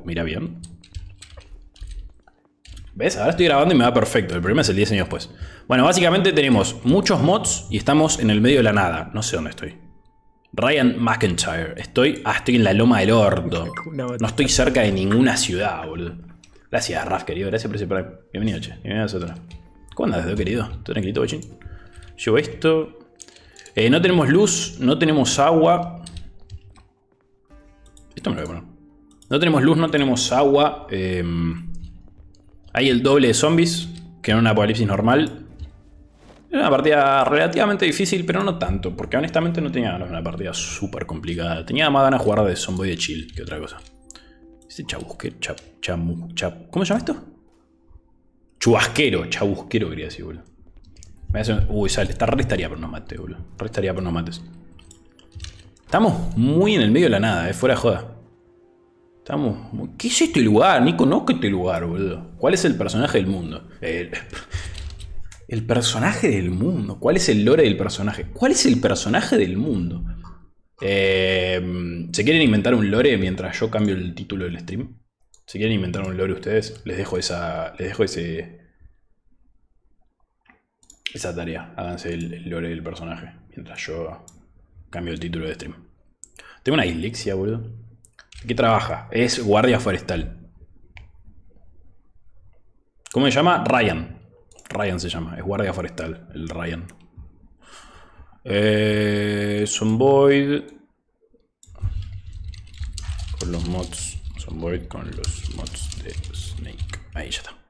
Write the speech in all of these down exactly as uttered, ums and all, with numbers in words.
mira bien. ¿Ves? Ahora estoy grabando y me va perfecto. El problema es el diez años después. Bueno, básicamente tenemos muchos mods y estamos en el medio de la nada. No sé dónde estoy. Ryan McIntyre. Estoy, ah, estoy en la loma del orto. No estoy cerca de ninguna ciudad, boludo. Gracias, Raf, querido. Gracias por ese prime. Bienvenido, che. Bienvenido a nosotros. ¿Cómo andas, querido? ¿Todo tranquilito, bochín? Llevo esto. Eh, no tenemos luz, no tenemos agua. Esto me lo voy a poner. No tenemos luz, no tenemos agua. Eh, hay el doble de zombies que en un apocalipsis normal. Era una partida relativamente difícil, pero no tanto. Porque honestamente no tenía ganas de una partida súper complicada. Tenía más ganas de jugar de Zomboid de chill que otra cosa. Este chabusquero, chap, chamu, chap. ¿Cómo se llama esto? Chubasquero, chabusquero quería decir, boludo. Me hace, uy, sale, está re estaría por unos mates, boludo. Re estaría por unos mates. Estamos muy en el medio de la nada, eh, fuera de joda. Estamos muy... ¿Qué es este lugar? Ni conozco este lugar, boludo. ¿Cuál es el personaje del mundo? El... el personaje del mundo. ¿Cuál es el lore del personaje? ¿Cuál es el personaje del mundo? Eh, ¿Se quieren inventar un lore mientras yo cambio el título del stream? ¿Se quieren inventar un lore ustedes? Les dejo esa... Les dejo ese... Esa tarea. Háganse el, el lore del personaje mientras yo cambio el título de stream. Tengo una dislexia, boludo. ¿Qué trabaja? Es guardia forestal. ¿Cómo se llama? Ryan. Ryan se llama. Es guardia forestal. El Ryan. Eh, Zomboid. Con los mods. Zomboid con los mods de Snake. Ahí ya está.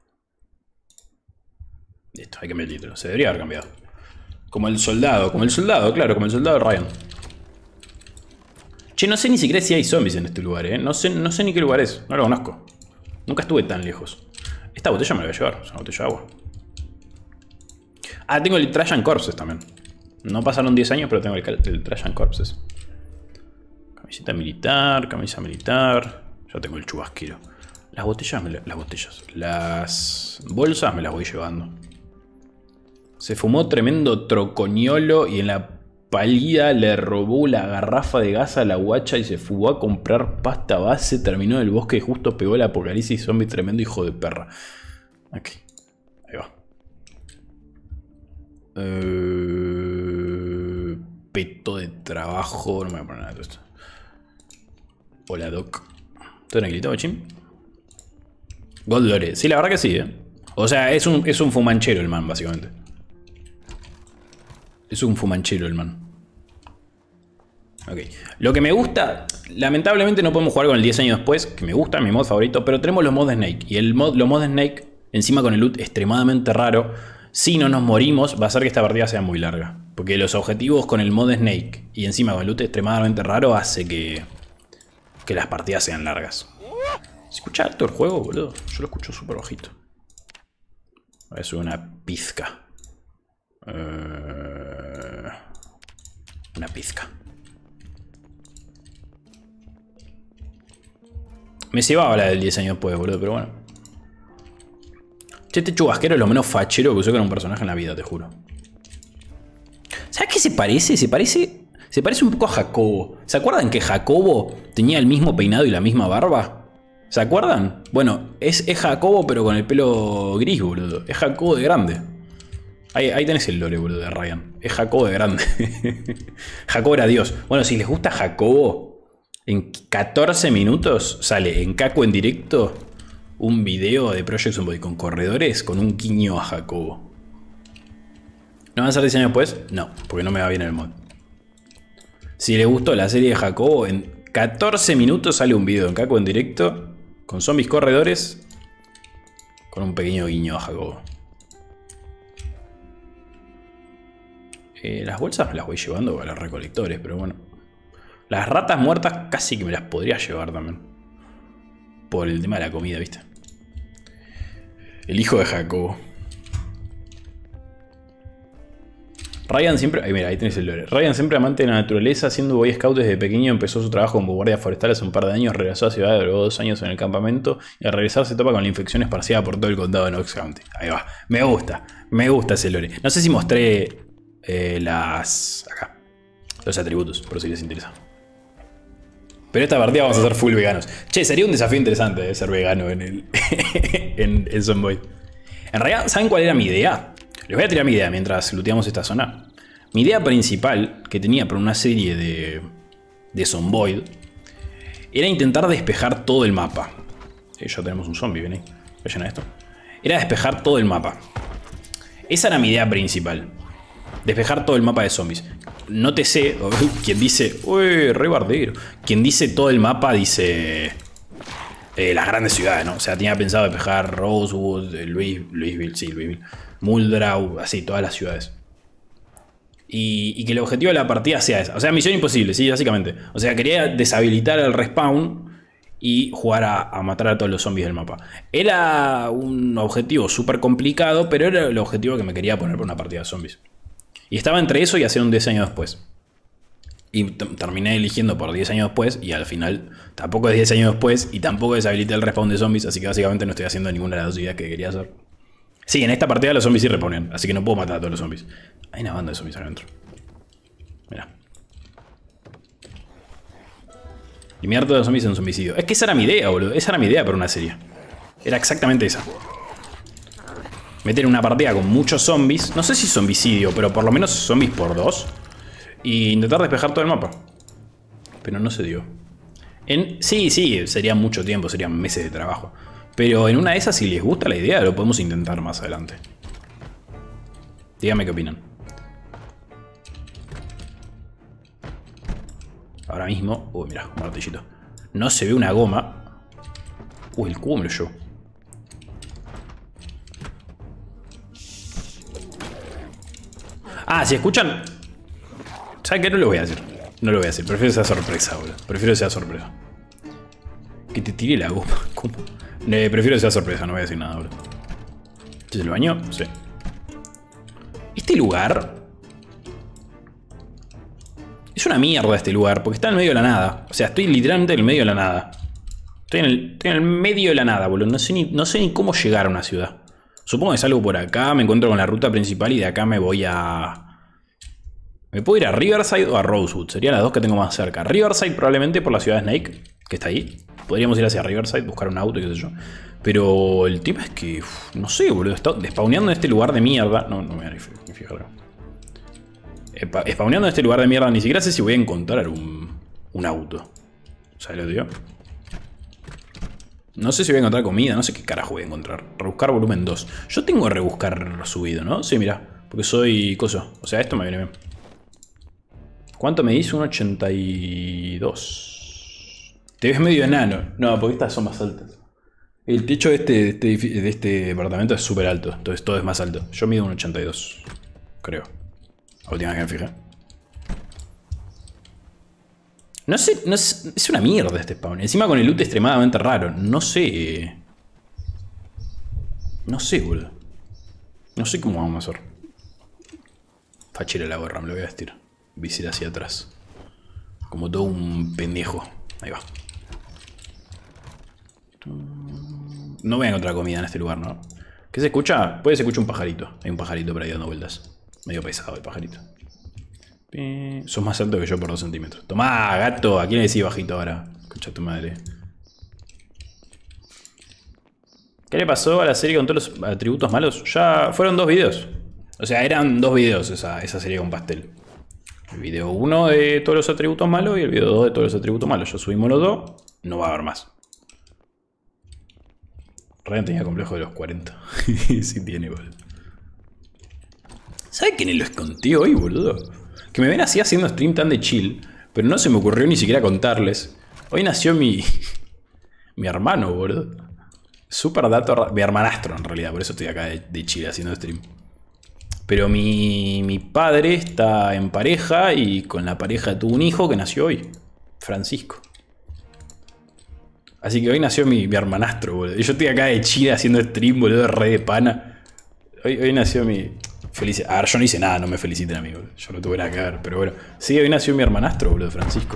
Listo, hay que cambiar el título. Se debería haber cambiado. Como el soldado, como el soldado, claro, como el soldado de Ryan. Che, no sé ni siquiera si hay zombies en este lugar, eh. No sé, no sé ni qué lugar es. No lo conozco. Nunca estuve tan lejos. Esta botella me la voy a llevar. Es una botella de agua. Ah, tengo el Trajan Corpses también. No pasaron diez años, pero tengo el, el Trajan Corpses. Camiseta militar, camisa militar. Ya tengo el chubasquero. Las botellas, me la, las botellas. Las bolsas me las voy llevando. Se fumó tremendo trocoñolo y en la pálida le robó la garrafa de gas a la guacha y se fugó a comprar pasta base. Terminó en el bosque y justo pegó el apocalipsis zombie, tremendo hijo de perra. Aquí. Ahí va. Eh, peto de trabajo. No me voy a poner nada de esto. Hola, Doc. ¿Todo tranquilito, bachín? Gold Lore. Sí, la verdad que sí, ¿eh? O sea, es un, es un fumanchero el man, básicamente. Es un fumanchero el man. Ok. Lo que me gusta... Lamentablemente no podemos jugar con el diez años después, que me gusta, mi mod favorito, pero tenemos los mods de Snake. Y el mod, los mods de Snake, encima con el loot extremadamente raro, si no nos morimos, va a hacer que esta partida sea muy larga. Porque los objetivos con el mod de Snake y encima con el loot extremadamente raro hace que... que las partidas sean largas. ¿Se escucha alto el juego, boludo? Yo lo escucho súper bajito. Voy a subir una pizca. Uh, una pizca. Me cebaba la del diez años después, boludo, pero bueno. Che, este chubasquero es lo menos fachero que usé con un personaje en la vida, te juro. ¿Sabes qué se parece? Se parece... Se parece un poco a Jacobo. ¿Se acuerdan que Jacobo tenía el mismo peinado y la misma barba? ¿Se acuerdan? Bueno, es, es Jacobo pero con el pelo gris, boludo. Es Jacobo de grande. Ahí, ahí tenés el lore, boludo, de Ryan. Es Jacobo de grande. Jacobo era Dios. Bueno, si les gusta Jacobo, en catorce minutos sale en Caco en directo un video de Project Zomboid con corredores con un guiño a Jacobo. ¿No van a ser diez años después? No, porque no me va bien el mod. Si les gustó la serie de Jacobo, en catorce minutos sale un video en Caco en directo con zombies corredores con un pequeño guiño a Jacobo. Eh, las bolsas me las voy llevando para los recolectores, pero bueno. Las ratas muertas casi que me las podría llevar también. Por el tema de la comida, ¿viste? El hijo de Jacobo. Ryan siempre... Ahí, mira, ahí tenés el lore. Ryan siempre amante de la naturaleza, siendo Boy Scout desde pequeño, empezó su trabajo como guardia forestal hace un par de años, regresó a la ciudad, duró dos años en el campamento y al regresar se topa con la infección esparcida por todo el condado de Knox County. Ahí va. Me gusta. Me gusta ese lore. No sé si mostré eh, las... Acá. Los atributos, por si les interesa. Pero esta partida vamos a hacer full veganos. Che, sería un desafío interesante eh, ser vegano en el en, en Zomboid. En realidad, ¿saben cuál era mi idea? Les voy a tirar mi idea mientras looteamos esta zona. Mi idea principal que tenía para una serie de, de Zomboid era intentar despejar todo el mapa. Eh, ya tenemos un zombie, ven ahí. Vayan a esto. Era despejar todo el mapa. Esa era mi idea principal. Despejar todo el mapa de zombies. Nótese, quien dice, uy, re bardero. Quien dice todo el mapa dice eh, las grandes ciudades, ¿no? O sea, tenía pensado despejar Rosewood, Louis, Louisville, sí, Louisville, Muldraugh, así, todas las ciudades. Y, y que el objetivo de la partida sea esa. O sea, misión imposible, sí, básicamente. O sea, quería deshabilitar el respawn y jugar a, a matar a todos los zombies del mapa. Era un objetivo súper complicado, pero era el objetivo que me quería poner por una partida de zombies. Y estaba entre eso y hacer un diez años después. Y terminé eligiendo por diez años después. Y al final tampoco es diez años después. Y tampoco deshabilité el respawn de zombies. Así que básicamente no estoy haciendo ninguna de las dos ideas que quería hacer. Sí, en esta partida los zombies sí respawnan. Así que no puedo matar a todos los zombies. Hay una banda de zombies acá adentro. Mira. Y mirar todos los zombies en zombicidio. Es que esa era mi idea, boludo. Esa era mi idea para una serie. Era exactamente esa. Meter una partida con muchos zombies. No sé si zombicidio, pero por lo menos zombies por dos. Y intentar despejar todo el mapa. Pero no se dio. En, sí, sí, sería mucho tiempo, serían meses de trabajo. Pero en una de esas, si les gusta la idea, lo podemos intentar más adelante. Díganme qué opinan. Ahora mismo... Uy, mira, un martillito. No se ve una goma. Uy, el cubo me lo llevo. Ah, si escuchan... ¿Saben qué? No lo voy a decir. No lo voy a decir. Prefiero que sea sorpresa, boludo. Prefiero que sea sorpresa. Que te tire la goma. ¿Cómo? Eh, prefiero que sea sorpresa. No voy a decir nada, boludo. ¿Es el baño? Sí. Este lugar... Es una mierda este lugar. Porque está en el medio de la nada. O sea, estoy literalmente en el medio de la nada. Estoy en el, estoy en el medio de la nada, boludo. No sé, ni, no sé ni cómo llegar a una ciudad. Supongo que salgo por acá, me encuentro con la ruta principal y de acá me voy a... Me puedo ir a Riverside o a Rosewood. Serían las dos que tengo más cerca. Riverside probablemente por la ciudad de Snake, que está ahí. Podríamos ir hacia Riverside, buscar un auto y qué sé yo. Pero el tema es que... Uf, no sé, boludo. Está despawneando en este lugar de mierda. No, no me voy a ni fijar. Spawneando en este lugar de mierda. Ni siquiera sé si voy a encontrar un, un auto. ¿Sabes lo que digo? No sé si voy a encontrar comida, no sé qué carajo voy a encontrar. Rebuscar volumen dos. Yo tengo que rebuscar subido, ¿no? Sí, mira. Porque soy coso. O sea, esto me viene bien. ¿Cuánto me dice? Un ochenta y dos. Te ves medio enano. No, porque estas son más altas. El techo de este, de este, de este departamento es súper alto. Entonces todo es más alto. Yo mido un ochenta y dos. Creo. La última vez que me fijé. No sé, no sé, es una mierda este spawn. Encima con el loot extremadamente raro. No sé. No sé, boludo. No sé cómo vamos a hacer. Fachera la gorra, me lo voy a vestir. Visir hacia atrás. Como todo un pendejo. Ahí va. No voy a encontrar comida en este lugar, ¿no? ¿Qué se escucha? Puede que se escuche un pajarito. Hay un pajarito por ahí dando vueltas. Medio pesado el pajarito. Eh, sos más alto que yo por dos centímetros. Tomá, gato. ¿A quién le decís bajito ahora? Escucha tu madre. ¿Qué le pasó a la serie con todos los atributos malos? Ya fueron dos videos. O sea, eran dos videos esa, esa serie con pastel. El video uno de todos los atributos malos y el video dos de todos los atributos malos. Ya subimos los dos. No va a haber más. Ryan tenía complejo de los cuarenta. Sí tiene, boludo. ¿Sabe quién los conté hoy, boludo? Que me ven así haciendo stream tan de chill. Pero no se me ocurrió ni siquiera contarles. Hoy nació mi... mi hermano, boludo. Super dato... Mi hermanastro, en realidad. Por eso estoy acá de, de chill haciendo stream. Pero mi, mi padre está en pareja. Y con la pareja tuvo un hijo que nació hoy. Francisco. Así que hoy nació mi, mi hermanastro, boludo. Y yo estoy acá de chill haciendo stream, boludo. Re de pana. Hoy, hoy nació mi... Feliz... A ver, yo no hice nada, no me feliciten a mí, boludo. Yo no tuve nada que ver, pero bueno. Sí, hoy nació mi hermanastro, boludo, Francisco.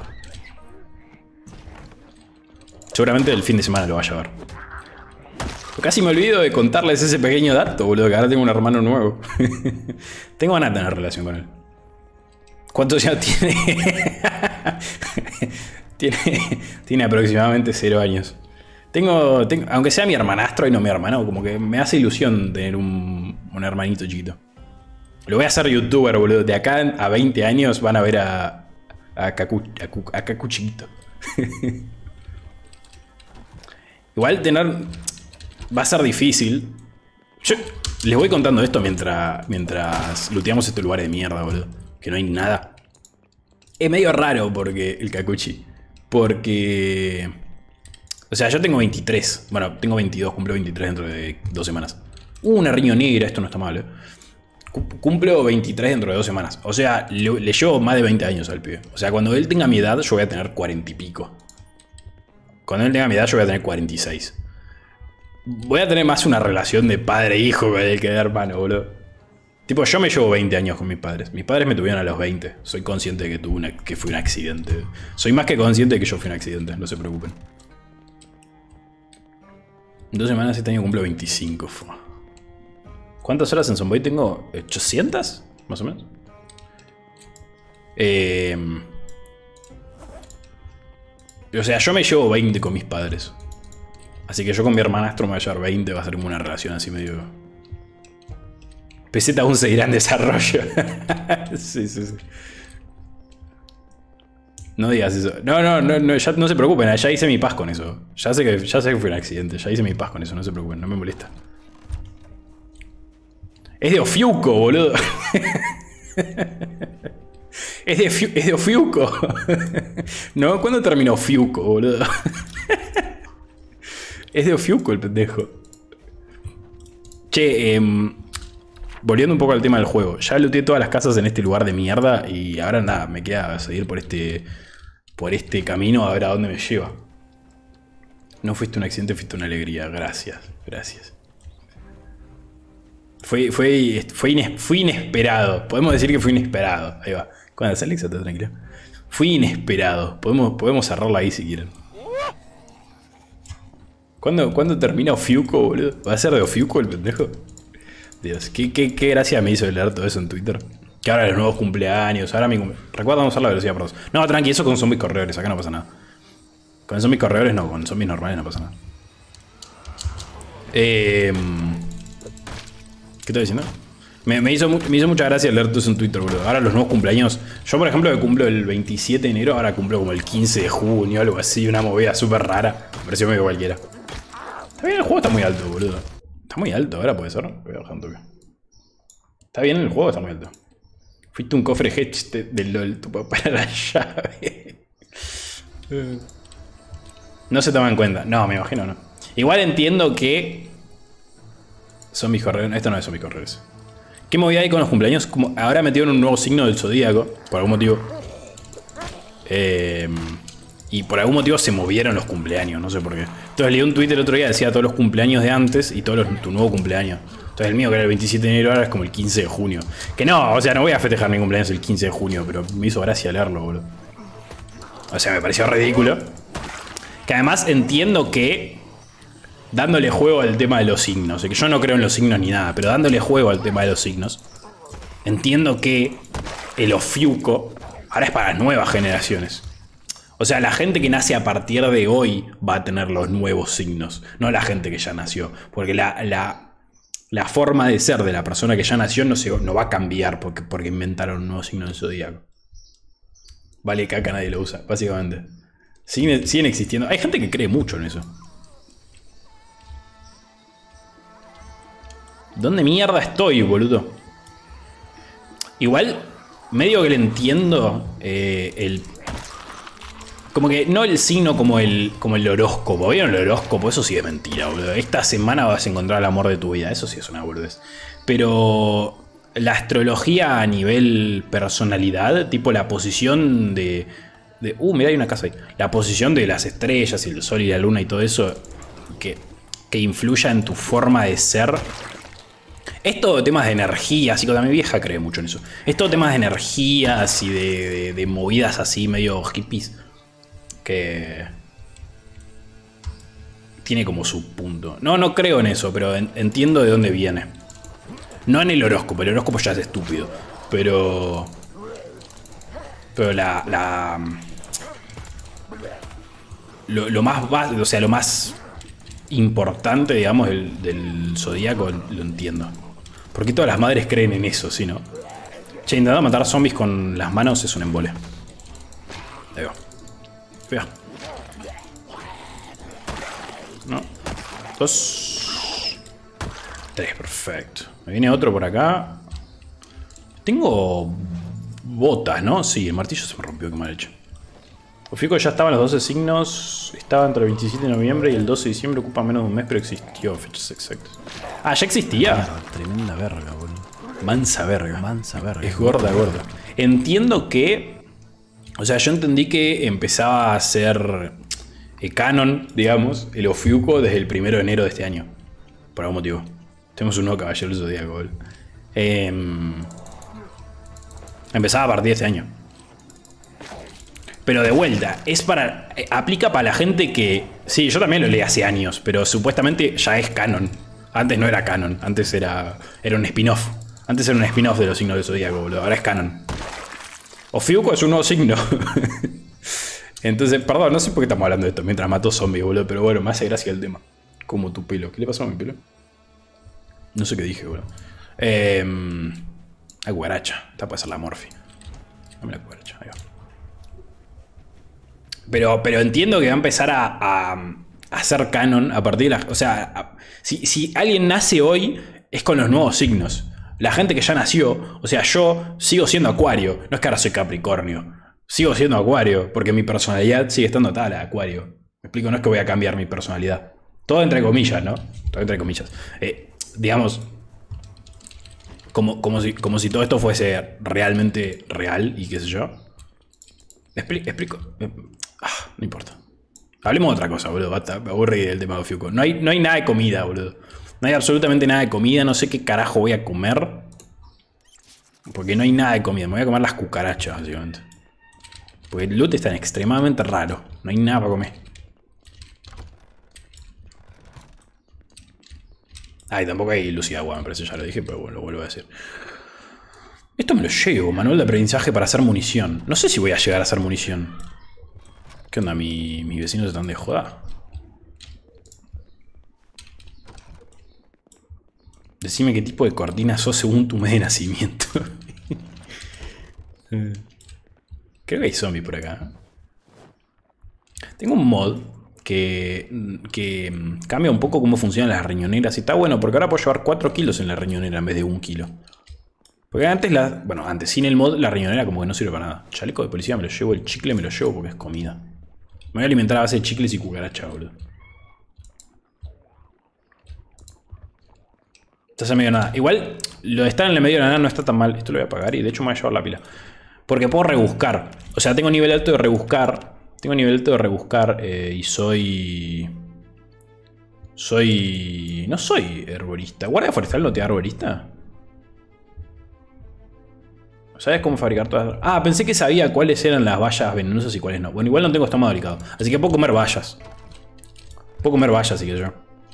Seguramente el fin de semana lo vaya a ver. Pero casi me olvido de contarles ese pequeño dato, boludo, que ahora tengo un hermano nuevo. Tengo ganas de tener relación con él. ¿Cuántos años tiene? Tiene, tiene aproximadamente cero años. Tengo, tengo, aunque sea mi hermanastro y no mi hermano, como que me hace ilusión tener un, un hermanito chiquito. Lo voy a hacer youtuber, boludo. De acá a veinte años van a ver a, a Kaku, a, a Kaku chiquito. Igual tener... va a ser difícil. Yo les voy contando esto mientras, mientras looteamos este lugar de mierda, boludo. Que no hay nada. Es medio raro porque el Kakuchi. Porque... o sea, yo tengo veintitrés. Bueno, tengo veintidós, cumplo veintitrés dentro de dos semanas. Uh, una riño negra, esto no está mal, eh. Cumplo veintitrés dentro de dos semanas. O sea, le, le llevo más de veinte años al pibe. O sea, cuando él tenga mi edad, yo voy a tener cuarenta y pico. Cuando él tenga mi edad, yo voy a tener cuarenta y seis. Voy a tener más una relación de padre-hijo con el que de hermano, boludo. Tipo, yo me llevo veinte años con mis padres. Mis padres me tuvieron a los veinte. Soy consciente de que, tuve una, que fui un accidente. Soy más que consciente de que yo fui un accidente, no se preocupen. En dos semanas este año cumplo veinticinco. Fua. ¿Cuántas horas en Zomboid tengo? ¿ochocientas? Más o menos. Eh, o sea, yo me llevo veinte con mis padres. Así que yo con mi hermanastro me voy a llevar veinte. Va a ser como una relación así medio... P Z aún seguirá en desarrollo. Sí, sí, sí. No digas eso. No, no, no, no, ya no se preocupen. Ya hice mi paz con eso. Ya sé que, ya sé que fue un accidente. Ya hice mi paz con eso. No se preocupen. No me molesta. Es de Ofiuco, boludo. Es de, Fiu, es de Ofiuco. ¿No? ¿Cuándo terminó Ofiuco, boludo? Es de Ofiuco el pendejo. Che, eh, volviendo un poco al tema del juego. Ya looteé todas las casas en este lugar de mierda. Y ahora nada, me queda seguir por este, por este camino a ver a dónde me lleva. No fuiste un accidente, fuiste una alegría. Gracias, gracias. Fue, fue, fue, ines, fue inesperado. Podemos decir que fue inesperado. Ahí va. Cuando sale, Alexa, tranquilo. Fue inesperado. Podemos, podemos cerrarla ahí si quieren. ¿Cuándo, ¿Cuándo termina Ofiuco, boludo? ¿Va a ser de Ofiuco el pendejo? Dios, qué, qué, qué gracia me hizo leer todo eso en Twitter. Que ahora los nuevos cumpleaños. Ahora mi cumple... Recuerda usar la velocidad por dos. No, tranqui, eso con zombies corredores. Acá no pasa nada. Con zombies corredores no. Con zombies normales no pasa nada. Eh... ¿Qué estoy diciendo? Me, me, hizo, me hizo mucha gracia leer todo eso en Twitter, boludo. Ahora los nuevos cumpleaños. Yo, por ejemplo, que cumplo el veintisiete de enero, ahora cumplo como el quince de junio, algo así. Una movida súper rara. Me pareció medio cualquiera. Está bien, el juego está muy alto, boludo. Está muy alto, ahora puede ser. Voy a bajar un toque. Está bien, el juego está muy alto. Fuiste un cofre hedge de, de LOL, tu papá para la llave. No se toma en cuenta. No, me imagino, no. Igual entiendo que... Zombies corredores. Esto no es zombies corredores. ¿Qué movida hay con los cumpleaños? Como ahora metieron un nuevo signo del zodíaco. Por algún motivo. Eh, y por algún motivo se movieron los cumpleaños. No sé por qué. Entonces leí un Twitter el otro día. Decía todos los cumpleaños de antes y todos los, tu nuevo cumpleaños. Entonces el mío, que era el veintisiete de enero, ahora es como el quince de junio. Que no, o sea, no voy a festejar mi cumpleaños el quince de junio. Pero me hizo gracia leerlo, boludo. O sea, me pareció ridículo. Que además entiendo que... dándole juego al tema de los signos. Que yo no creo en los signos ni nada, pero dándole juego al tema de los signos. Entiendo que el Ofiuco ahora es para las nuevas generaciones. O sea, la gente que nace a partir de hoy va a tener los nuevos signos. No la gente que ya nació. Porque la, la, la forma de ser de la persona que ya nació no, se, no va a cambiar porque, porque inventaron un nuevo signo del zodíaco. Vale caca, nadie lo usa, básicamente. Siguen, siguen existiendo. Hay gente que cree mucho en eso. ¿Dónde mierda estoy, boludo? Igual, medio que le entiendo eh, el... Como que no el signo como el, como el horóscopo. ¿Vieron el horóscopo? Eso sí es mentira, boludo. Esta semana vas a encontrar el amor de tu vida. Eso sí es una boludez. Pero la astrología a nivel personalidad, tipo la posición de... de uh, mirá, hay una casa ahí. La posición de las estrellas y el sol y la luna y todo eso que, que influya en tu forma de ser... Es todo temas de energías, y mi vieja cree mucho en eso. Es todo temas de energías y de, de, de movidas así medio hippies. Que tiene como su punto. No, no creo en eso, pero en, entiendo de dónde viene. No en el horóscopo, el horóscopo ya es estúpido. Pero... Pero la... la lo, lo más básico, o sea, lo más importante, digamos, del, del zodíaco lo entiendo. Porque todas las madres creen en eso, ¿sí, no? Che, intentar matar zombies con las manos es un embole. Ahí va. Fea. No. Dos. Tres, perfecto. Me viene otro por acá. Tengo botas, ¿no? Sí, el martillo se me rompió, qué mal hecho. Ofiuco ya estaban los doce signos. Estaba entre el veintisiete de noviembre y el doce de diciembre. Ocupa menos de un mes, pero existió. Fechas exactas. Ah, ya existía. Mierda, tremenda verga, boludo. Mansa verga. Mansa verga. Es gorda, gorda. Entiendo que... O sea, yo entendí que empezaba a ser eh, canon, digamos, el Ofiuco desde el primero de enero de este año. Por algún motivo. Tenemos un nuevo caballero del zodíaco, boludo. Eh, empezaba a partir de este año. Pero de vuelta, es para. Eh, aplica para la gente que. Sí, yo también lo leí hace años, pero supuestamente ya es canon. Antes no era canon, antes era. Era un spin-off. Antes era un spin-off de los signos del zodíaco, boludo. Ahora es canon. Ofiuco es un nuevo signo. Entonces, perdón, no sé por qué estamos hablando de esto mientras mato zombies, boludo. Pero bueno, me hace gracia el tema. Como tu pelo. ¿Qué le pasó a mi pelo? No sé qué dije, boludo. Eh, la cucaracha. Esta puede ser la Morphy. Dame la cucaracha, ahí va. Pero, pero entiendo que va a empezar a, a, a hacer canon a partir de la... O sea, a, si, si alguien nace hoy, es con los nuevos signos. La gente que ya nació, o sea, yo sigo siendo Acuario. No es que ahora soy Capricornio. Sigo siendo Acuario, porque mi personalidad sigue estando tal a Acuario. Me explico, no es que voy a cambiar mi personalidad. Todo entre comillas, ¿no? Todo entre comillas. Eh, digamos, como, como, si, como si todo esto fuese realmente real y qué sé yo. Expli explico... Eh, Ah, no importa. Hablemos de otra cosa, boludo. Basta, me aburre del tema de Ofiuco. No hay, no hay nada de comida, boludo. No hay absolutamente nada de comida. No sé qué carajo voy a comer. Porque no hay nada de comida. Me voy a comer las cucarachas, básicamente. Porque el loot está extremadamente raro. No hay nada para comer. Ah, y tampoco hay luz y agua, me parece. Ya lo dije, pero bueno, lo vuelvo a decir. Esto me lo llevo. Manual de aprendizaje para hacer munición. No sé si voy a llegar a hacer munición. ¿Qué onda? ¿Mi, mis vecinos están de joda? Decime qué tipo de cortina sos según tu mes de nacimiento. Creo que hay zombies por acá. Tengo un mod que, que cambia un poco cómo funcionan las riñoneras. Y está bueno porque ahora puedo llevar cuatro kilos en la riñonera en vez de un kilo. Porque antes, la, bueno, antes sin el mod la riñonera como que no sirve para nada. Chaleco de policía me lo llevo, el chicle me lo llevo porque es comida. Me voy a alimentar a base de chicles y cucaracha, boludo. Estás en medio de nada. Igual, lo de estar en el medio de la nada no está tan mal. Esto lo voy a apagar y de hecho me voy a llevar la pila. Porque puedo rebuscar. O sea, tengo nivel alto de rebuscar. Tengo nivel alto de rebuscar eh, y soy... Soy... No soy herborista. ¿Guardia forestal no te da herborista? ¿Sabes cómo fabricar todas? Ah, pensé que sabía cuáles eran las bayas venenosas y cuáles no. Bueno, igual no tengo estómago delicado. Así que puedo comer bayas. Puedo comer bayas, así que yo.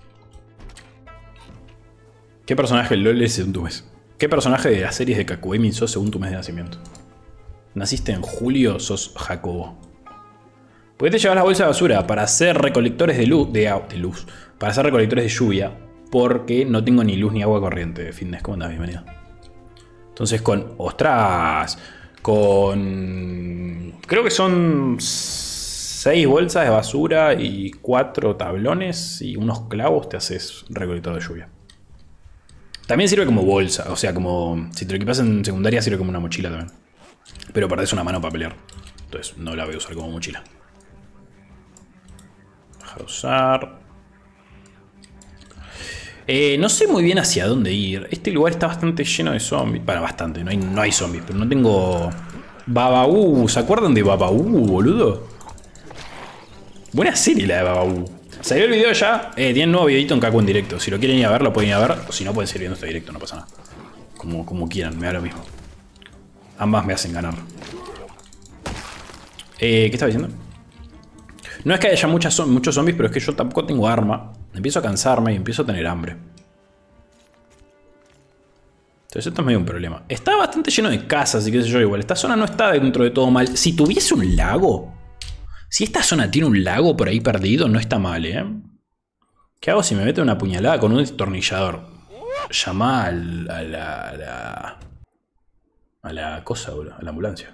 ¿Qué personaje de LoL es según tu mes? ¿Qué personaje de las series de Kakuemin sos según tu mes de nacimiento? Naciste en julio, sos Jacobo. ¿Por qué te llevas la bolsa de basura? Para hacer recolectores de luz. De, de luz. Para hacer recolectores de lluvia. Porque no tengo ni luz ni agua corriente. Fitness, ¿cómo andás? Bienvenido. Entonces con... ¡Ostras! Con... Creo que son seis bolsas de basura y cuatro tablones y unos clavos te haces recolector de lluvia. También sirve como bolsa. O sea, como... Si te lo equipas en secundaria sirve como una mochila también. Pero perdés una mano para pelear. Entonces no la voy a usar como mochila. Deja de usar... Eh, no sé muy bien hacia dónde ir. Este lugar está bastante lleno de zombies. Bueno, bastante, no hay, no hay zombies, pero no tengo... Babaú, ¿se acuerdan de Babaú, boludo? Buena serie la de Babaú. Salió el video ya, eh, tiene un nuevo videito en Kaku en directo. Si lo quieren ir a ver, lo pueden ir a ver. O si no, pueden seguir viendo este directo, no pasa nada. Como, como quieran, me da lo mismo. Ambas me hacen ganar. Eh, ¿Qué estaba diciendo? No es que haya muchas, muchos zombies, pero es que yo tampoco tengo arma. Empiezo a cansarme y empiezo a tener hambre. Entonces esto es medio un problema. Está bastante lleno de casas y qué sé yo, igual. Esta zona no está dentro de todo mal. Si tuviese un lago... Si esta zona tiene un lago por ahí perdido, no está mal, ¿eh? ¿Qué hago si me mete una puñalada con un destornillador? Llamá al, a, la, a la... A la cosa, boludo. A la ambulancia.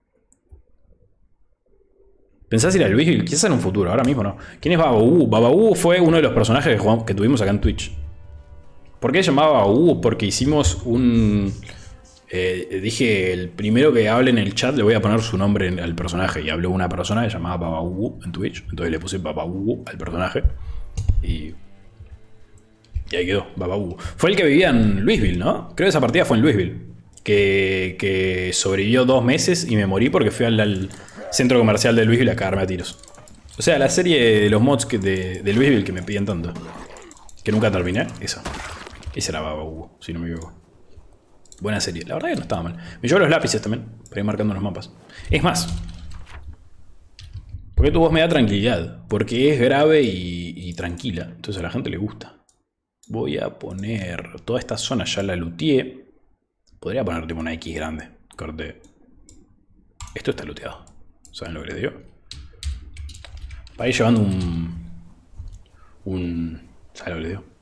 ¿Pensás ir a Luisville? Quizás en un futuro, ahora mismo no. ¿Quién es Baba Hugo? Baba Hugo fue uno de los personajes que, jugamos, que tuvimos acá en Twitch. ¿Por qué se llamaba Baba Hugo? Porque hicimos un... Eh, dije, el primero que hable en el chat le voy a poner su nombre en, al personaje. Y habló una persona que se llamaba Baba Hugo en Twitch. Entonces le puse Baba Hugo al personaje. Y... Y ahí quedó, Baba Hugo. Fue el que vivía en Luisville, ¿no? Creo que esa partida fue en Luisville. Que, que sobrevivió dos meses y me morí porque fui al, al centro comercial de Luisville a cagarme a tiros. O sea, la serie de los mods que de, de Luisville que me pedían tanto. Que nunca terminé, esa. Esa era Baba Hugo, si no me equivoco. Buena serie, la verdad que no estaba mal. Me llevo los lápices también, para ir marcando los mapas. Es más, porque tu voz me da tranquilidad. Porque es grave y, y tranquila. Entonces a la gente le gusta. Voy a poner toda esta zona, ya la looteé. Podría poner tipo una X grande. Corte. Esto está looteado. ¿Saben lo que les digo? Para ir llevando un... Un... ¿Saben lo que les digo?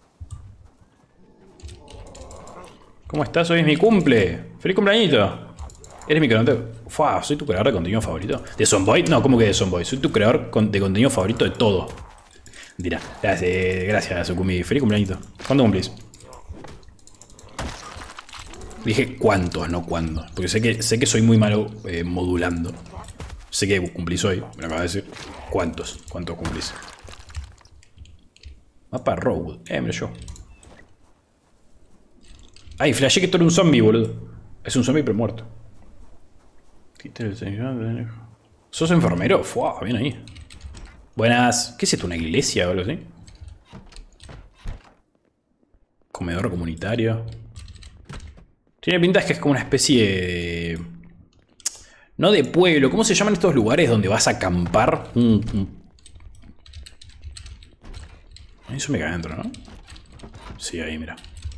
¿Cómo estás? Hoy es mi cumple. ¡Feliz cumpleañito! Eres mi creador. Fua, soy tu creador de contenido favorito. ¿De Zomboid? No, ¿cómo que de Zomboid? Soy tu creador de contenido favorito de todo. Mentira. Gracias, gracias, Sukumi. Feliz cumpleañito. ¿Cuándo cumplís? Dije cuántos, no cuándo. Porque sé que, sé que soy muy malo eh, modulando. Sé que cumplís hoy. Me lo acaba de decir. ¿Cuántos? ¿Cuántos cumplís? Mapa Road. Eh, mira yo. Ay, flashé que esto era un zombie, boludo. Es un zombie pero muerto. ¿Sos enfermero? Fua, bien ahí. Buenas. ¿Qué es esto? ¿Una iglesia o algo así? Comedor comunitario. Tiene pinta es que es como una especie de... No de pueblo. ¿Cómo se llaman estos lugares donde vas a acampar? Un, un... Eso me cae adentro, ¿no? Sí, ahí, mira.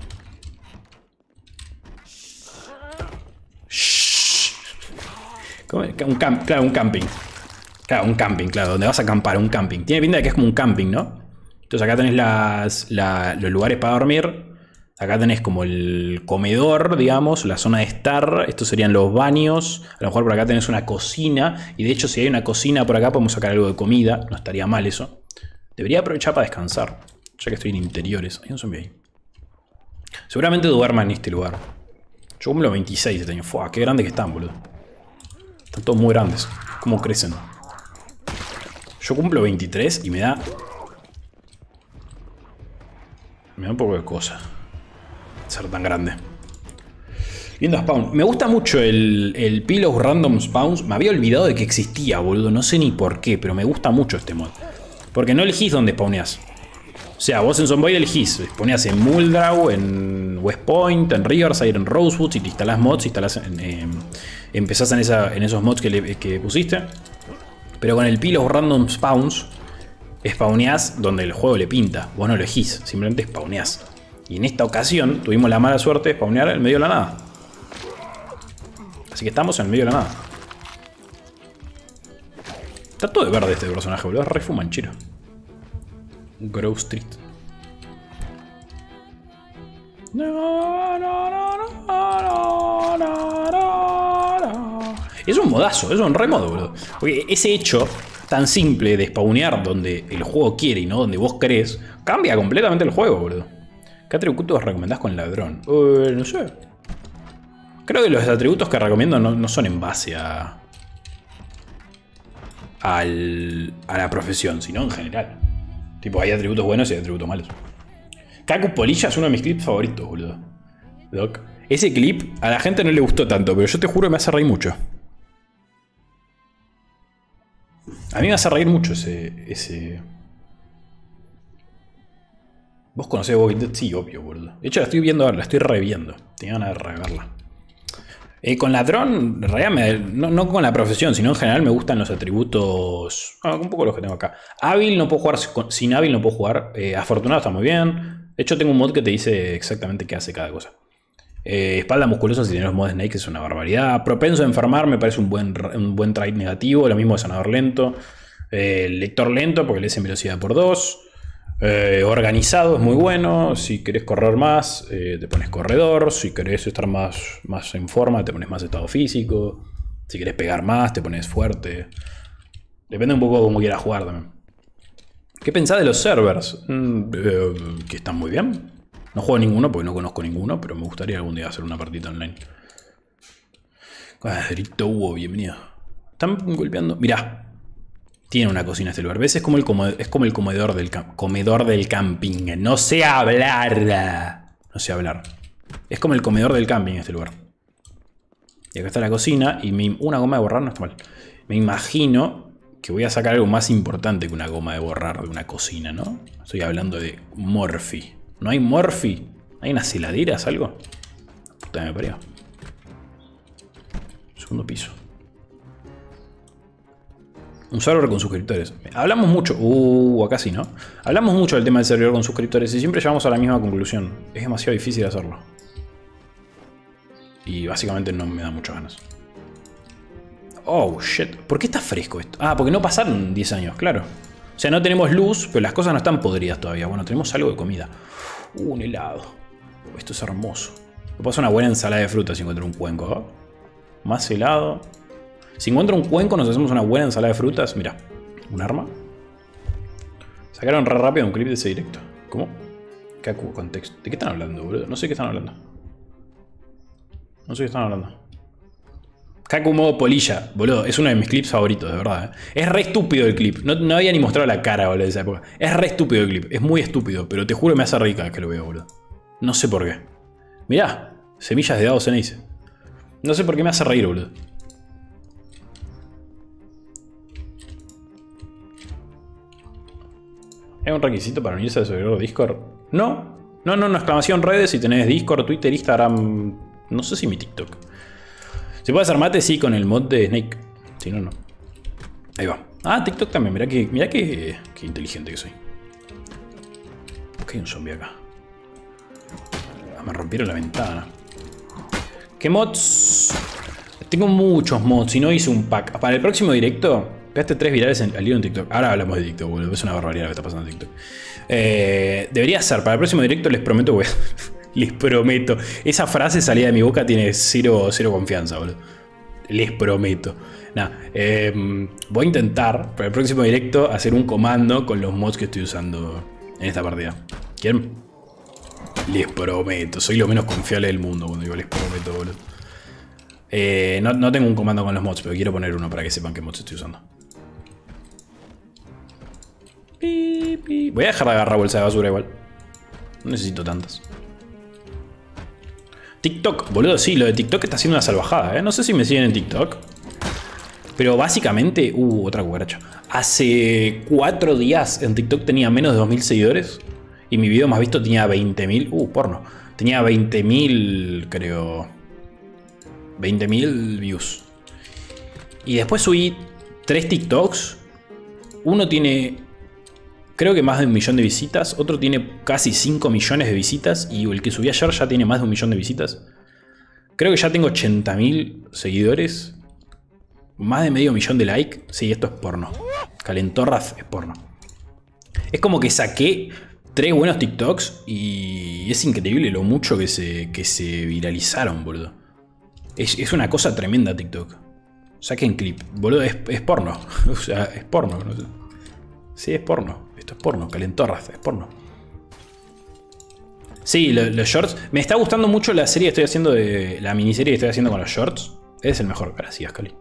Un camp, claro, un camping. Claro, un camping, claro, donde vas a acampar, un camping. Tiene pinta de que es como un camping, ¿no? Entonces acá tenés las, la, los lugares para dormir. Acá tenés como el comedor, digamos, la zona de estar. Estos serían los baños. A lo mejor por acá tenés una cocina. Y de hecho, si hay una cocina por acá, podemos sacar algo de comida. No estaría mal eso. Debería aprovechar para descansar, ya que estoy en interiores. Hay un zombie ahí. Seguramente duerma en este lugar. Yo cumplo veintiséis este año. Fua, qué grande que están, boludo. Están todos muy grandes. ¿Cómo crecen? Yo cumplo veintitrés y me da... Me da un poco de cosa ser tan grande. Lindo spawn. Me gusta mucho el, el Pillow Random Spawns. Me había olvidado de que existía, boludo. No sé ni por qué, pero me gusta mucho este mod. Porque no elegís dónde spawneás. O sea, vos en Zomboid elegís. Spawneás en Muldraugh, en West Point, en Riverside, en Rosewood. Si te instalás mods, instalás en, eh, empezás en, esa, en esos mods que, le, que pusiste. Pero con el Pillow Random Spawns, spawneás donde el juego le pinta. Vos no elegís, simplemente spawneás. Y en esta ocasión tuvimos la mala suerte de spawnear en medio de la nada. Así que estamos en medio de la nada. Está todo de verde este personaje, boludo. Es re fumanchero. Grove Street. No, no, no, no, no, no, no. Es un modazo, es un re modo, boludo. Porque ese hecho tan simple de spawnear donde el juego quiere y no donde vos querés, cambia completamente el juego, boludo. ¿Qué atributos recomendás con ladrón? Uh, no sé. Creo que los atributos que recomiendo no, no son en base a... Al, a la profesión, sino en general. Tipo, hay atributos buenos y hay atributos malos. Kaku Polilla es uno de mis clips favoritos, boludo. Doc. Ese clip a la gente no le gustó tanto, pero yo te juro que me hace reír mucho. A mí me hace reír mucho ese... ese... ¿Vos conocés Walking Dead? Sí, obvio, boludo. De hecho, la estoy viendo ahora, la estoy reviendo. Tenía ganas de reverla. Eh, con ladrón, en realidad, me, no, no con la profesión, sino en general me gustan los atributos... Ah, un poco los que tengo acá. Hábil no puedo jugar, sin hábil no puedo jugar. Eh, afortunado está muy bien. De hecho, tengo un mod que te dice exactamente qué hace cada cosa. Eh, espalda musculosa si tenés los mods Snake es una barbaridad. Propenso a enfermar me parece un buen, un buen trait negativo. Lo mismo de sanador lento. Eh, lector lento porque lees en velocidad por dos. Eh, organizado es muy bueno. Si querés correr más, eh, te pones corredor. Si querés estar más, más en forma, te pones más estado físico. Si querés pegar más, te pones fuerte. Depende un poco de cómo quieras jugar también. ¿Qué pensás de los servers? Mm, eh, que están muy bien. No juego ninguno porque no conozco ninguno, pero me gustaría algún día hacer una partida online. Cuadrito Hugo, bienvenido. Están golpeando. Mirá. Tiene una cocina este lugar. ¿Ves? Es como el, comedor, es como el comedor, del comedor del camping. No sé hablar. No sé hablar. Es como el comedor del camping este lugar. Y acá está la cocina. Y me, una goma de borrar no está mal. Me imagino que voy a sacar algo más importante que una goma de borrar de una cocina, ¿no? Estoy hablando de Morphy. ¿No hay Morphy? ¿Hay unas heladeras, algo? Puta, me parió. Segundo piso. Un servidor con suscriptores. Hablamos mucho... Uh, acá sí, ¿no? Hablamos mucho del tema del servidor con suscriptores y siempre llegamos a la misma conclusión. Es demasiado difícil hacerlo. Y básicamente no me da muchas ganas. Oh, shit. ¿Por qué está fresco esto? Ah, porque no pasaron diez años, claro. O sea, no tenemos luz, pero las cosas no están podridas todavía. Bueno, tenemos algo de comida. Uh, un helado. Esto es hermoso. Me paso una buena ensalada de frutas si encuentro un cuenco, ¿eh? Más helado. Si encuentro un cuenco, nos hacemos una buena ensalada de frutas. Mira, un arma. Sacaron re rápido un clip de ese directo. ¿Cómo? ¿Qué contexto? ¿De qué están hablando, boludo? No sé de qué están hablando. No sé de qué están hablando. Kaku modo polilla, boludo. Es uno de mis clips favoritos, de verdad. ¿eh? Es re estúpido el clip. No, no había ni mostrado la cara, boludo, de esa época. Es re estúpido el clip. Es muy estúpido, pero te juro me hace reír cada vez que lo veo, boludo. No sé por qué. Mirá, semillas de dados en Ace. No sé por qué me hace reír, boludo. ¿Hay un requisito para unirse al servidor Discord? No. No, no, no. Exclamación redes si tenés Discord, Twitter, Instagram. No sé si mi TikTok. ¿Se puede hacer mate? Sí, con el mod de Snake. Si no, no. Ahí va. Ah, TikTok también. Mirá que, mirá que, que inteligente que soy. ¿Por qué hay un zombie acá? Ah, me rompieron la ventana. ¿Qué mods? Tengo muchos mods y no hice un pack. Para el próximo directo... Pegaste tres virales en, al hilo en TikTok. Ahora hablamos de TikTok, boludo. Es una barbaridad lo que está pasando en TikTok. Eh, debería ser. Para el próximo directo les prometo, güey. Les prometo. Esa frase salida de mi boca tiene cero, cero confianza, boludo. Les prometo. Nah, eh, voy a intentar para el próximo directo hacer un comando con los mods que estoy usando en esta partida. ¿Quieren? Les prometo. Soy lo menos confiable del mundo cuando digo les prometo, boludo. Eh, no, no tengo un comando con los mods, pero quiero poner uno para que sepan qué mods estoy usando. Voy a dejar de agarrar bolsa de basura igual. No necesito tantas. TikTok, boludo, sí, lo de TikTok está haciendo una salvajada, ¿eh? No sé si me siguen en TikTok. Pero básicamente... Uh, otra cucaracha. Hace cuatro días en TikTok tenía menos de dos mil seguidores. Y mi video más visto tenía veinte mil. Uh, porno. Tenía veinte mil, creo... veinte mil views. Y después subí tres TikToks. Uno tiene... creo que más de un millón de visitas. Otro tiene casi cinco millones de visitas. Y el que subí ayer ya tiene más de un millón de visitas. Creo que ya tengo ochenta mil seguidores. Más de medio millón de likes. Sí, esto es porno. Calentorras es porno. Es como que saqué tres buenos TikToks. Y es increíble lo mucho que se, que se viralizaron, boludo. Es, es una cosa tremenda TikTok. Saquen clip. Boludo, es, es porno. O sea, es porno. No sé. Sí, es porno. Esto es porno. Calentorras, es porno. Sí, lo, los shorts. Me está gustando mucho la serie que estoy haciendo de... la miniserie que estoy haciendo con los shorts. Es el mejor. Gracias, Cali.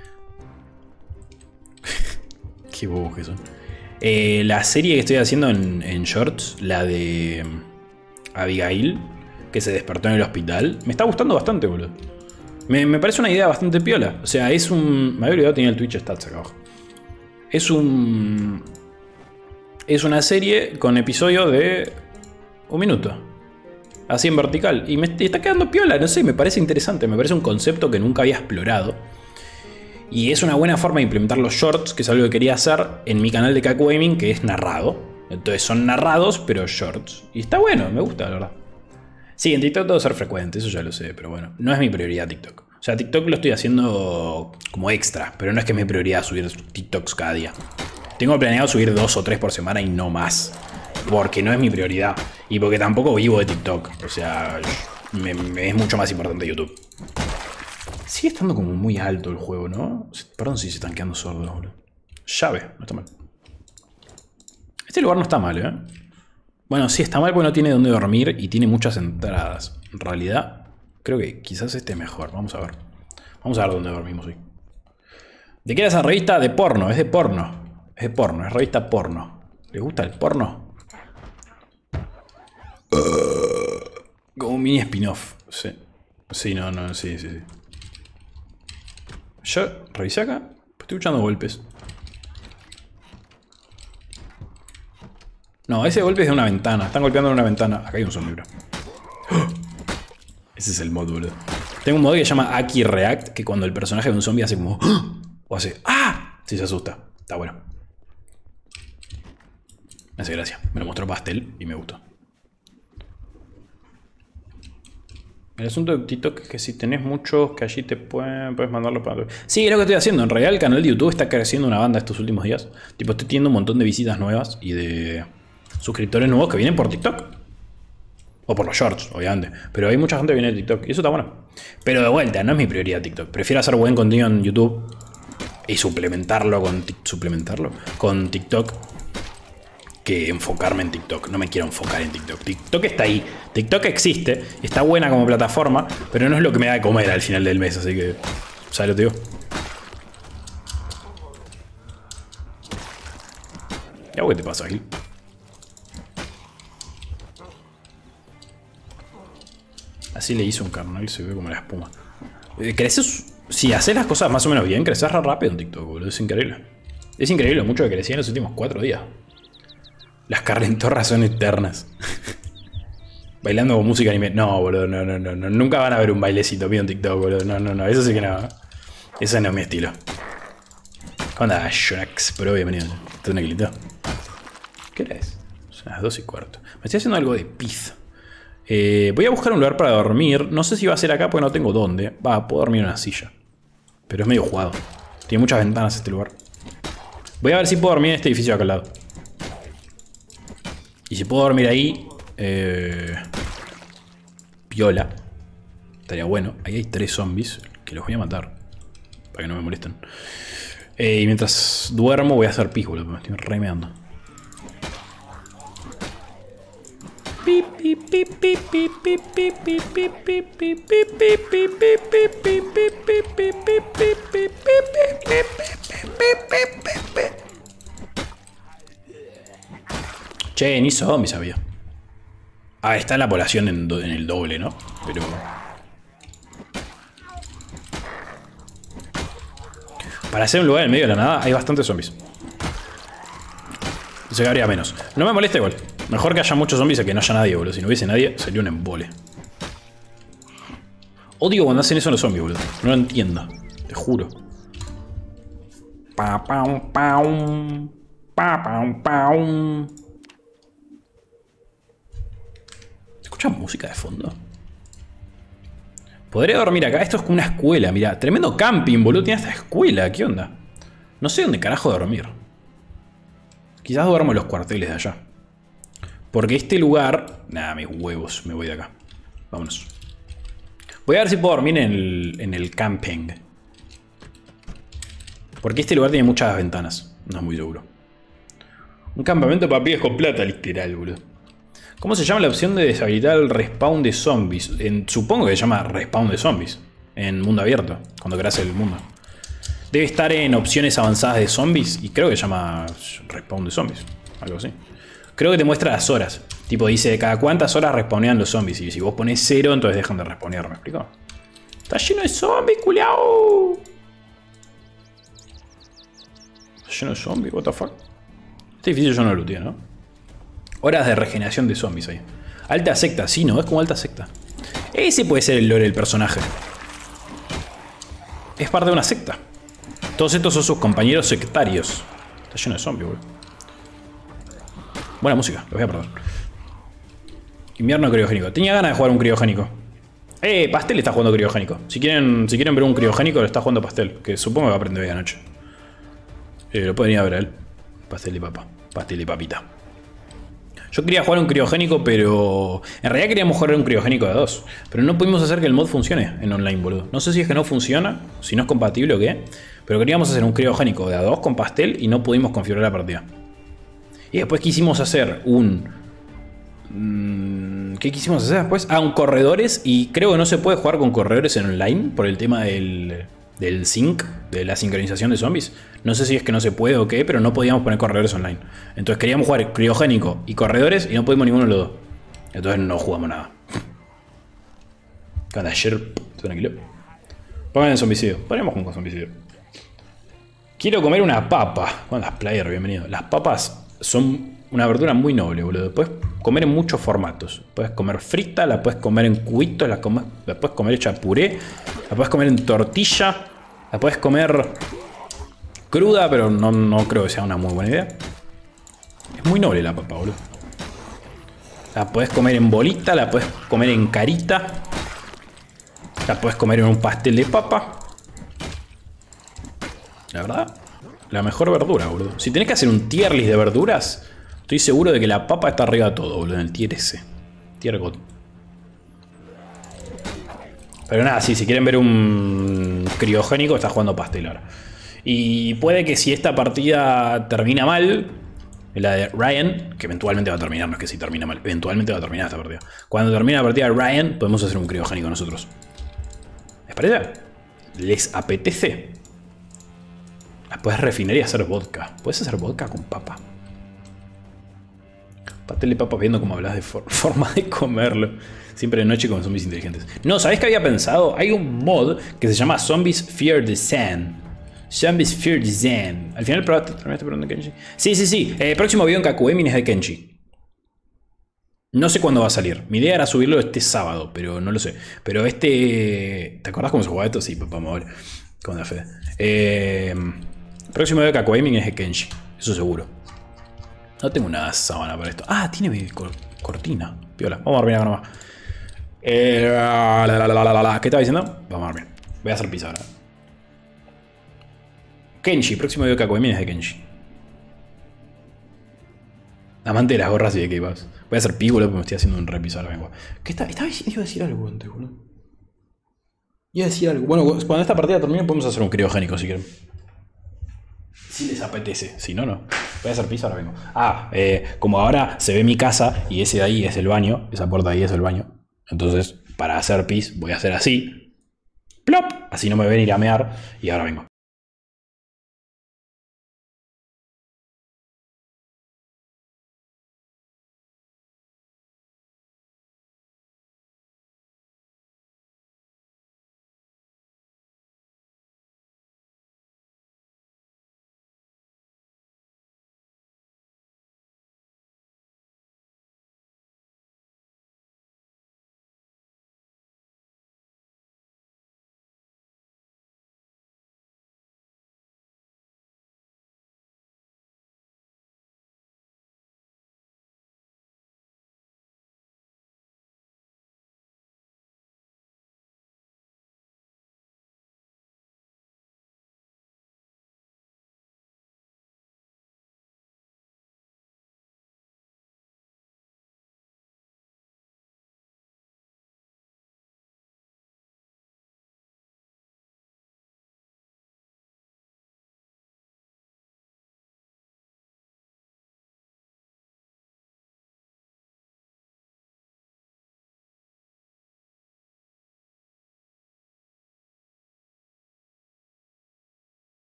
Qué bobos que son. Eh, la serie que estoy haciendo en, en shorts, la de Abigail, que se despertó en el hospital, me está gustando bastante, boludo. Me, me parece una idea bastante piola. O sea, es un... me había olvidado, tenía el Twitch Stats acá abajo. Es un... es una serie con episodio de un minuto. Así en vertical. Y me está quedando piola, no sé, me parece interesante. Me parece un concepto que nunca había explorado. Y es una buena forma de implementar los shorts, que es algo que quería hacer en mi canal de Kaku Gaming, que es narrado. Entonces son narrados, pero shorts. Y está bueno, me gusta, la verdad. Sí, en TikTok debo ser frecuente, eso ya lo sé, pero bueno, no es mi prioridad TikTok. O sea, TikTok lo estoy haciendo como extra, pero no es que es mi prioridad subir TikToks cada día. Tengo planeado subir dos o tres por semana y no más. Porque no es mi prioridad. Y porque tampoco vivo de TikTok. O sea, me, me es mucho más importante YouTube. Sigue estando como muy alto el juego, ¿no? Perdón si se están quedando sordos, boludo. Llave, no está mal. Este lugar no está mal, ¿eh? Bueno, sí está mal porque no tiene dónde dormir y tiene muchas entradas. En realidad, creo que quizás este es mejor. Vamos a ver. Vamos a ver dónde dormimos hoy. ¿De qué era esa revista? De porno, es de porno. Es de porno, es revista porno. ¿Les gusta el porno? Uh, como un mini spin-off. Sí. Sí, no, no, sí, sí, sí. Yo revisé acá. Estoy escuchando golpes. No, ese golpe es de una ventana. Están golpeando en una ventana. Acá hay un zombie, bro. Ese es el mod, boludo. Tengo un mod que se llama Aki React, que cuando el personaje de un zombie hace como... o hace... ¡Ah! Sí, se asusta. Está bueno. Me hace gracia. Me lo mostró Pastel y me gustó. El asunto de TikTok es que si tenés muchos que allí te pueden... Puedes mandarlo para... Sí, es lo que estoy haciendo. En realidad el canal de YouTube está creciendo una banda estos últimos días. Tipo, estoy teniendo un montón de visitas nuevas y de... suscriptores nuevos que vienen por TikTok. O por los shorts, obviamente. Pero hay mucha gente que viene de TikTok. Y eso está bueno. Pero de vuelta, no es mi prioridad TikTok. Prefiero hacer buen contenido en YouTube. Y suplementarlo con... Suplementarlo con TikTok. Que enfocarme en TikTok. No me quiero enfocar en TikTok. TikTok está ahí. TikTok existe. Está buena como plataforma. Pero no es lo que me da de comer al final del mes. Así que... ¿sabes lo que digo? ¿Y algo que te pasa aquí? Así le hizo un carnal, se ve como la espuma. Creces, si haces las cosas más o menos bien, creces rápido en TikTok, boludo. Es increíble. Es increíble lo mucho que crecí en los últimos cuatro días. Las carlentorras son eternas. Bailando con música anime. No, boludo, no, no, no, no. Nunca van a ver un bailecito mío en TikTok, boludo. No, no, no. Eso sí que no. Eso no es mi estilo. ¿Cómo andás, Shonax? Pero bienvenido. ¿Estás tranquilito? ¿Qué hora es? Son las dos y cuarto. Me estoy haciendo algo de pizza. Eh, voy a buscar un lugar para dormir. No sé si va a ser acá porque no tengo dónde. Va, puedo dormir en una silla. Pero es medio jugado. Tiene muchas ventanas este lugar. Voy a ver si puedo dormir en este edificio de acá al lado. Y si puedo dormir ahí... Eh, piola. Estaría bueno. Ahí hay tres zombies que los voy a matar. Para que no me molesten. Eh, y mientras duermo voy a hacer pis, boludo. Me estoy remeando. Che, ni zombies había. Ah, está la población en, en el doble, ¿no? Pero... para hacer un lugar en medio de la nada hay bastantes zombies. Se que habría menos. No me molesta igual. Mejor que haya muchos zombies a que no haya nadie, boludo. Si no hubiese nadie, sería un embole. Odio cuando hacen eso los zombies, boludo. No lo entiendo. Te juro. Pa, pam, pam. Pa, pam, pam. ¿Se escucha música de fondo? Podría dormir acá. Esto es como una escuela, mirá. Tremendo camping, boludo. Tiene esta escuela. ¿Qué onda? No sé dónde carajo dormir. Quizás duermo en los cuarteles de allá. Porque este lugar... Nada, mis huevos. Me voy de acá. Vámonos. Voy a ver si puedo dormir en el, en el camping. Porque este lugar tiene muchas ventanas. No es muy seguro. Un campamento para pibes con plata, literal, boludo. ¿Cómo se llama la opción de deshabilitar el respawn de zombies? En, supongo que se llama respawn de zombies. En mundo abierto. Cuando creas el mundo. Debe estar en opciones avanzadas de zombies. Y creo que se llama respawn de zombies. Algo así. Creo que te muestra las horas. Tipo dice cada cuántas horas respawnean los zombies. Y si vos pones cero, entonces dejan de respawnear. ¿Me explico? Está lleno de zombies, culiao. Está lleno de zombies, what the fuck. Este edificio yo no lo looteé, ¿no? Horas de regeneración de zombies ahí. Alta secta, sí, ¿no? Es como alta secta. Ese puede ser el lore del personaje. Es parte de una secta. Todos estos son sus compañeros sectarios. Está lleno de zombies, boludo. Buena música, lo voy a perder. Invierno criogénico. Tenía ganas de jugar un criogénico. Eh, Pastel está jugando criogénico. Si quieren, si quieren ver un criogénico, lo está jugando Pastel. Que supongo que va a aprender hoy anoche. Eh, lo pueden ir a ver a él. Pastel de papa. Pastel de papita. Yo quería jugar un criogénico, pero... En realidad queríamos jugar un criogénico de dos. Pero no pudimos hacer que el mod funcione en online, boludo. No sé si es que no funciona, si no es compatible o qué. Pero queríamos hacer un criogénico de a dos con pastel y no pudimos configurar la partida. Y después quisimos hacer un... ¿Qué quisimos hacer después? Ah, un corredores. Y creo que no se puede jugar con corredores en online por el tema del... del sync, de la sincronización de zombies. No sé si es que no se puede o qué, pero no podíamos poner corredores online. Entonces queríamos jugar criogénico y corredores y no pudimos ninguno de los dos. Entonces no jugamos nada. Cada ayer tranquilo. Pongan en zombicidio. Ponemos con zombicidio. Quiero comer una papa. ¿Cuántas player? Bienvenido. Las papas son una verdura muy noble, boludo. Puedes comer en muchos formatos. Puedes comer frita, la puedes comer en cubitos, la, comes, la puedes comer hecha puré, la puedes comer en tortilla, la puedes comer cruda, pero no, no creo que sea una muy buena idea. Es muy noble la papa, boludo. La puedes comer en bolita, la puedes comer en carita, la puedes comer en un pastel de papa. La verdad, la mejor verdura, boludo. Si tenés que hacer un tier list de verduras, estoy seguro de que la papa está arriba de todo, boludo, en el tier ese. Tier God. Pero nada, sí, si quieren ver un criogénico, está jugando pastel ahora. Y puede que si esta partida termina mal, la de Ryan, que eventualmente va a terminar, no es que si termina mal, eventualmente va a terminar esta partida. Cuando termine la partida de Ryan, podemos hacer un criogénico nosotros. ¿Les parece? ¿Les apetece? Puedes refinar y hacer vodka. Puedes hacer vodka con papa. Pastel de papa, viendo cómo hablas de for forma de comerlo. Siempre de noche con zombies inteligentes. No, ¿sabés qué había pensado? Hay un mod que se llama Zombies Fear the Sand. Zombies Fear the Sand. Al final probaste, terminaste probando Kenshi. Sí, sí, sí. El eh, próximo video en Kakuemin es de Kenshi. No sé cuándo va a salir. Mi idea era subirlo este sábado, pero no lo sé. Pero este... ¿Te acordás cómo se jugaba esto? Sí, papá, amor. Con la fe. Eh... El próximo video de Kakuemin es de Kenshi. Eso seguro. No tengo una sábana para esto. Ah, tiene cortina. Piola. Vamos a dormir acá nomás. Eh, la, la, la, la, la. ¿Qué estaba diciendo? Vamos a dormir. Voy a hacer pizza ahora. Kenshi. Próximo video de Kakuemin es de Kenshi. Amante de las gorras y de K-Paps. Voy a hacer pi, boludo, porque me estoy haciendo un repiso ahora mismo. ¿Qué está? Estaba diciendo, iba a decir algo antes, boludo. Iba a decir algo. Bueno, cuando esta partida termine podemos hacer un criogénico si quieren. Si les apetece, si no, no. Voy a hacer pizza, ahora vengo. Ah, eh, como ahora se ve mi casa y ese de ahí es el baño, esa puerta de ahí es el baño. Entonces, para hacer pis voy a hacer así. Plop. Así no me ven ir a mear y ahora vengo.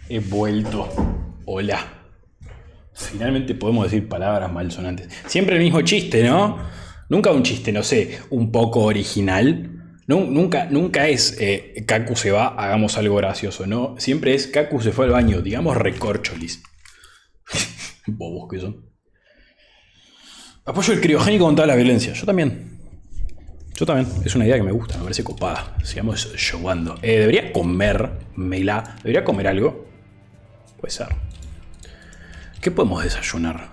He vuelto. Hola. Finalmente podemos decir palabras malsonantes. Siempre el mismo chiste, ¿no? Nunca un chiste, no sé, un poco original. No, nunca, nunca es eh, Kaku se va, hagamos algo gracioso, ¿no? Siempre es Kaku se fue al baño, digamos recorcholis. Bobos que son. Apoyo el criogénico con toda la violencia. Yo también. Yo también. Es una idea que me gusta, me parece copada. Sigamos showando. Eh, debería comérmela. Debería comer algo. Puede ser. ¿Qué podemos desayunar?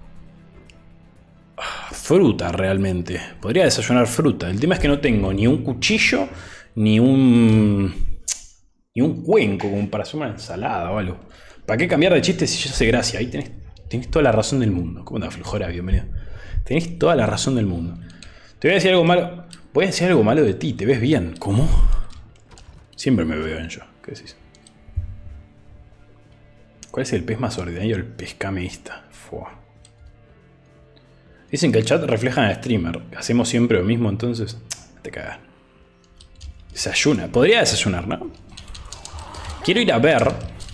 Ah, fruta, realmente. Podría desayunar fruta. El tema es que no tengo ni un cuchillo, ni un... ni un cuenco como para hacer una ensalada o algo. ¿Para qué cambiar de chiste si yo sé gracia? Ahí tenés, tenés toda la razón del mundo. ¿Cómo andás, Flojora? Bienvenido. Tenés toda la razón del mundo. Te voy a decir algo malo. Voy a decir algo malo de ti. ¿Te ves bien? ¿Cómo? Siempre me veo bien yo. ¿Qué decís? ¿Cuál es el pez más ordinario? El pescameísta. Fua. Dicen que el chat refleja en el streamer. Hacemos siempre lo mismo, entonces. Te cagas. Desayuna. Podría desayunar, ¿no? Quiero ir a ver.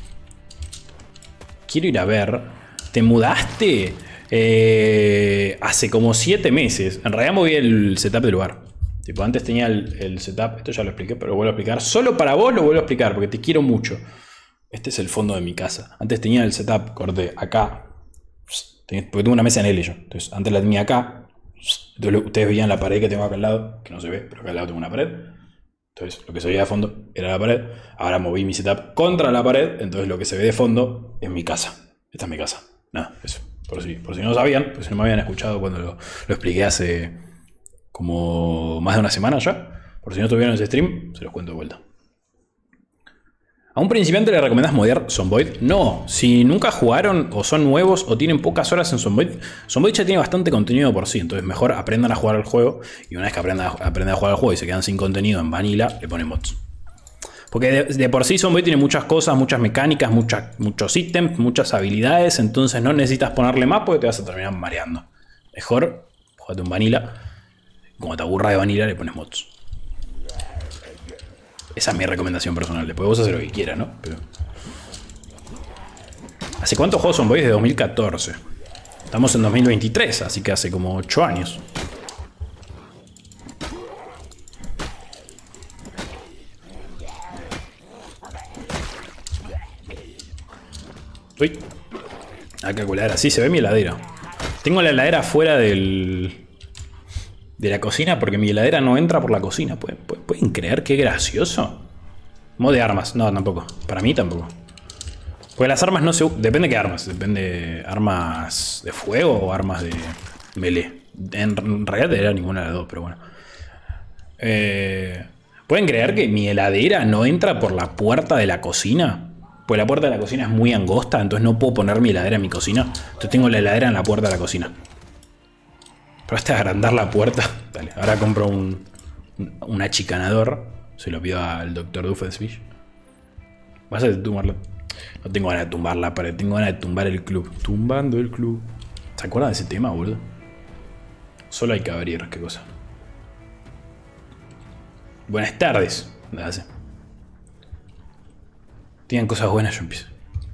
Quiero ir a ver. ¿Te mudaste? Eh, hace como siete meses. En realidad moví el setup del lugar. Tipo, antes tenía el, el setup. Esto ya lo expliqué, pero lo vuelvo a explicar. Solo para vos lo vuelvo a explicar, porque te quiero mucho. Este es el fondo de mi casa. Antes tenía el setup, corté acá. Porque tengo una mesa en L yo. Entonces, antes la tenía acá. Entonces, ustedes veían la pared que tengo acá al lado. Que no se ve, pero acá al lado tengo una pared. Entonces, lo que se veía de fondo era la pared. Ahora moví mi setup contra la pared. Entonces, lo que se ve de fondo es mi casa. Esta es mi casa. Nada, eso. Por si, por si no sabían, pues si no me habían escuchado cuando lo, lo expliqué hace como más de una semana ya. Por si no estuvieron en ese stream, se los cuento de vuelta. ¿A un principiante le recomendás modear Zomboid? No, si nunca jugaron o son nuevos o tienen pocas horas en Zomboid, Zomboid ya tiene bastante contenido por sí, entonces mejor aprendan a jugar al juego y una vez que aprendan a, aprendan a jugar al juego y se quedan sin contenido en Vanilla, le ponen mods. Porque de, de por sí Zomboid tiene muchas cosas, muchas mecánicas, muchas, muchos ítems, muchas habilidades, entonces no necesitas ponerle más porque te vas a terminar mareando. Mejor, jugate un Vanilla, como te aburra de Vanilla le pones mods. Esa es mi recomendación personal. Después vos hacer lo que quieras, ¿no? Pero... ¿hace cuánto juego Zomboid? Desde dos mil catorce. Estamos en dos mil veintitrés, así que hace como ocho años. Uy. A calcular, así se ve mi heladera. Tengo la heladera fuera del... de la cocina porque mi heladera no entra por la cocina. ¿Pueden, ¿pueden creer qué gracioso? Modo de armas. No, tampoco. Para mí tampoco. Porque las armas no se... depende de qué armas. Depende de armas de fuego o armas de melee. En realidad era ninguna de las dos, pero bueno. Eh, ¿Pueden creer que mi heladera no entra por la puerta de la cocina? Pues la puerta de la cocina es muy angosta, entonces no puedo poner mi heladera en mi cocina. Entonces tengo la heladera en la puerta de la cocina. Pero hasta agrandar la puerta. Dale, ahora compro un, un achicanador. Se lo pido al doctor Doofenshmirtz. Vas a tumbarlo. No tengo ganas de tumbar la pared, tengo ganas de tumbar el club. Tumbando el club. ¿Se acuerdan de ese tema, boludo? Solo hay que abrir, qué cosa. Buenas tardes. Nada, hace. Tienen cosas buenas, yo empiezo.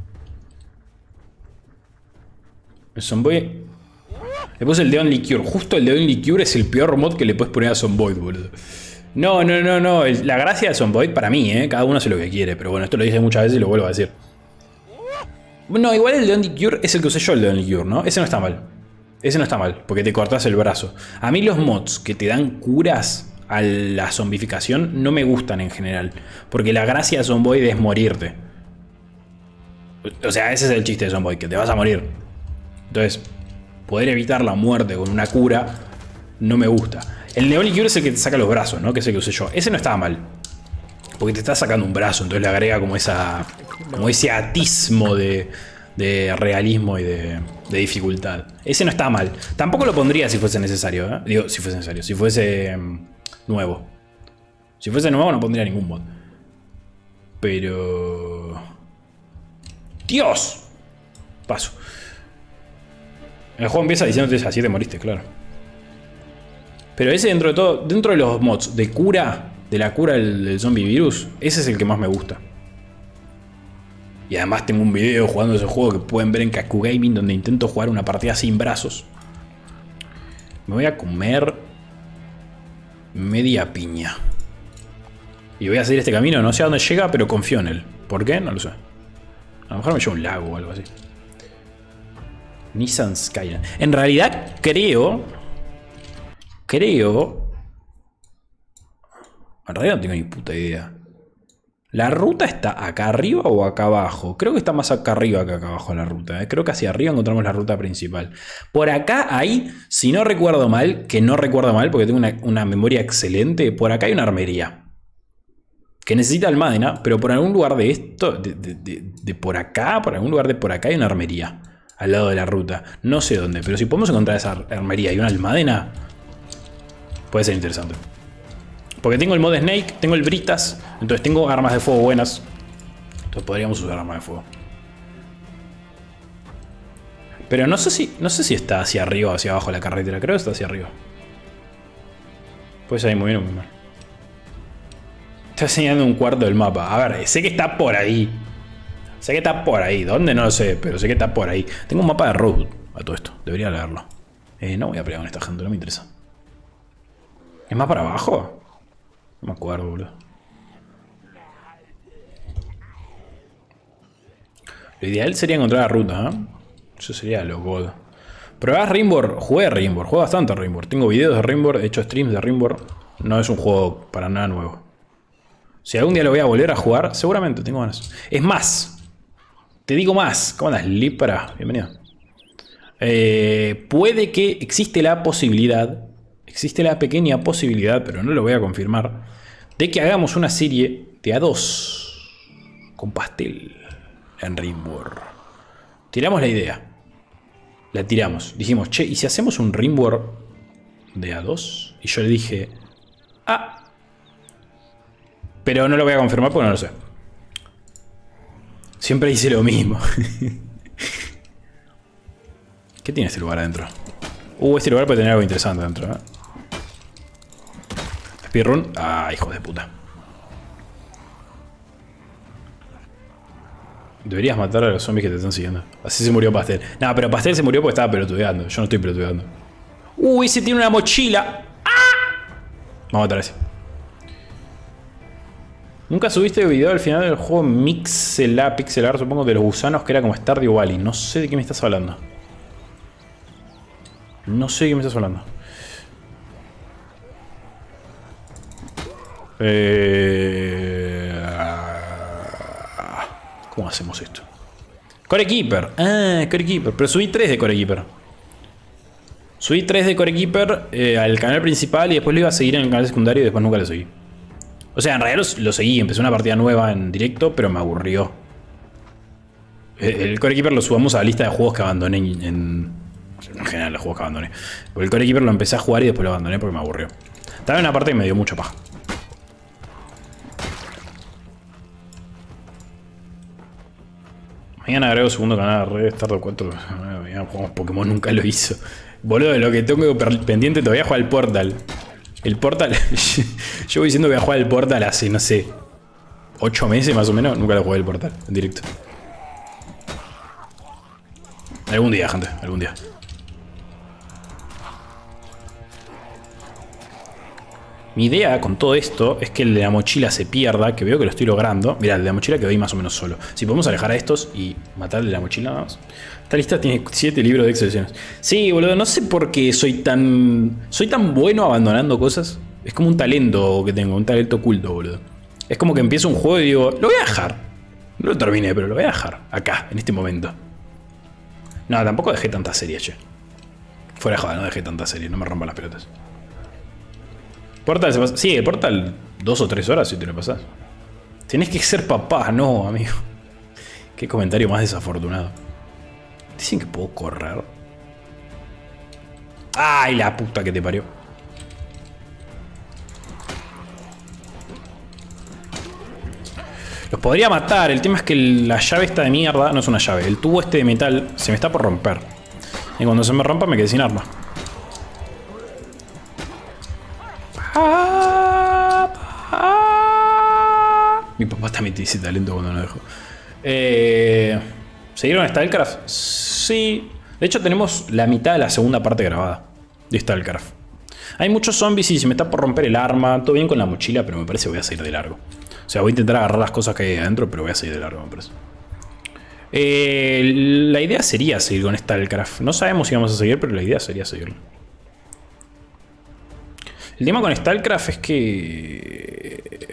El Zomboid. Le puse el de Only Cure. Justo el de Only Cure es el peor mod que le puedes poner a Zomboid, boludo. No, no, no, no. La gracia de Zomboid para mí, ¿eh? Cada uno hace lo que quiere. Pero bueno, esto lo dije muchas veces y lo vuelvo a decir. No, igual el de Only Cure es el que usé yo, el de Only Cure, ¿no? Ese no está mal. Ese no está mal, porque te cortas el brazo. A mí los mods que te dan curas a la zombificación no me gustan en general. Porque la gracia de Zomboid es morirte. O sea, ese es el chiste de Zomboid, que te vas a morir. Entonces, poder evitar la muerte con una cura no me gusta. El de Only Cure es el que te saca los brazos, ¿no? Que es el que usé yo. Ese no estaba mal. Porque te está sacando un brazo, entonces le agrega como esa. Como ese atismo de, de realismo y de, de dificultad. Ese no está mal. Tampoco lo pondría si fuese necesario, ¿eh? Digo, si fuese necesario. Si fuese um, nuevo. Si fuese nuevo no pondría ningún mod. Pero... ¡Dios! Paso. El juego empieza diciéndote así te moriste, claro. Pero ese dentro de todo, dentro de los mods de cura, de la cura del, del zombie virus, ese es el que más me gusta. Y además tengo un video jugando ese juego que pueden ver en Kaku Gaming, donde intento jugar una partida sin brazos. Me voy a comer media piña. Y voy a seguir este camino, no sé a dónde llega, pero confío en él. ¿Por qué? No lo sé. A lo mejor me lleva a un lago o algo así. Nissan Skyline. En realidad creo... Creo... En realidad no tengo ni puta idea. ¿La ruta está acá arriba o acá abajo? Creo que está más acá arriba que acá abajo la ruta. ¿eh? Creo que hacia arriba encontramos la ruta principal. Por acá hay, si no recuerdo mal, que no recuerdo mal porque tengo una, una memoria excelente, por acá hay una armería. Que necesita almadena, pero por algún lugar de esto, de, de, de, de por acá, por algún lugar de por acá hay una armería. Al lado de la ruta. No sé dónde, pero si podemos encontrar esa armería y una almadena, puede ser interesante. Porque tengo el mod Snake, tengo el Britas, entonces tengo armas de fuego buenas. Entonces podríamos usar armas de fuego. Pero no sé si, no sé si está hacia arriba o hacia abajo la carretera. Creo que está hacia arriba. Puede ser muy bien o muy mal. Está enseñando un cuarto del mapa. A ver, sé que está por ahí. Sé que está por ahí. ¿Dónde? No lo sé, pero sé que está por ahí. Tengo un mapa de Rosewood a todo esto. Debería leerlo. Eh, no voy a pelear con esta gente, no me interesa. ¿Es más para abajo? No me acuerdo, boludo. Lo ideal sería encontrar la ruta, ¿eh? Eso sería lo god. ¿Probás Rimworld? Jugué a Rimworld, jugué bastante a Rimworld. Tengo videos de Rimworld, he hecho streams de Rimworld. No es un juego para nada nuevo. Si algún día lo voy a volver a jugar, seguramente tengo ganas. Es más, te digo más. ¿Cómo andas, Lipara? Bienvenido. Eh, puede que existe la posibilidad, existe la pequeña posibilidad, pero no lo voy a confirmar, de que hagamos una serie de a dos con pastel en Rimworld. Tiramos la idea. La tiramos. Dijimos, che, ¿y si hacemos un Rimworld de a dos? Y yo le dije, ah. Pero no lo voy a confirmar porque no lo sé. Siempre hice lo mismo. ¿Qué tiene este lugar adentro? Uh, este lugar puede tener algo interesante adentro, ¿eh? Speedrun. Ah, hijo de puta. Deberías matar a los zombies que te están siguiendo. Así se murió Pastel. No, pero Pastel se murió porque estaba pelotudeando. Yo no estoy pelotudeando. Uh, ese tiene una mochila. ¡Ah! Vamos a matar a ese. Nunca subiste video al final del juego Mixelar, Pixelar, supongo, de los gusanos, que era como Stardew Valley. No sé de qué me estás hablando. No sé de qué me estás hablando. Eh... ¿Cómo hacemos esto? Core Keeper. Ah, Core Keeper. Pero subí tres de Core Keeper. Subí tres de Core Keeper eh, al canal principal y después lo iba a seguir en el canal secundario y después nunca lo seguí. O sea, en realidad lo, lo seguí. Empecé una partida nueva en directo, pero me aburrió. El, el Core Keeper lo subamos a la lista de juegos que abandoné en... en, en general, los juegos que abandoné. Porque el Core Keeper lo empecé a jugar y después lo abandoné porque me aburrió. Estaba en una parte que me dio mucha paja. Mañana agrego segundo canal de Red Star cuatro. Mañana jugamos Pokémon, nunca lo hizo. Boludo, lo que tengo pendiente todavía es jugar al Portal. El Portal. Yo voy diciendo que voy a jugar al Portal hace, no sé, ocho meses más o menos. Nunca lo jugué el Portal en directo. Algún día, gente, algún día. Mi idea con todo esto es que el de la mochila se pierda, que veo que lo estoy logrando. Mirá, el de la mochila quedó ahí más o menos solo. Si podemos alejar a estos y matar el de la mochila nada más. Esta lista tiene siete libros de excepciones. Sí, boludo, no sé por qué soy tan... Soy tan bueno abandonando cosas. Es como un talento que tengo, un talento oculto, boludo. Es como que empiezo un juego y digo, lo voy a dejar. No lo terminé, pero lo voy a dejar. Acá, en este momento. No, tampoco dejé tanta serie, che. Fuera de joda, no dejé tanta serie, no me rompan las pelotas. Portal se pasa. Sí, el Portal dos o tres horas si te lo pasás. Tenés que ser papá, no, amigo. Qué comentario más desafortunado. Dicen que puedo correr. Ay, la puta que te parió. Los podría matar. El tema es que la llave esta de mierda no es una llave. El tubo este de metal se me está por romper. Y cuando se me rompa me quedé sin arma. Mi papá también te dice talento cuando no dejo. Eh, ¿Seguieron StarCraft? Sí. De hecho tenemos la mitad de la segunda parte grabada de StarCraft. Hay muchos zombies y se me está por romper el arma. Todo bien con la mochila, pero me parece que voy a seguir de largo. O sea, voy a intentar agarrar las cosas que hay adentro, pero voy a seguir de largo, me parece. Eh, la idea sería seguir con StarCraft. No sabemos si vamos a seguir, pero la idea sería seguirlo. El tema con StarCraft es que...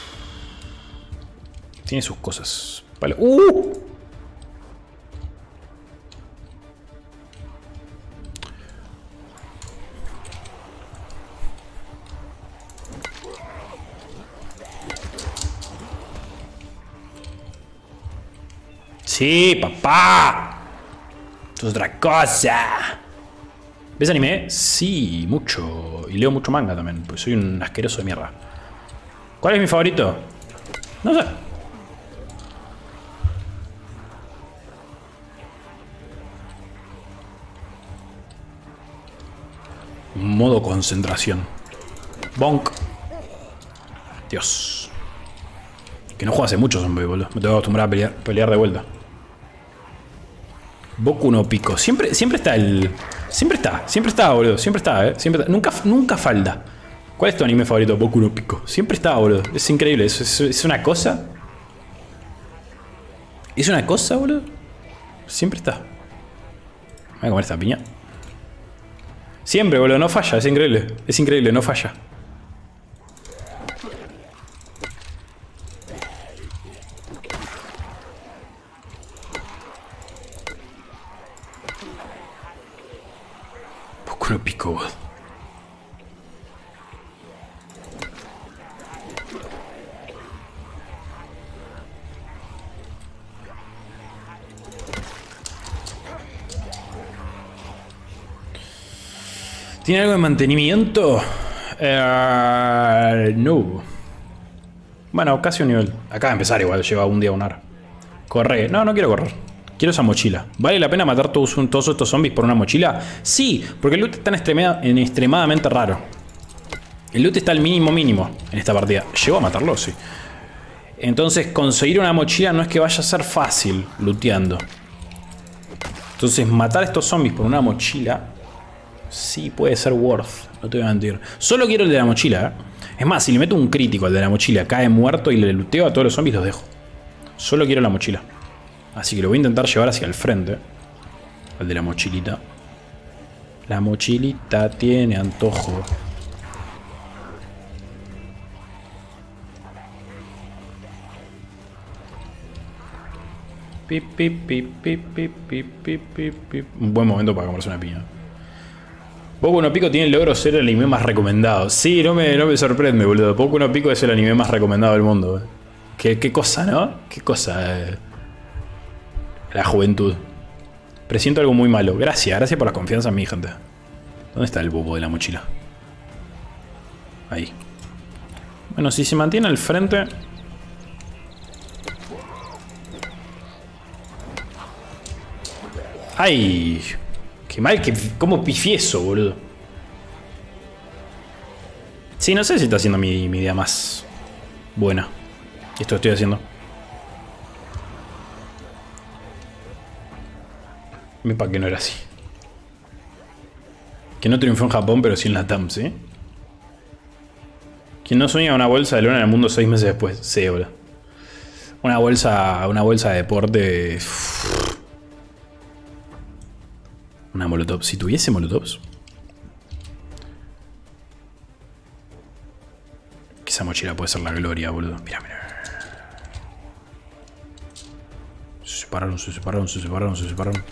tiene sus cosas. Vale. ¡Uh! Sí, papá. Esto es otra cosa. ¿Ves anime? Sí, mucho. Y leo mucho manga también, porque soy un asqueroso de mierda. ¿Cuál es mi favorito? No sé. Modo concentración. Bonk. Dios. Que no juego hace mucho zombie, boludo. Me tengo que acostumbrar a pelear, pelear de vuelta. Boku no Pico. Siempre, siempre está el... Siempre está, siempre está, boludo. Siempre está, eh. Siempre está. Nunca, nunca falta. ¿Cuál es tu anime favorito? Boku no Pico. Siempre está, boludo. Es increíble. Es, es, es una cosa. Es una cosa, boludo. Siempre está. Voy a comer esta piña. Siempre, boludo. No falla. Es increíble. Es increíble. No falla. Boku no Pico, boludo. ¿Tiene algo de mantenimiento? Uh, no. Bueno, casi un nivel. Acaba de empezar igual, lleva un día un ar. Corre. No, no quiero correr. Quiero esa mochila. ¿Vale la pena matar todos, todos estos zombies por una mochila? Sí, porque el loot está en extrema, en extremadamente raro. El loot está al mínimo mínimo en esta partida. ¿Llego a matarlo? Sí. Entonces conseguir una mochila no es que vaya a ser fácil looteando. Entonces matar a estos zombies por una mochila... sí, puede ser worth, no te voy a mentir. Solo quiero el de la mochila, ¿eh? Es más, si le meto un crítico al de la mochila, cae muerto y le looteo a todos los zombies, los dejo. Solo quiero la mochila. Así que lo voy a intentar llevar hacia el frente. Al de la mochilita. La mochilita tiene antojo. Pip, pip, pip, pip, pip, pip, pip, pip. Un buen momento para comerse una piña. Boku no Pico tiene el logro de ser el anime más recomendado. Sí, no me, no me sorprende, boludo. Boku no Pico es el anime más recomendado del mundo. Eh. ¿Qué, qué cosa, ¿no? Qué cosa. Eh. La juventud. Presiento algo muy malo. Gracias, gracias por la confianza en mí, gente. ¿Dónde está el bobo de la mochila? Ahí. Bueno, si se mantiene al frente... ¡Ay! Qué mal, que, cómo pifié eso, boludo. Sí, no sé si está haciendo mi, mi idea más buena. Esto estoy haciendo. Me pa' que no era así. Que no triunfó en Japón, pero sí en la T A M, ¿sí? ¿Quién no sueña una bolsa de lona en el mundo seis meses después? Sí, boludo. Una bolsa, una bolsa de deporte... Una molotov. Si tuviese molotovs. Que esa mochila puede ser la gloria, boludo. Mira, mira. Se separaron, se separaron, se separaron, se separaron.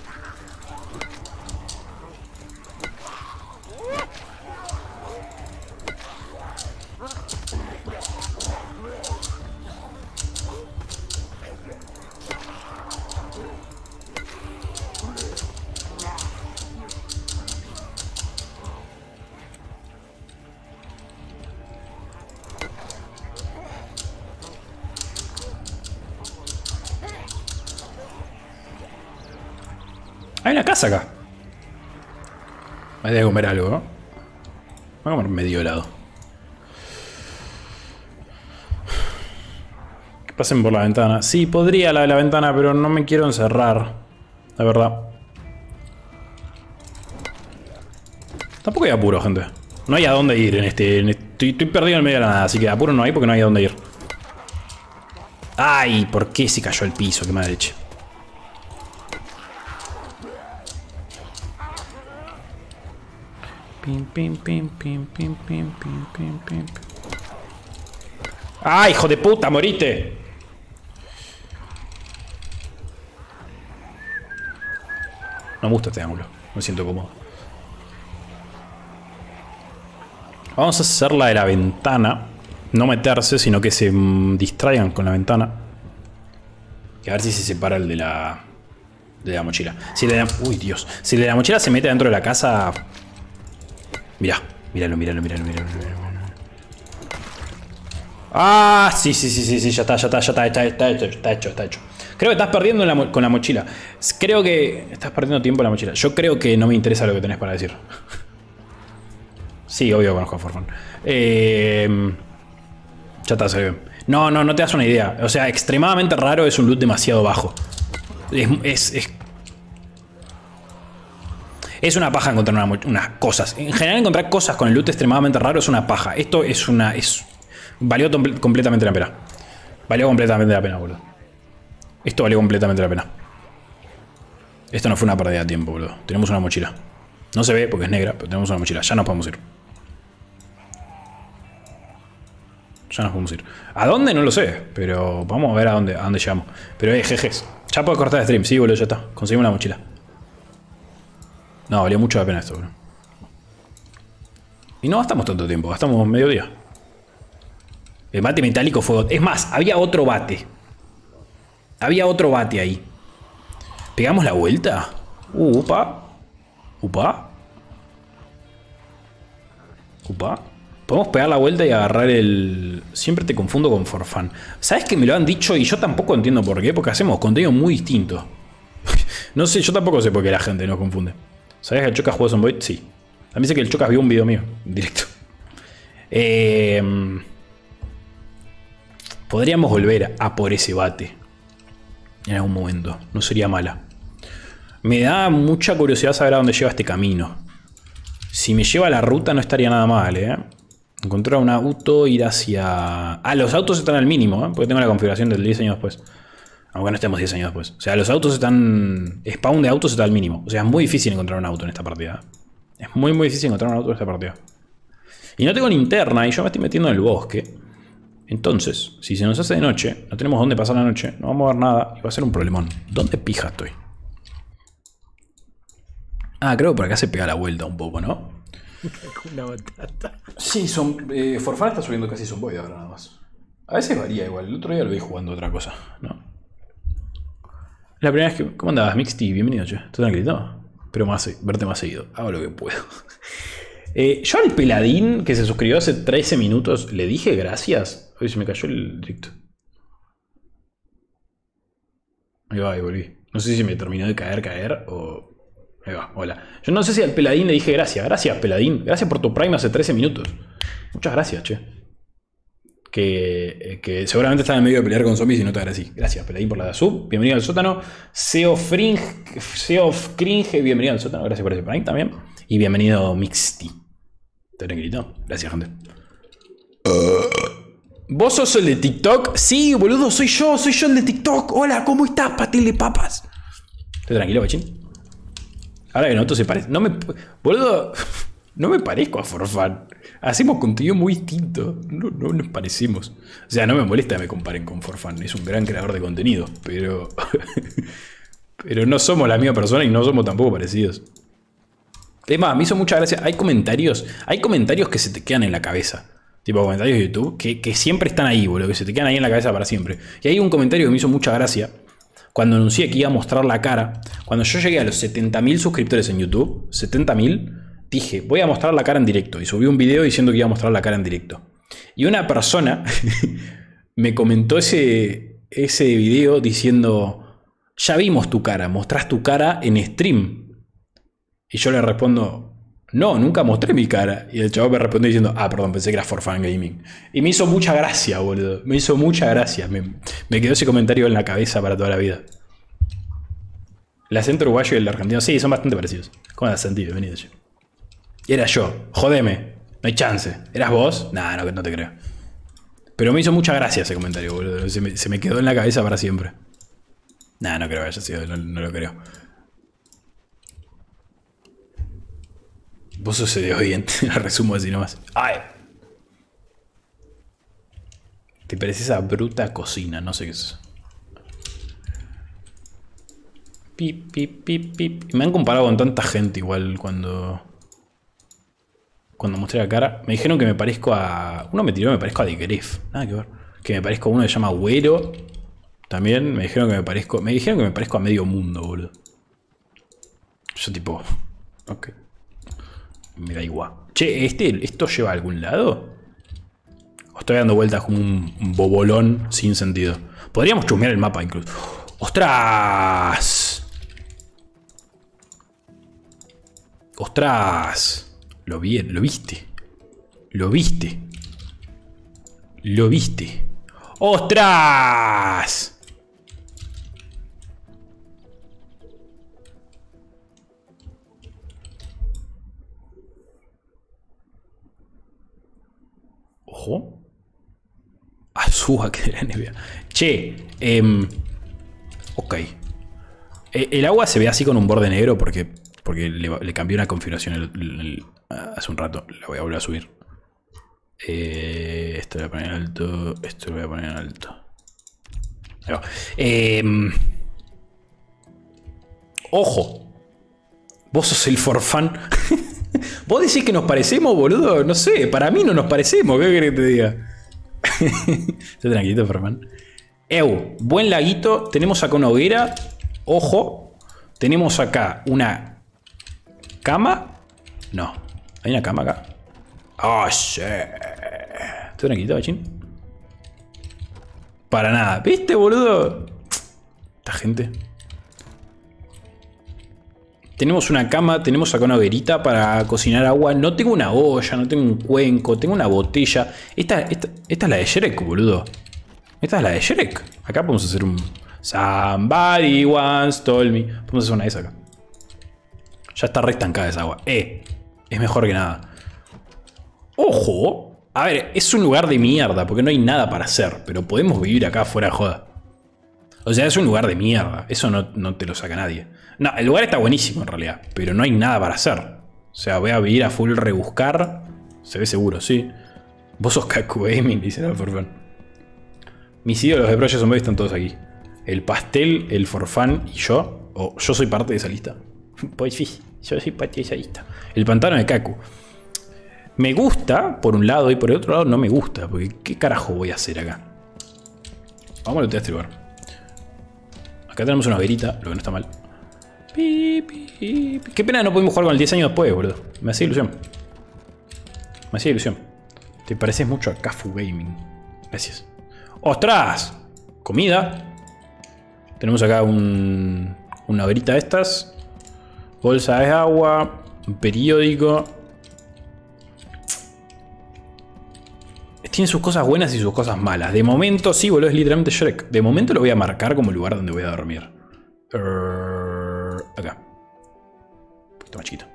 Hay una casa acá. Me voy a comer algo, ¿no? Voy a comer medio helado. Pasen por la ventana. Sí, podría la de la ventana, pero no me quiero encerrar. La verdad. Tampoco hay apuro, gente. No hay a dónde ir en este... En este estoy, estoy perdido en medio de la nada, así que apuro no hay porque no hay a dónde ir. Ay, ¿por qué se cayó el piso? Qué mala leche. Pim, pim, pim, pim, pim, pim, pim, pim, pim. ¡Ah, hijo de puta! ¡Morite! No me gusta este ángulo. Me siento cómodo. Vamos a hacer la de la ventana. No meterse, sino que se mmm, distraigan con la ventana. Y a ver si se separa el de la... De la mochila. Si el de la... Uy, Dios. Si el de la mochila se mete dentro de la casa... Mirá. Míralo, míralo, míralo, míralo, míralo. Ah, sí, sí, sí, sí, sí, ya está, ya está, ya está, está, está hecho, está hecho, está hecho. Creo que estás perdiendo la con la mochila. Creo que estás perdiendo tiempo en la mochila. Yo creo que no me interesa lo que tenés para decir. Sí, obvio conozco a Forfan. Eh, ya está, se ve. No, no, no te das una idea. O sea, extremadamente raro es un loot demasiado bajo. Es... es, es Es una paja encontrar una, unas cosas. En general encontrar cosas con el loot extremadamente raro es una paja. Esto es una... Es, valió completamente la pena. Valió completamente la pena, boludo. Esto valió completamente la pena. Esto no fue una pérdida de tiempo, boludo. Tenemos una mochila. No se ve porque es negra, pero tenemos una mochila. Ya nos podemos ir. Ya nos podemos ir. ¿A dónde? No lo sé. Pero vamos a ver a dónde, a dónde llegamos. Pero eh, jejes. Ya puedo cortar el stream. Sí, boludo, ya está. Conseguimos la mochila. No, valió mucho la pena esto, bro. Y no gastamos tanto tiempo, gastamos medio día. El bate metálico fue... Es más, había otro bate. Había otro bate ahí. ¿Pegamos la vuelta? Uh, upa. Upa. Upa. Podemos pegar la vuelta y agarrar el... Siempre te confundo con Forfan. ¿Sabes que me lo han dicho y yo tampoco entiendo por qué? Porque hacemos contenido muy distinto. No sé, yo tampoco sé por qué la gente nos confunde. ¿Sabes que el Chocas jugó Zomboid? Sí. También sé que el Chocas vio un video mío en directo. Eh, podríamos volver a por ese bate en algún momento. No sería mala. Me da mucha curiosidad saber a dónde lleva este camino. Si me lleva a la ruta no estaría nada mal, ¿eh? Encontrar un auto, ir hacia... Ah, los autos están al mínimo, ¿eh? Porque tengo la configuración del diez años después. Aunque no estemos diez años después. O sea, los autos están... Spawn de autos está al mínimo. O sea, es muy difícil encontrar un auto en esta partida. Es muy, muy difícil encontrar un auto en esta partida. Y no tengo linterna y yo me estoy metiendo en el bosque. Entonces, si se nos hace de noche, no tenemos dónde pasar la noche, no vamos a ver nada y va a ser un problemón. ¿Dónde pija estoy? Ah, creo que por acá se pega la vuelta un poco, ¿no? Una batata. Sí, son, eh, Forfan está subiendo casi Zomboid ahora nada más. A veces varía igual. El otro día lo vi jugando otra cosa, ¿no? La primera vez que... ¿Cómo andabas, Mixty? Bienvenido, che. ¿Estás tranquilito? Pero más, verte más seguido. Hago lo que puedo. eh, yo al peladín que se suscribió hace trece minutos, ¿le dije gracias? Hoy se me cayó el directo. Ahí va, ahí volví. No sé si me terminó de caer, caer o... Ahí va, hola. Yo no sé si al peladín le dije gracias. Gracias, peladín. Gracias por tu prime hace trece minutos. Muchas gracias, che. Que, que seguramente estaba en medio de pelear con zombies y no te agradecí. Gracias, peladín, por la sub. Bienvenido al sótano. Seo Fringe, Seo Cringe, bienvenido al sótano. Gracias por ese prime también. Y bienvenido Mixty. ¿Estás tranquilito? Gracias, gente. ¿Vos sos el de TikTok? Sí, boludo, soy yo, soy yo el de TikTok. Hola, ¿cómo estás, pastel de papas? ¿Estás tranquilo, bachín? Ahora que nosotros se parecen. No me. Boludo. No me parezco a Forfan. Hacemos contenido muy distinto. No, no nos parecemos. O sea, no me molesta que me comparen con Forfan. Es un gran creador de contenido. Pero. Pero no somos la misma persona y no somos tampoco parecidos. Es más, me hizo mucha gracia. Hay comentarios. Hay comentarios que se te quedan en la cabeza. Tipo comentarios de YouTube. Que, que siempre están ahí, boludo. Que se te quedan ahí en la cabeza para siempre. Y hay un comentario que me hizo mucha gracia. Cuando anuncié que iba a mostrar la cara. Cuando yo llegué a los setenta mil suscriptores en YouTube. setenta mil. Dije, voy a mostrar la cara en directo. Y subí un video diciendo que iba a mostrar la cara en directo. Y una persona me comentó ese, ese video diciendo, ya vimos tu cara, mostrás tu cara en stream. Y yo le respondo, No, nunca mostré mi cara. Y el chaval me respondió diciendo, ah, perdón, pensé que era For Fun Gaming. Y me hizo mucha gracia, boludo. Me hizo mucha gracia. Me, me quedó ese comentario en la cabeza para toda la vida. El acento uruguayo y el argentino, sí, son bastante parecidos. ¿Cómo has sentido? Bienvenido, che. Y era yo. Jodeme. No hay chance. ¿Eras vos? Nah, no, no te creo. Pero me hizo mucha gracia ese comentario, boludo. Se me, se me quedó en la cabeza para siempre. Nah, no creo que haya sido. No, no lo creo. Vos sos de oyente. Lo resumo así nomás. ¡Ay! Te pareces a bruta cocina. No sé qué es eso. Pip, pip, pip, pip. Me han comparado con tanta gente igual cuando... Cuando mostré la cara. Me dijeron que me parezco a... Uno me tiró, me parezco a The Gref. Nada que ver. Que me parezco a uno que se llama Güero. También me dijeron que me parezco... Me dijeron que me parezco a Medio Mundo, boludo. Yo tipo... Ok. Me da igual. Che, ¿este, ¿esto lleva a algún lado? O estoy dando vueltas como un, un bobolón sin sentido. Podríamos chusmear el mapa incluso. ¡Ostras! ¡Ostras! Lo vi, lo viste. Lo viste. Lo viste. ¡Ostras! Ojo. Azúa que de la N B A. Che, eh, ok. Eh, el agua se ve así con un borde negro porque, porque le, le cambié una configuración el, el, el, hace un rato. La voy a volver a subir. Eh, esto lo voy a poner en alto. Esto lo voy a poner en alto. Ahí va. Eh, ojo. Vos sos el For Fun. Vos decís que nos parecemos, boludo. No sé, para mí no nos parecemos. ¿Qué querés que te diga? Estoy tranquilito, For Fun. Eu, buen laguito. Tenemos acá una hoguera. Ojo. Tenemos acá una cama. No. ¿Hay una cama acá? Oh, shit. Estoy tranquilito, bachín. Para nada. ¿Viste, boludo? Esta gente. Tenemos una cama, tenemos acá una hoguerita para cocinar agua. No tengo una olla, no tengo un cuenco, tengo una botella. Esta, esta, esta es la de Shrek, boludo. Esta es la de Shrek. Acá podemos hacer un... Somebody once told me. Podemos hacer una de esas acá. Ya está re estancada esa agua. Eh, es mejor que nada. Ojo. A ver, es un lugar de mierda porque no hay nada para hacer. Pero podemos vivir acá fuera de joda. O sea, es un lugar de mierda. Eso no, no te lo saca nadie. No, el lugar está buenísimo en realidad. Pero no hay nada para hacer. O sea, voy a vivir a full rebuscar. Se ve seguro, sí. Vos sos Kaku Gaming, dice el For Fun. Mis ídolos de Project Zomboid están todos aquí. El pastel, el For Fun y yo. O yo soy parte de esa lista. Pues sí, yo soy parte de esa lista. El pantano de Kaku. Me gusta por un lado y por el otro lado no me gusta. Porque ¿qué carajo voy a hacer acá? Vamos a lootear este lugar. Acá tenemos una hoguerita, lo que no está mal. Pi, pi, pi. Qué pena que no pudimos jugar con el diez años después, boludo. Me hacía ilusión. Me hacía ilusión. Te pareces mucho a Kafu Gaming. Gracias. ¡Ostras! Comida. Tenemos acá un, una hoguerita de estas. Bolsa de agua. Un periódico. Tiene sus cosas buenas y sus cosas malas. De momento, sí, boludo, es literalmente Shrek. De momento lo voy a marcar como lugar donde voy a dormir. Uh, acá. Un poquito más chiquito.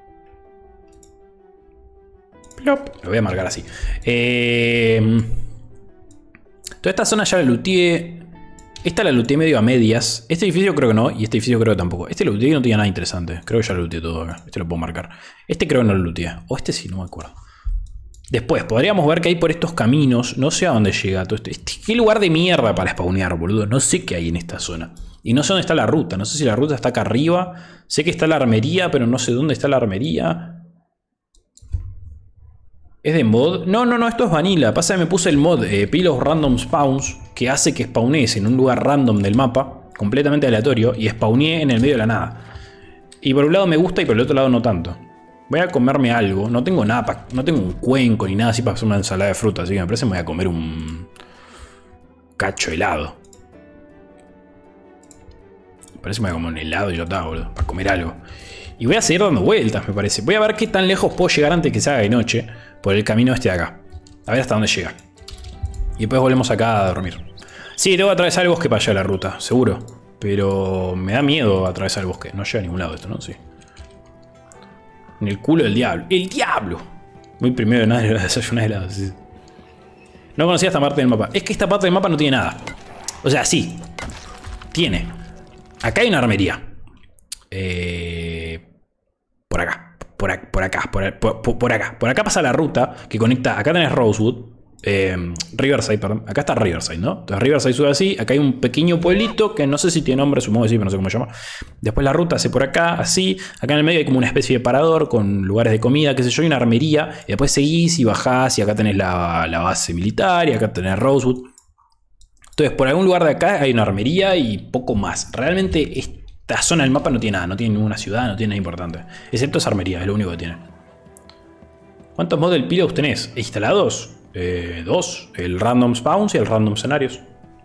Plop. Lo voy a marcar así. Eh, toda esta zona ya la looteé. Esta la looteé medio a medias. Este edificio creo que no. Y este edificio creo que tampoco. Este lo looteé y no tenía nada interesante. Creo que ya lo looteé todo acá. Este lo puedo marcar. Este creo que no lo looteé. O este sí, no me acuerdo. Después, podríamos ver que hay por estos caminos. No sé a dónde llega todo esto. Este, ¿qué lugar de mierda para spawnear, boludo? No sé qué hay en esta zona. Y no sé dónde está la ruta. No sé si la ruta está acá arriba. Sé que está la armería, pero no sé dónde está la armería. ¿Es de mod? No, no, no, esto es vanilla. Pasa que me puse el mod eh, Pilos Random Spawns, que hace que spawnees en un lugar random del mapa, completamente aleatorio, y spawneé en el medio de la nada. Y por un lado me gusta y por el otro lado no tanto. Voy a comerme algo. No tengo nada, pa, no tengo un cuenco ni nada así para hacer una ensalada de fruta. Así que me parece que me voy a comer un cacho helado. Me parece que me voy a comer un helado y yo estaba, boludo. Para comer algo. Y voy a seguir dando vueltas, me parece. Voy a ver qué tan lejos puedo llegar antes que se haga de noche. Por el camino este de acá. A ver hasta dónde llega. Y después volvemos acá a dormir. Sí, tengo que atravesar el bosque para allá la ruta, seguro. Pero me da miedo atravesar el bosque. No llega a ningún lado esto, ¿no? Sí. En el culo del diablo. ¡El diablo! Muy primero de nada era desayunar helado. Sí. No conocía esta parte del mapa. Es que esta parte del mapa no tiene nada. O sea, sí. Tiene. Acá hay una armería. Eh, por acá. Por, a, por acá. Por, por, por acá. Por acá pasa la ruta que conecta. Acá tenés Rosewood. Eh, Riverside, perdón. Acá está Riverside, ¿no? Entonces Riverside sube así. Acá hay un pequeño pueblito que no sé si tiene nombre, supongo que sí, pero no sé cómo se llama. Después la ruta hace por acá, así. Acá en el medio hay como una especie de parador con lugares de comida, qué sé yo, y una armería. Y después seguís y bajás y acá tenés la, la base militar y acá tenés Rosewood. Entonces por algún lugar de acá hay una armería y poco más. Realmente esta zona del mapa no tiene nada. No tiene ninguna ciudad, no tiene nada importante. Excepto esa armería, es lo único que tiene. ¿Cuántos Model Pillows tenés instalados? Eh, dos, el Random Spawns y el Random Scenarios.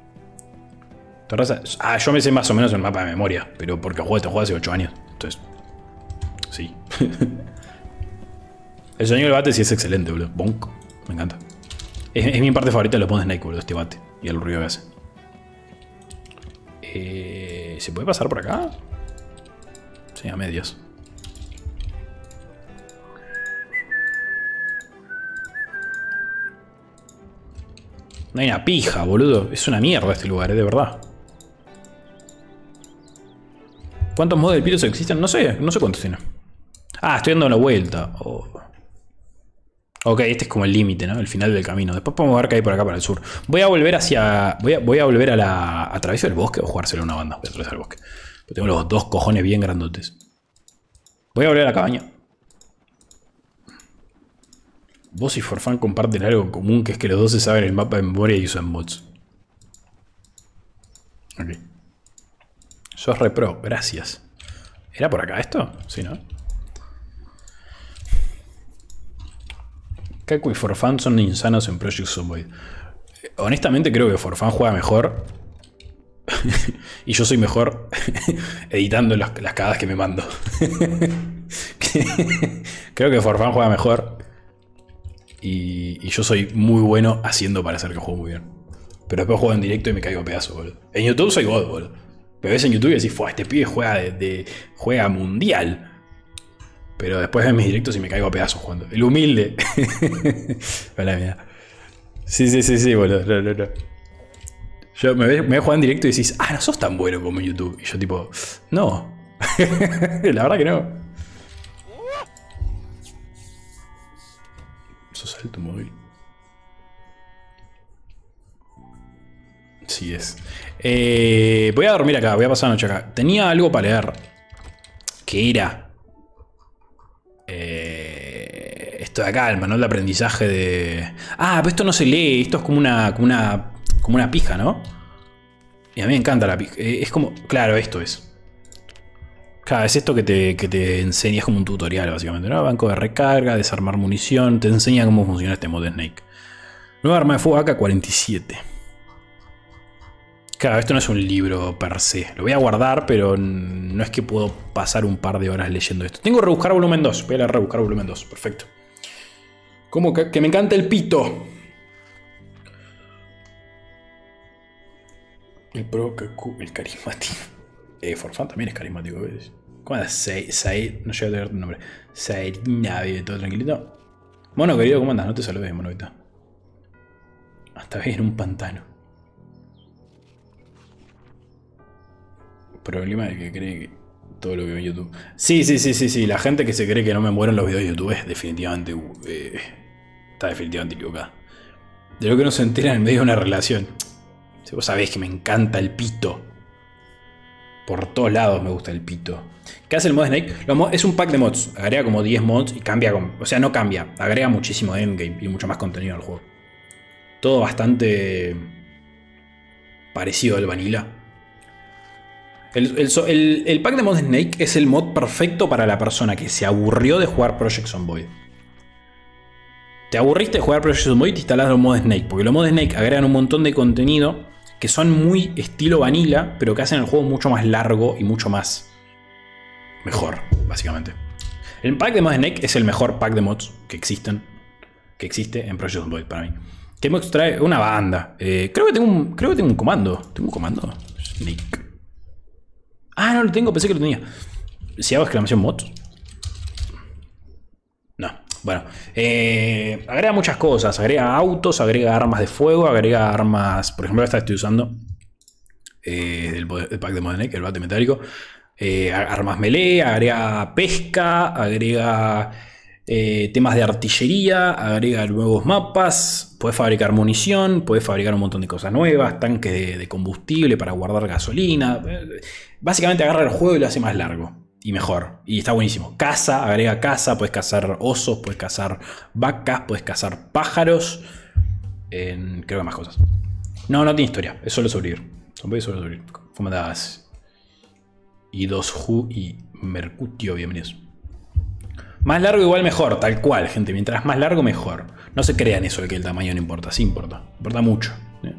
Ah, yo me sé más o menos el mapa de memoria, pero porque jugué este juego hace ocho años. Entonces, sí. El sonido del bate sí es excelente, boludo. Bonk, me encanta. Es, es mi parte favorita de los mods de Snake, boludo, este bate. Y el ruido que hace. Eh, ¿Se puede pasar por acá? Sí, a medias. No hay una pija, boludo. Es una mierda este lugar, ¿eh? De verdad. ¿Cuántos modos de pilotos existen? No sé, no sé cuántos tiene. Ah, estoy dando una vuelta. Oh. Ok, este es como el límite, ¿no? El final del camino. Después podemos ver que hay por acá para el sur. Voy a volver hacia... Voy a, voy a volver a la... ¿A través del bosque o jugárselo a una banda? Voy a atravesar el bosque. Pero tengo los dos cojones bien grandotes. Voy a volver a la cabaña. Vos y Forfan comparten algo en común, que es que los dos se saben el mapa de memoria y usan mods. Ok. Sos repro, gracias. ¿Era por acá esto? Sí, ¿no? Kaku y Forfan son insanos en Project Zomboid. Honestamente creo que Forfan juega mejor. Y yo soy mejor editando las, las cagadas que me mando. Creo que Forfan juega mejor. Y, y yo soy muy bueno haciendo parecer que juego muy bien. Pero después juego en directo y me caigo a pedazos, boludo. En YouTube soy God, boludo. Me ves en YouTube y decís, fue, este pibe juega de, de juega mundial. Pero después ves mis directos y me caigo a pedazos jugando. El humilde. Hola, mira. Sí, sí, sí, sí, boludo. No, no, no. Yo me ves, me ves jugar en directo y decís, ah, no sos tan bueno como en YouTube. Y yo tipo, no. La verdad que no. El tu móvil. Sí es. Eh, voy a dormir acá, voy a pasar la noche acá. Tenía algo para leer. ¿Qué era? Eh, esto de acá, el manual de aprendizaje de... Ah, pero esto no se lee. Esto es como una, como una, como una pija, ¿no? Y a mí me encanta la pija. Es como... Claro, esto es. Claro, es esto que te, que te enseña, es como un tutorial básicamente, ¿no? Banco de recarga, desarmar munición, te enseña cómo funciona este mod de Snake. Nueva arma de fuego A K cuarenta y siete. Claro, esto no es un libro per se. Lo voy a guardar, pero no es que puedo pasar un par de horas leyendo esto. Tengo que rebuscar volumen dos. Voy a rebuscar volumen dos. Perfecto. Como que, que me encanta el pito. El pro, el carismático. Eh, Forfan también es carismático, ¿ves? ¿Cómo andas? Said, no llega a tener tu nombre. Said, nave, todo tranquilito. Mono querido, ¿cómo andas? No te saludes, monovita. Hasta ves en un pantano. Problema de que cree que todo lo que veo en YouTube. Sí, sí, sí, sí, sí. La gente que se cree que no me muero en los videos de YouTube es definitivamente. Eh, está definitivamente equivocada. De lo que uno se entera en medio de una relación. Si vos sabés que me encanta el pito. Por todos lados me gusta el pito. ¿Qué hace el mod Snake? Es un pack de mods. Agrega como diez mods y cambia. Con, o sea, no cambia. Agrega muchísimo endgame y mucho más contenido al juego. Todo bastante parecido al vanilla. El, el, el, el pack de mods Snake es el mod perfecto para la persona que se aburrió de jugar Project Zomboid. Te aburriste de jugar Project Zomboid y te instalás los mods Snake. Porque los mods Snake agregan un montón de contenido que son muy estilo vanilla, pero que hacen el juego mucho más largo y mucho más mejor, básicamente. El pack de mods Snake es el mejor pack de mods que existen. Que existe en Project Zomboid para mí. ¿Qué mods trae? Una banda. Eh, creo, que tengo un, creo que tengo un comando. ¿Tengo un comando? Snake. Ah, no lo tengo, pensé que lo tenía. Si hago exclamación mod. No. Bueno. Eh, agrega muchas cosas. Agrega autos, agrega armas de fuego, agrega armas. Por ejemplo, esta estoy usando. Eh, el, el pack de mods Snake, el bate metálico. Eh, armas melee, agrega pesca, agrega eh, temas de artillería, agrega nuevos mapas, puedes fabricar munición, puedes fabricar un montón de cosas nuevas, tanques de, de combustible para guardar gasolina. Básicamente agarra el juego y lo hace más largo y mejor. Y está buenísimo. Caza, agrega caza, puedes cazar osos, puedes cazar vacas, puedes cazar pájaros. Eh, creo que más cosas. No, no tiene historia, es solo sobrevivir. Solo sobrevivir. ¿Cómo andás? Y dos Hu y Mercutio, bienvenidos. Más largo igual mejor, tal cual, gente. Mientras más largo mejor. No se crean eso de que el tamaño no importa, sí importa. Importa mucho. ¿eh?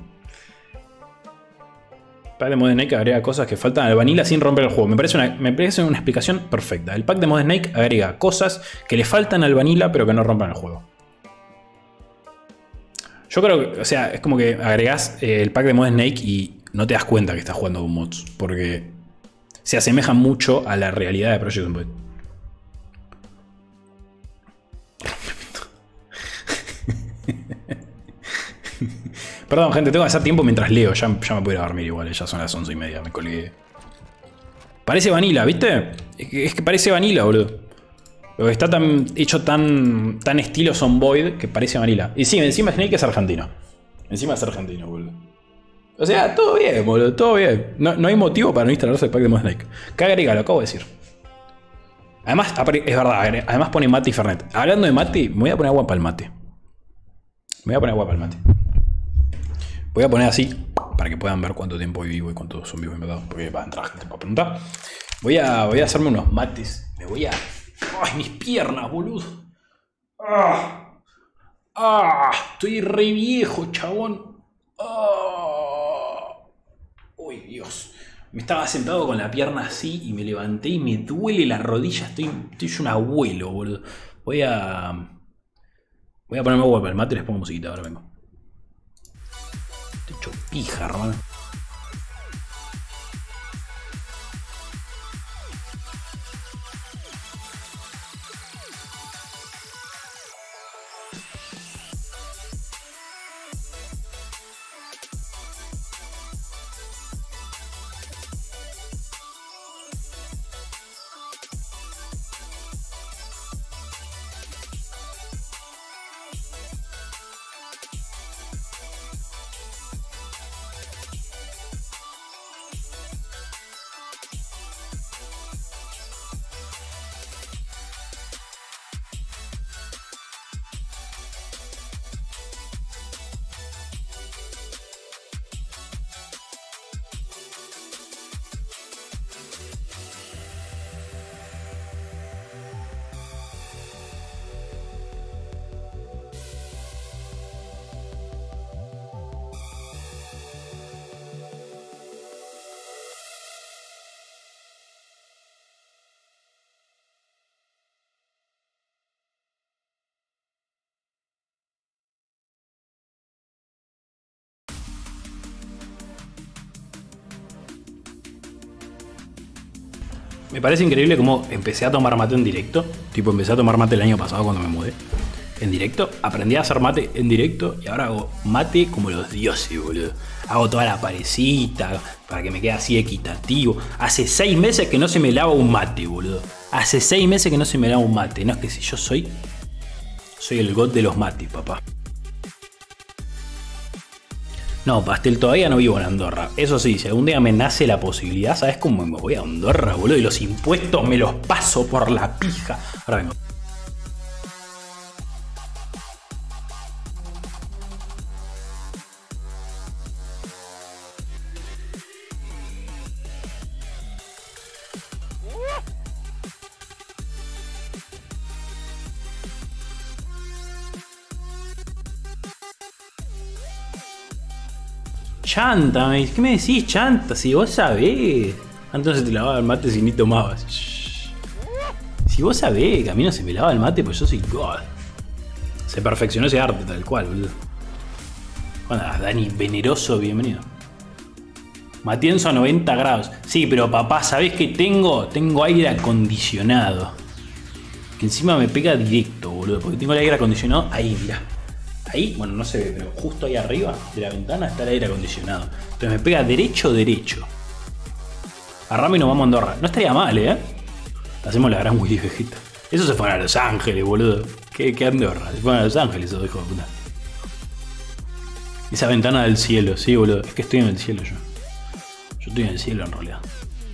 Pack de Mod Snake agrega cosas que faltan al vanilla sin romper el juego. Me parece, una, me parece una explicación perfecta. El pack de Mod Snake agrega cosas que le faltan al vanilla pero que no rompan el juego. Yo creo que, o sea, es como que agregás eh, el pack de Mod Snake y no te das cuenta que estás jugando con mods. Porque se asemejan mucho a la realidad de Project Zomboid. Perdón, gente, tengo que hacer tiempo mientras leo. Ya, ya me puedo ir a dormir igual. Ya son las once y media, me colgué. Parece vanilla, ¿viste? Es que, es que parece vanilla, boludo. Lo que está tan, hecho tan, tan estilo Zomboid que parece vanilla. Y sí, encima Snake es argentino. Encima es argentino, boludo. O sea, todo bien, boludo, todo bien. No, no hay motivo para no instalarse el pack de Mod Snake. ¿Qué agrega? Lo acabo de decir. Además, es verdad, además pone mate y fernet. Hablando de mate, me voy a poner agua para el mate. Me voy a poner agua para el mate. Voy a poner así, para que puedan ver cuánto tiempo vivo y cuántos son vivos inventados. Porque va a entrar gente para preguntar. Voy a, voy a hacerme unos mates. Me voy a... ¡Ay, mis piernas, boludo! ¡Ah! ¡Ah! Estoy re viejo, chabón. ¡Ah! ¡Uy, Dios! Me estaba sentado con la pierna así y me levanté y me duele la rodilla. Estoy, estoy un abuelo, boludo. Voy a... Voy a ponerme agua para el mate y les pongo musiquita. Ahora vengo. Estoy hecho pija, hermano. Me parece increíble cómo empecé a tomar mate en directo. Tipo, empecé a tomar mate el año pasado cuando me mudé. En directo. Aprendí a hacer mate en directo. Y ahora hago mate como los dioses, boludo. Hago toda la parecita para que me quede así equitativo. Hace seis meses que no se me lava un mate, boludo. Hace seis meses que no se me lava un mate. No es que si yo soy... Soy el god de los mates, papá. No, pastel, todavía no vivo en Andorra. Eso sí, si algún día me nace la posibilidad, ¿sabes cómo me voy a Andorra, boludo? Y los impuestos me los paso por la pija. Ahora vengo. Chanta, ¿qué me decís, chanta? Si vos sabés. Entonces te lavaba el mate si ni tomabas. Shh. Si vos sabés que a mí no se me lava el mate, pues yo soy God. Se perfeccionó ese arte tal cual, boludo. Bueno, Dani Veneroso, bienvenido. Matienzo a noventa grados. Sí, pero papá, ¿sabés qué tengo? Tengo aire acondicionado. Que encima me pega directo, boludo. Porque tengo el aire acondicionado ahí, mirá. Ahí, bueno, no se ve, pero justo ahí arriba de la ventana está el aire acondicionado. Entonces me pega derecho, derecho. Agarrame y nos vamos a Andorra. No estaría mal, ¿eh? Hacemos la gran Willy Vegeta. Eso se fueron a Los Ángeles, boludo. ¿Qué, qué Andorra? Se fueron a Los Ángeles, esos hijos de puta. Esa ventana del cielo, sí, boludo. Es que estoy en el cielo yo. Yo estoy en el cielo en realidad.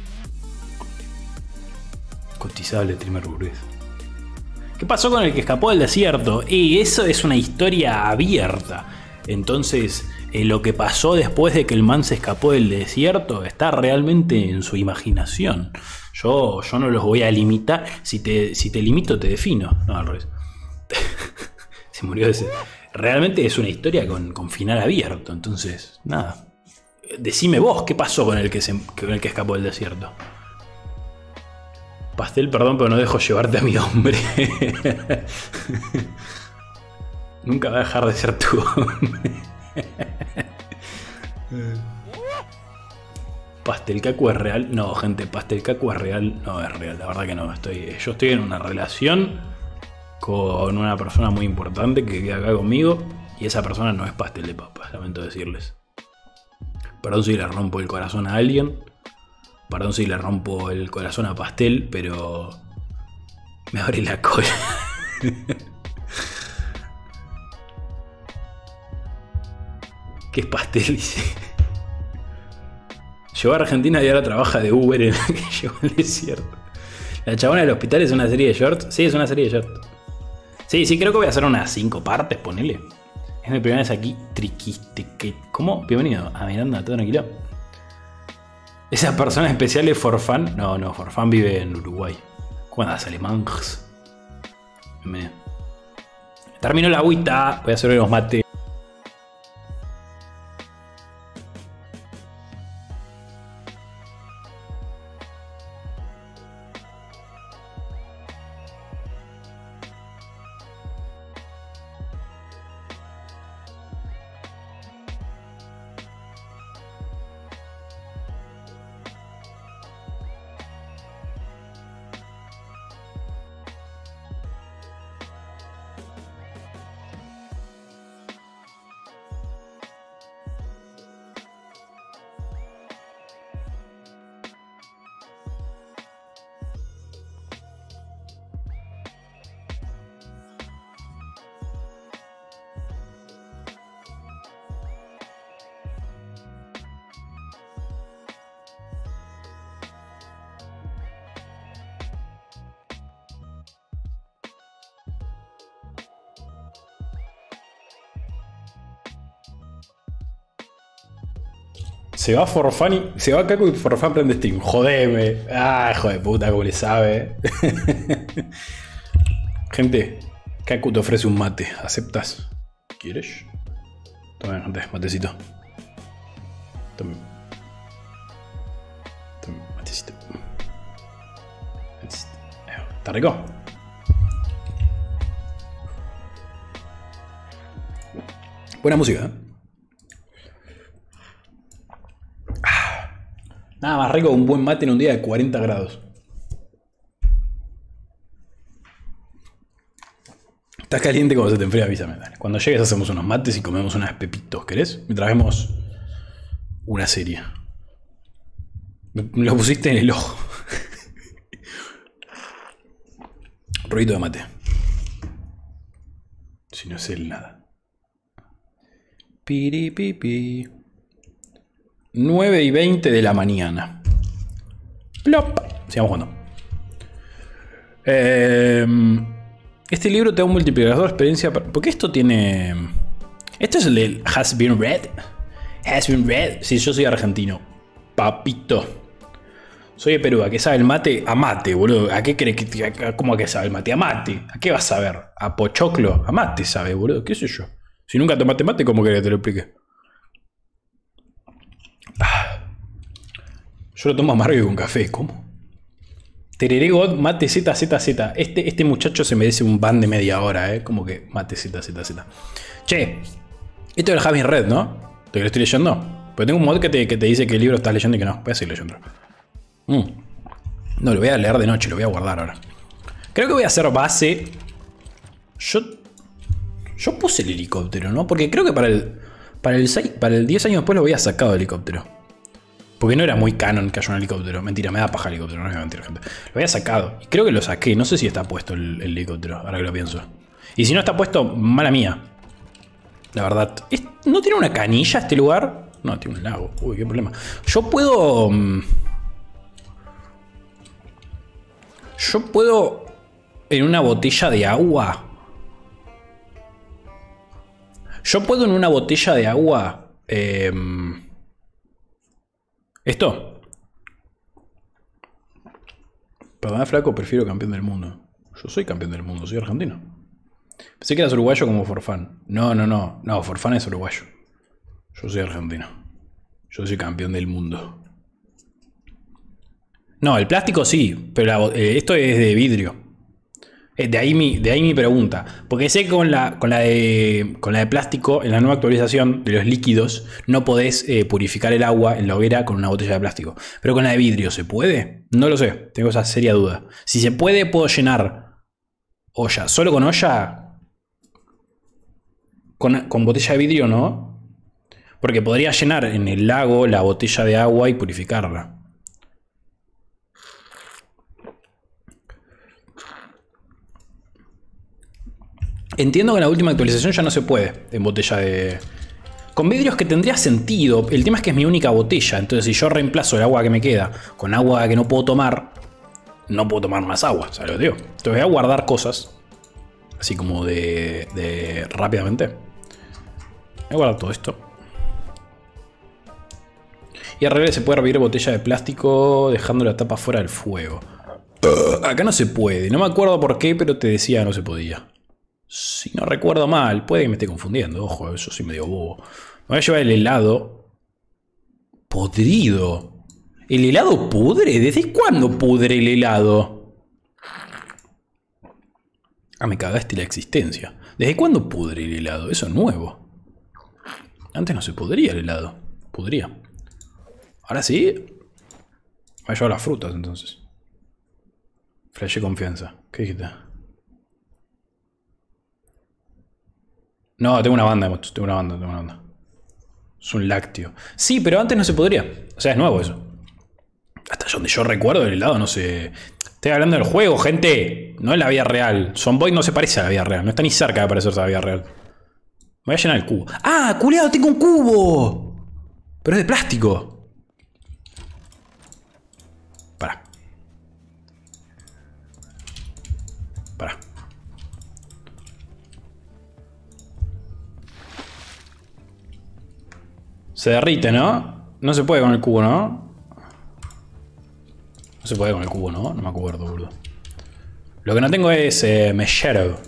Cotizable Trimmer Burgués. ¿Qué pasó con el que escapó del desierto? Y eso es una historia abierta. Entonces, eh, lo que pasó después de que el man se escapó del desierto está realmente en su imaginación. Yo, yo no los voy a limitar. Si te, si te limito, te defino. No, al revés. Se murió de ese. Realmente es una historia con, con final abierto. Entonces, nada. Decime vos, ¿qué pasó con el que, se, con el que escapó del desierto? Pastel, perdón, pero no dejo llevarte a mi hombre. Nunca va a dejar de ser tu hombre. ¿Pastel Cacu es real? No, gente, Pastel Cacu es real. No es real, la verdad que no. Estoy, yo estoy en una relación con una persona muy importante que queda acá conmigo. Y esa persona no es Pastel de Papas, lamento decirles. Perdón si le rompo el corazón a alguien. Perdón si le rompo el corazón a Pastel, pero me abre la cola. ¿Qué es Pastel? Dice. Llegó a Argentina y ahora trabaja de Uber en la que llegó al desierto. La chabona del hospital es una serie de shorts. Sí, es una serie de shorts. Sí, sí, creo que voy a hacer unas cinco partes, ponele. Es mi primera vez aquí. Triquiste. ¿Cómo? Bienvenido a Miranda, todo tranquilo. ¿Esa persona especial es Forfan? No, no, Forfan vive en Uruguay. ¿Cómo andas, alemangs? Me... Terminó la agüita. Voy a hacer los mates. Se va Forfan y se va Caco y Forfan prende Steam. Jodeme. Ah, hijo de puta, como le sabe. Gente, Caco te ofrece un mate. ¿Aceptas? ¿Quieres? Toma, gente, matecito. Toma. Toma, matecito. ¿Está rico? Buena música, ¿eh? Nada más rico que un buen mate en un día de cuarenta grados. Estás caliente como se te enfría, avísame. Dale. Cuando llegues hacemos unos mates y comemos unas pepitos, ¿querés? Mientras vemos una serie. Me lo pusiste en el ojo. Ruido de mate. Si no es el nada. Piripipi. nueve y veinte de la mañana. Plop. Sigamos jugando. Eh, este libro te da un multiplicador de experiencia. Porque esto tiene. Esto es el de Has Been Read. Has Been Read. Sí, yo soy argentino. Papito. Soy de Perú. ¿A qué sabe el mate? A mate, boludo. ¿A qué crees que.? ¿Cómo a qué sabe el mate? A mate. ¿A qué vas a saber? ¿A pochoclo? A mate sabe, boludo. ¿Qué sé yo? Si nunca tomaste mate, ¿cómo querés que te lo explique? Yo lo tomo amargo y con café. ¿Cómo? Tereré God, mate Z, Z, Z. Este, este muchacho se merece un ban de media hora, ¿eh? Como que mate Z, Z, Z. Che, esto es el Javi Red, ¿no? ¿Lo que lo estoy leyendo? Porque tengo un mod que te, que te dice que el libro estás leyendo y que no. Voy a seguir leyendo. Mm. No, lo voy a leer de noche, lo voy a guardar ahora. Creo que voy a hacer base. Yo. Yo puse el helicóptero, ¿no? Porque creo que para el. Para el, seis, para el diez años después lo había sacado el helicóptero. Porque no era muy canon que haya un helicóptero. Mentira, me da paja el helicóptero, no es mentira, gente. Lo había sacado. Y creo que lo saqué. No sé si está puesto el, el helicóptero, ahora que lo pienso. Y si no está puesto, mala mía. La verdad. ¿No tiene una canilla este lugar? No, tiene un lago. Uy, qué problema. Yo puedo. Yo puedo. En una botella de agua. Yo puedo en una botella de agua. Eh, Esto. Perdón, flaco, prefiero campeón del mundo. Yo soy campeón del mundo, soy argentino. Pensé que eras uruguayo como Forfán. No, no, no. No, Forfán es uruguayo. Yo soy argentino. Yo soy campeón del mundo. No, el plástico sí, pero la, eh, esto es de vidrio. De ahí, mi, de ahí mi pregunta. Porque sé que con la, con, la de, con la de plástico, en la nueva actualización de los líquidos, no podés eh, purificar el agua en la hoguera con una botella de plástico. Pero con la de vidrio, ¿se puede? No lo sé, tengo esa seria duda. Si se puede, puedo llenar olla. Solo con olla, con, con botella de vidrio no. Porque podría llenar en el lago la botella de agua y purificarla. Entiendo que en la última actualización ya no se puede en botella de... Con vidrios que tendría sentido. El tema es que es mi única botella. Entonces si yo reemplazo el agua que me queda con agua que no puedo tomar, no puedo tomar más agua, ¿sabes lo que digo? Entonces voy a guardar cosas. Así como de... de rápidamente. Voy a guardar todo esto. Y al revés se puede hervir botella de plástico dejando la tapa fuera del fuego. Uh, acá no se puede. No me acuerdo por qué, pero te decía no se podía. Si no recuerdo mal, puede que me esté confundiendo. Ojo, eso sí me dio bobo. Me voy a llevar el helado. Podrido. ¿El helado pudre? ¿Desde cuándo pudre el helado? Ah, me cagaste la existencia. ¿Desde cuándo pudre el helado? Eso es nuevo. Antes no se podría el helado. Pudría. Ahora sí. Voy a llevar las frutas entonces. Flashé confianza. ¿Qué dijiste? No, tengo una banda, tengo una banda, tengo una banda. Es un lácteo. Sí, pero antes no se podría. O sea, es nuevo eso. Hasta donde yo recuerdo el helado no se... Estoy hablando del juego, gente. No es la vida real. Zomboid no se parece a la vida real. No está ni cerca de parecerse a la vida real. Me voy a llenar el cubo. ¡Ah, culiado! ¡Tengo un cubo! Pero es de plástico. Pará. Pará. Se derrite, ¿no? No se puede con el cubo, ¿no? No se puede con el cubo, ¿no? No me acuerdo, boludo. Lo que no tengo es eh, mechero.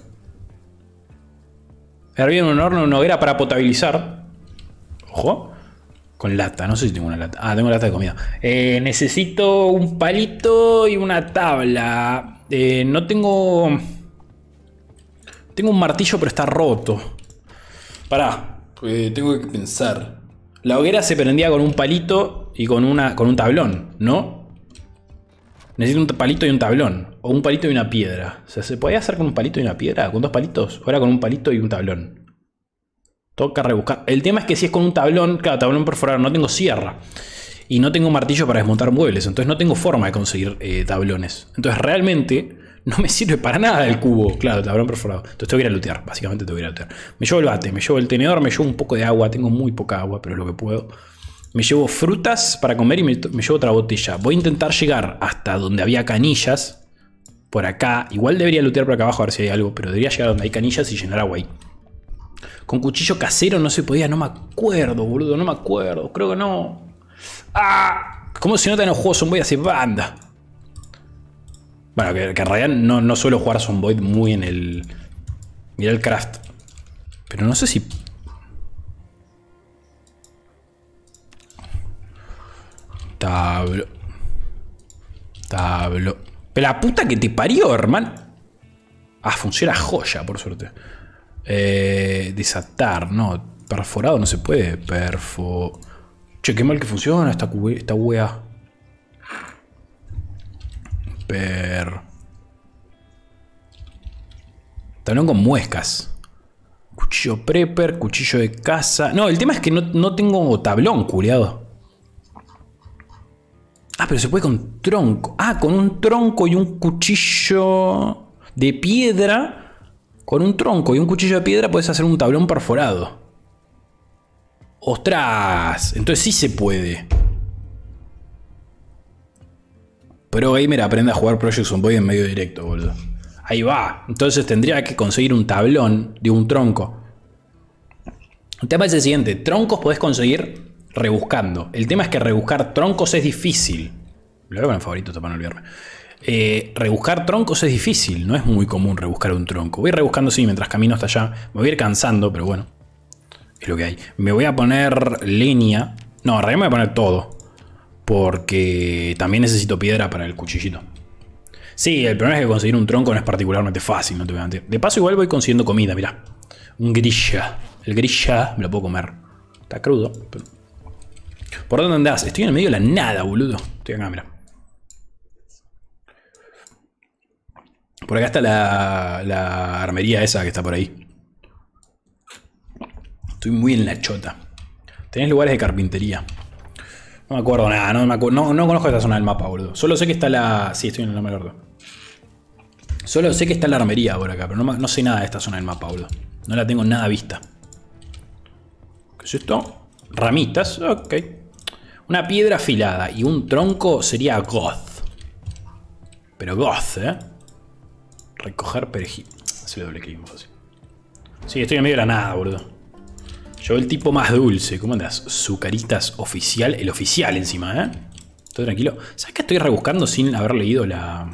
Hervir en un horno, una hoguera para potabilizar. Ojo. Con lata, no sé si tengo una lata. Ah, tengo lata de comida. Eh, necesito un palito y una tabla. Eh, no tengo... Tengo un martillo, pero está roto. Pará, porque tengo que pensar. La hoguera se prendía con un palito y con, una, con un tablón, ¿no? Necesito un palito y un tablón. O un palito y una piedra. O sea, ¿se podía hacer con un palito y una piedra? ¿Con dos palitos? ¿O era con un palito y un tablón? Toca rebuscar. El tema es que si es con un tablón, claro, tablón perforado, no tengo sierra. Y no tengo martillo para desmontar muebles. Entonces no tengo forma de conseguir eh, tablones. Entonces realmente no me sirve para nada el cubo. Claro, tablón perforado. Entonces tengo que ir a lootear. Básicamente tengo que ir a lootear. Me llevo el bate, me llevo el tenedor, me llevo un poco de agua. Tengo muy poca agua, pero es lo que puedo. Me llevo frutas para comer y me, me llevo otra botella. Voy a intentar llegar hasta donde había canillas. Por acá. Igual debería lootear por acá abajo a ver si hay algo. Pero debería llegar donde hay canillas y llenar agua ahí. Con cuchillo casero no se podía. No me acuerdo, boludo. No me acuerdo. Creo que no. ¡Ah! ¿Cómo se nota en los juegos Zomboid hace banda? Bueno, que, que en realidad no, no suelo jugar Zomboid muy en el... Mirá el craft. Pero no sé si... Tablo. Tablo. Pero la puta que te parió, hermano. Ah, funciona joya, por suerte. Eh, desatar, no. Perforado no se puede. Perfo. Che, qué mal que funciona esta, esta wea. Per. Tablón con muescas. Cuchillo prepper, cuchillo de caza. No, el tema es que no, no tengo tablón, culiado. Ah, pero se puede con tronco. Ah, con un tronco y un cuchillo de piedra. Con un tronco y un cuchillo de piedra puedes hacer un tablón perforado. ¡Ostras! Entonces sí se puede. Pro Gamer aprende a jugar Project Zomboid en medio directo, boludo. Ahí va. Entonces tendría que conseguir un tablón de un tronco. El tema es el siguiente. Troncos podés conseguir rebuscando. El tema es que rebuscar troncos es difícil. Lo veo con el favorito para no olvidarme. Eh, rebuscar troncos es difícil. No es muy común rebuscar un tronco. Voy rebuscando sí mientras camino hasta allá. Me voy a ir cansando, pero bueno. Es lo que hay. Me voy a poner leña. No, en realidad me voy a poner todo. Porque también necesito piedra para el cuchillito. Sí, el problema es que conseguir un tronco no es particularmente fácil, no te voy a mentir. De paso igual voy consiguiendo comida, mirá. Un grilla. El grilla me lo puedo comer. Está crudo. Pero... ¿Por dónde andás? Estoy en el medio de la nada, boludo. Estoy acá, mirá. Por acá está la, la armería esa que está por ahí. Estoy muy en la chota. Tenés lugares de carpintería. No me acuerdo nada, no, me acuerdo, no, no conozco esta zona del mapa, boludo. Solo sé que está la... Sí, estoy en el nombre gordo. Solo sé que está la armería por acá, pero no, no sé nada de esta zona del mapa, boludo. No la tengo nada vista. ¿Qué es esto? Ramitas, ok. Una piedra afilada y un tronco sería goth. Pero goth, ¿eh? Recoger perejil. Hace doble clic, fácil. Sí, estoy en medio de la nada, boludo. Yo el tipo más dulce. ¿Cómo andas? Sucaritas oficial. El oficial encima, ¿eh? Estoy tranquilo. ¿Sabes que estoy rebuscando sin haber leído la...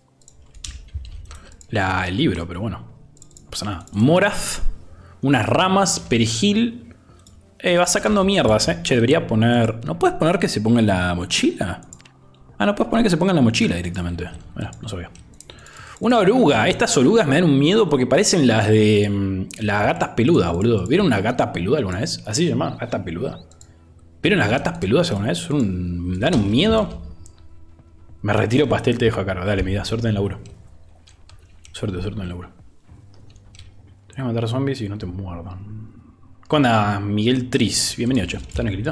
la el libro? Pero bueno. No pasa nada. Moraz. Unas ramas. Perejil. Eh, va sacando mierdas, ¿eh? Che, debería poner... ¿No puedes poner que se ponga en la mochila? Ah, no puedes poner que se ponga en la mochila directamente. Bueno, no sabía. Una oruga. Estas orugas me dan un miedo porque parecen las de... Mmm, las gatas peludas, boludo. ¿Vieron una gata peluda alguna vez? Así se llama, gata peluda. ¿Vieron las gatas peludas alguna vez? Son un, ¿me dan un miedo? Me retiro pastel, te dejo a cargo. Dale, mi vida. Suerte en el laburo. Suerte, suerte en el laburo. Tienes que matar zombies y no te muerdan. ¿Cómo anda, Miguel Tris? Bienvenido, che. ¿Estás negrito?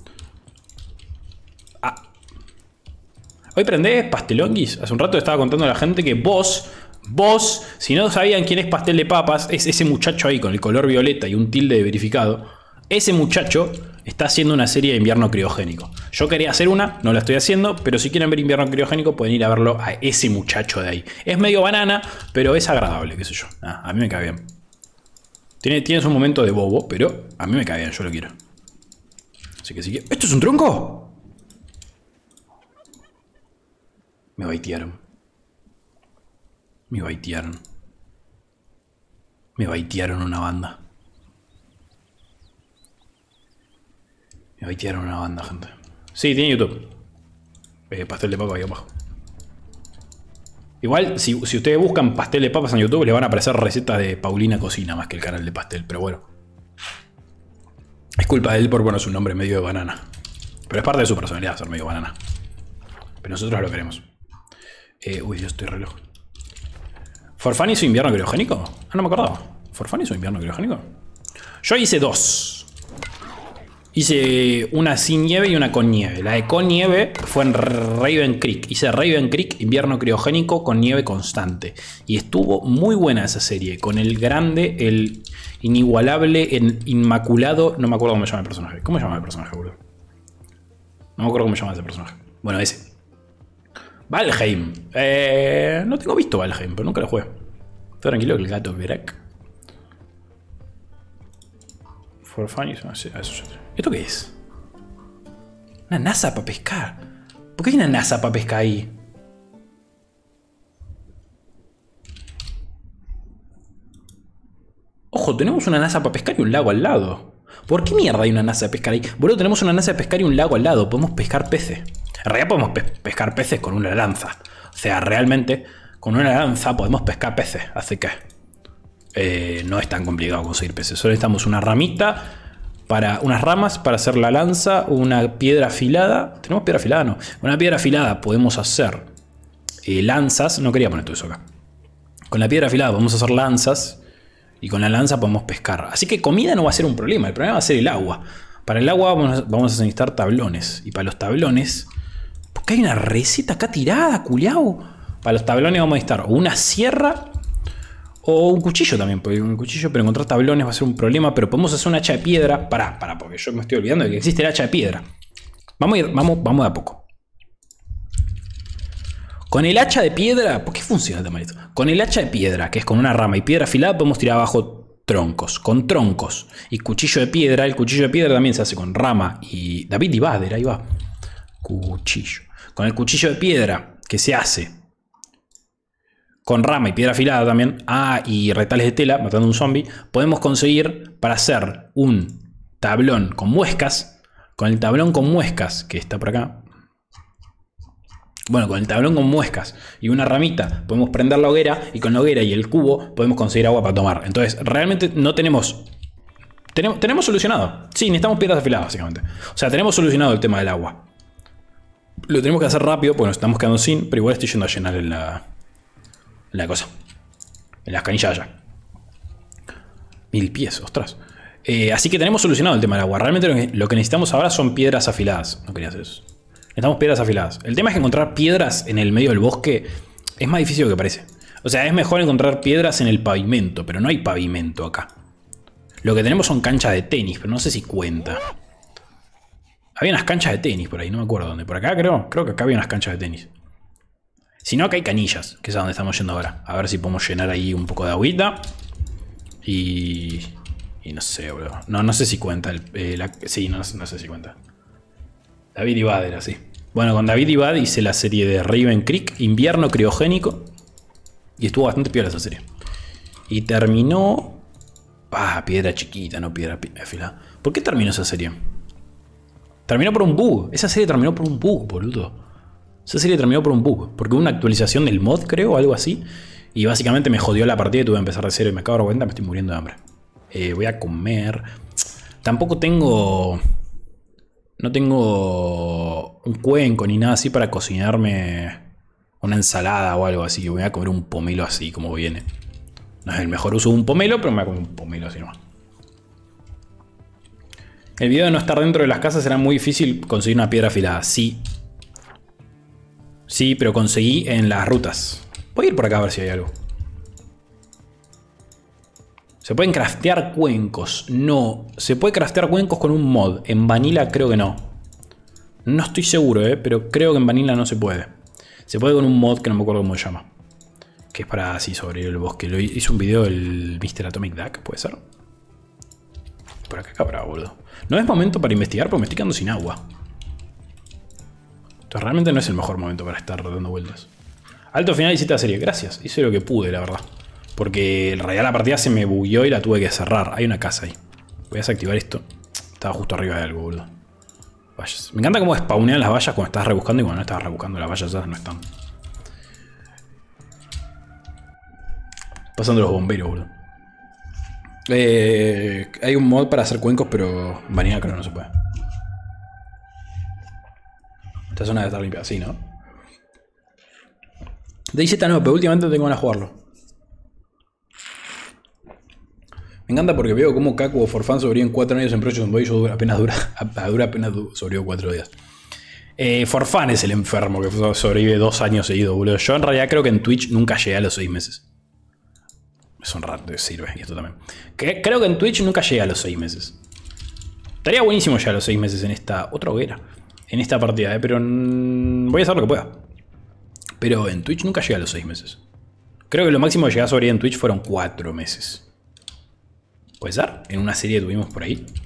Ah. Hoy prendés pastelonguis. Hace un rato estaba contando a la gente que vos, vos, si no sabían quién es Pastel de Papas, es ese muchacho ahí con el color violeta y un tilde de verificado. Ese muchacho está haciendo una serie de invierno criogénico. Yo quería hacer una, no la estoy haciendo, pero si quieren ver invierno criogénico pueden ir a verlo a ese muchacho de ahí. Es medio banana, pero es agradable, qué sé yo. Ah, a mí me cae bien. Tiene, tiene su momento de bobo, pero a mí me cae bien, yo lo quiero. Así que si quiero... ¿Esto es un tronco? Me baitearon. Me baitearon. Me baitearon una banda. Me baitearon una banda, gente. Sí, tiene YouTube. Eh, pastel de papa ahí abajo. Igual, si, si ustedes buscan pastel de papas en YouTube, les van a aparecer recetas de Paulina Cocina más que el canal de pastel, pero bueno. Es culpa de él por poner su nombre medio de banana. Pero es parte de su personalidad ser medio banana. Pero nosotros lo queremos. Eh, uy, yo estoy reloj. ¿Forfán hizo invierno criogénico? Ah, no me acordaba. ¿Forfán hizo invierno criogénico? Yo hice dos. Hice una sin nieve y una con nieve. La de con nieve fue en Raven Creek. Hice Raven Creek, invierno criogénico con nieve constante. Y estuvo muy buena esa serie. Con el grande, el inigualable, el inmaculado. No me acuerdo cómo se llama el personaje. ¿Cómo se llama el personaje, boludo? No me acuerdo cómo se llama ese personaje. Bueno, ese. Valheim. Eh, no tengo visto Valheim, pero nunca lo jugué. Estoy tranquilo que el gato Verac. For fun. ¿Esto qué es? Una NASA para pescar. ¿Por qué hay una NASA para pescar ahí? Ojo, tenemos una NASA para pescar y un lago al lado. ¿Por qué mierda hay una NASA de pescar ahí? Boludo, tenemos una NASA de pescar y un lago al lado. Podemos pescar peces. En realidad podemos pe pescar peces con una lanza. O sea, realmente con una lanza podemos pescar peces. Así que eh, no es tan complicado conseguir peces. Solo necesitamos una ramita, para unas ramas para hacer la lanza, una piedra afilada. ¿Tenemos piedra afilada? No. Una piedra afilada podemos hacer eh, lanzas. No quería poner todo eso acá. Con la piedra afilada podemos hacer lanzas. Y con la lanza podemos pescar. Así que comida no va a ser un problema. El problema va a ser el agua. Para el agua vamos a, vamos a necesitar tablones. Y para los tablones... ¿Por qué hay una receta acá tirada, culiao? Para los tablones vamos a necesitar o una sierra o un cuchillo también. Porque un cuchillo, pero encontrar tablones va a ser un problema. Pero podemos hacer un hacha de piedra. Pará, pará, porque yo me estoy olvidando de que existe el hacha de piedra. Vamos a ir, vamos, vamos de a poco. Con el hacha de piedra... ¿Por qué funciona el tamarito? Con el hacha de piedra, que es con una rama y piedra afilada, podemos tirar abajo troncos. Con troncos y cuchillo de piedra. El cuchillo de piedra también se hace con rama y... David y Bader, ahí va. Cuchillo. Con el cuchillo de piedra, que se hace con rama y piedra afilada también. Ah, y retales de tela, matando un zombie. Podemos conseguir para hacer un tablón con muescas. Con el tablón con muescas, que está por acá. Bueno, con el tablón con muescas y una ramita podemos prender la hoguera, y con la hoguera y el cubo podemos conseguir agua para tomar. Entonces, realmente no tenemos... Tenemos, tenemos solucionado. Sí, necesitamos piedras afiladas, básicamente. O sea, tenemos solucionado el tema del agua. Lo tenemos que hacer rápido porque nos estamos quedando sin, pero igual estoy yendo a llenar en la, en la cosa. En las canillas allá. Mil pies, ostras. Eh, así que tenemos solucionado el tema del agua. Realmente lo que, lo que necesitamos ahora son piedras afiladas. No quería hacer eso. Necesitamos piedras afiladas. El tema es que encontrar piedras en el medio del bosque es más difícil de lo que parece. O sea, es mejor encontrar piedras en el pavimento, pero no hay pavimento acá. Lo que tenemos son canchas de tenis, pero no sé si cuenta. Había unas canchas de tenis por ahí, no me acuerdo dónde. Por acá creo, creo que acá había unas canchas de tenis. Si no, acá hay canillas, que es a donde estamos yendo ahora. A ver si podemos llenar ahí un poco de agüita. Y... Y no sé, bro. No, no sé si cuenta. El, eh, la, sí, no, no sé si cuenta. David y Bad era así. Bueno, con David y Bad hice la serie de Raven Creek, invierno criogénico. Y estuvo bastante piola esa serie. Y terminó... Ah, piedra chiquita, no piedra afilada. ¿Por qué terminó esa serie? Terminó por un bug. Esa serie terminó por un bug, boludo. Esa serie terminó por un bug. Porque hubo una actualización del mod, creo, o algo así. Y básicamente me jodió la partida y tuve que empezar de cero. Y me acabo de dar cuenta, me estoy muriendo de hambre. Eh, voy a comer. Tampoco tengo... No tengo un cuenco ni nada así para cocinarme una ensalada o algo así. Voy a comer un pomelo así como viene. No es el mejor uso de un pomelo, pero me voy a comer un pomelo así nomás. El video de no estar dentro de las casas era muy difícil conseguir una piedra afilada. Sí. Sí, pero conseguí en las rutas. Voy a ir por acá a ver si hay algo. ¿Se pueden craftear cuencos? No. ¿Se puede craftear cuencos con un mod? En Vanilla creo que no. No estoy seguro, ¿eh? Pero creo que en Vanilla no se puede. Se puede con un mod que no me acuerdo cómo se llama. Que es para así sobrevivir el bosque. Lo hizo un video el mister Atomic Duck, ¿puede ser? Por acá cabrá, boludo. No es momento para investigar porque me estoy quedando sin agua. Entonces realmente no es el mejor momento para estar dando vueltas. Alto final hiciste la serie. Gracias. Hice lo que pude, la verdad. Porque en realidad la partida se me bugueó y la tuve que cerrar. Hay una casa ahí. Voy a desactivar esto. Estaba justo arriba de algo, boludo. Vallas. Me encanta cómo spawnean las vallas cuando estás rebuscando y cuando no estás rebuscando las vallas ya no están. Pasando los bomberos, boludo. Eh, hay un mod para hacer cuencos, pero en Vanilla creo que no se puede. Esta zona debe estar limpia, sí, ¿no? DayZ no, pero últimamente tengo ganas de jugarlo. Me encanta porque veo cómo Kaku o Forfan sobreviven cuatro años en Project Zomboid y yo dura, apenas dura, a dura apenas sobrevivo cuatro días. Eh, Forfan es el enfermo que sobrevive dos años seguidos, boludo. Yo en realidad creo que en Twitch nunca llegué a los seis meses. Es un rato, sirve, y esto también. Que, creo que en Twitch nunca llegué a los seis meses. Estaría buenísimo llegar a los seis meses en esta otra hoguera. En esta partida, eh, pero voy a hacer lo que pueda. Pero en Twitch nunca llegué a los seis meses. Creo que lo máximo que llegué a sobrevivir en Twitch fueron cuatro meses. ¿Puede ser? En una serie que tuvimos por ahí.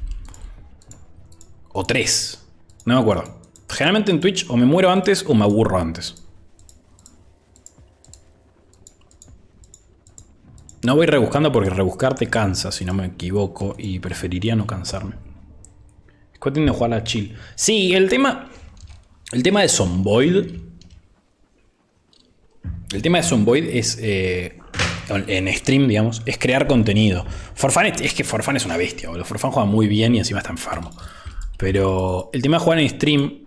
O tres. No me acuerdo. Generalmente en Twitch o me muero antes o me aburro antes. No voy rebuscando porque rebuscar te cansa, si no me equivoco. Y preferiría no cansarme. Es cuestión de jugar a chill. Sí, el tema... El tema de Zomboid... El tema de Zomboid es, eh, en stream, digamos, es crear contenido. Forfan es, es que Forfan es una bestia, boludo. Forfan juega muy bien y encima está enfermo. Pero el tema de jugar en stream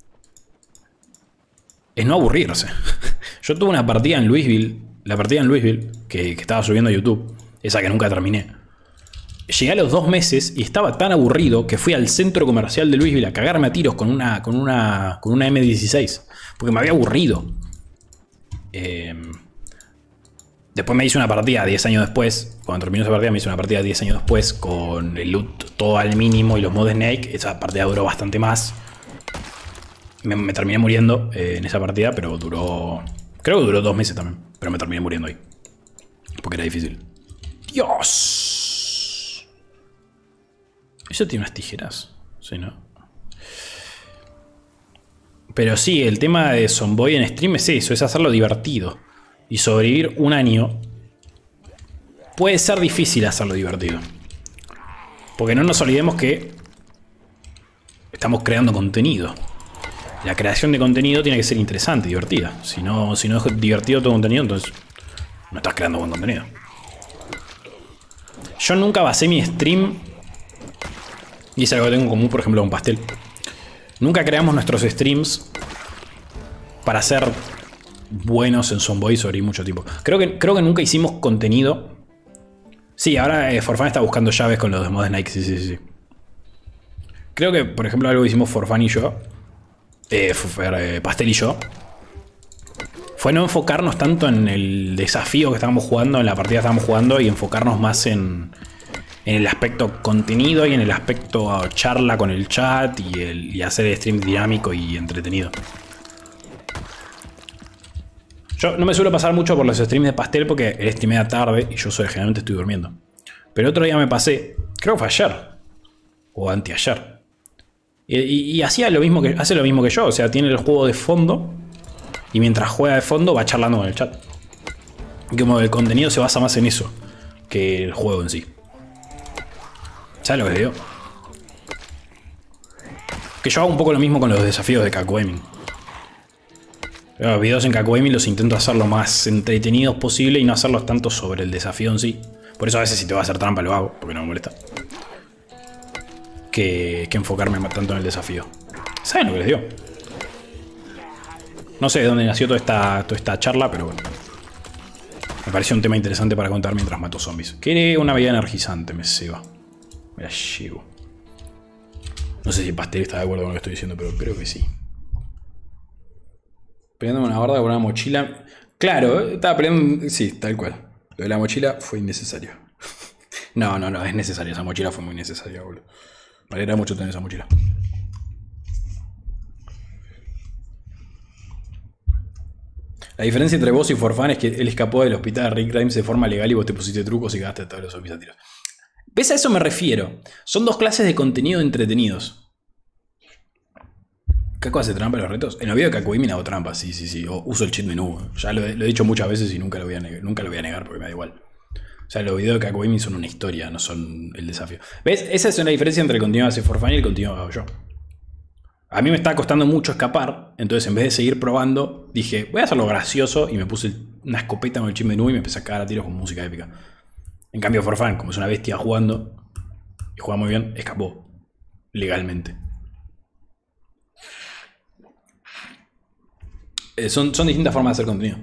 es no aburrirse. Yo tuve una partida en Louisville, la partida en Louisville, que, que estaba subiendo a YouTube, esa que nunca terminé. Llegué a los dos meses y estaba tan aburrido que fui al centro comercial de Louisville a cagarme a tiros con una, con una, con una eme dieciséis. Porque me había aburrido. Eh, después me hice una partida diez años después. Cuando terminó esa partida me hice una partida diez años después con el loot todo al mínimo y los mods Snake. Esa partida duró bastante más. Me, me terminé muriendo eh, en esa partida, pero duró... Creo que duró dos meses también. Pero me terminé muriendo ahí. Porque era difícil. ¡Dios! ¿Eso tiene unas tijeras? Sí, ¿no? Pero sí, el tema de Zomboid en stream es eso, es hacerlo divertido. Y sobrevivir un año puede ser difícil hacerlo divertido. Porque no nos olvidemos que estamos creando contenido. La creación de contenido tiene que ser interesante, divertida. Si no, si no es divertido todo contenido, entonces no estás creando buen contenido. Yo nunca basé mi stream, y es algo que tengo en común, por ejemplo, con Pastel. Nunca creamos nuestros streams para ser buenos en Zomboid sobre mucho tiempo. Creo que, creo que nunca hicimos contenido. Sí, ahora eh, Forfan está buscando llaves con los mods Nike. Sí, sí, sí. Creo que, por ejemplo, algo que hicimos Forfan y yo, eh, eh, Pastel y yo, fue no enfocarnos tanto en el desafío que estábamos jugando, en la partida que estábamos jugando, y enfocarnos más en, en el aspecto contenido y en el aspecto charla con el chat y, el, y hacer el stream dinámico y entretenido. Yo no me suelo pasar mucho por los streams de Pastel porque él streamea tarde y yo soy, generalmente estoy durmiendo. Pero otro día me pasé, creo que fue ayer o anteayer. Y, y, y hacía lo mismo que, hace lo mismo que yo, o sea, tiene el juego de fondo y mientras juega de fondo va charlando con el chat. Y como el contenido se basa más en eso que el juego en sí. ¿Sabes lo que digo? Que yo hago un poco lo mismo con los desafíos de Kaku Gaming. Los videos en Kaku Gaming los intento hacer lo más entretenidos posible y no hacerlos tanto sobre el desafío en sí. Por eso a veces si te va a hacer trampa lo hago, porque no me molesta. Que, que enfocarme tanto en el desafío. ¿Saben lo que les digo? No sé de dónde nació toda esta, toda esta charla, pero bueno. Me pareció un tema interesante para contar mientras mato zombies. Quiere una bebida energizante, me ceba. Me la llevo. No sé si Pastel está de acuerdo con lo que estoy diciendo, pero creo que sí. Peleando con una barda con una mochila. Claro, estaba peleando. Sí, tal cual. Lo de la mochila fue innecesario. No, no, no, es necesario. Esa mochila fue muy necesaria, boludo. Me alegra mucho tener esa mochila. La diferencia entre vos y Forfan es que él escapó del hospital de Rick Grimes de forma legal y vos te pusiste trucos y cagaste a todos los zombies a tiros. ¿Ves? A eso me refiero. Son dos clases de contenido entretenidos. ¿Caco hace trampa en los retos? En el video de Kaku Gaming hago trampa, sí, sí, sí. O uso el cheat menú. Ya lo he, lo he dicho muchas veces y nunca lo, voy a negar, nunca lo voy a negar porque me da igual. O sea, los videos de Kaku Gaming son una historia, no son el desafío. ¿Ves? Esa es una diferencia entre el contenido que hace Forfan y el contenido que hago yo. A mí me está costando mucho escapar, entonces en vez de seguir probando, dije, voy a hacerlo gracioso y me puse una escopeta con el cheat menú y me empecé a cagar a tiros con música épica. En cambio, Forfan, como es una bestia jugando, y juega muy bien, escapó legalmente. Eh, son, son distintas formas de hacer contenido.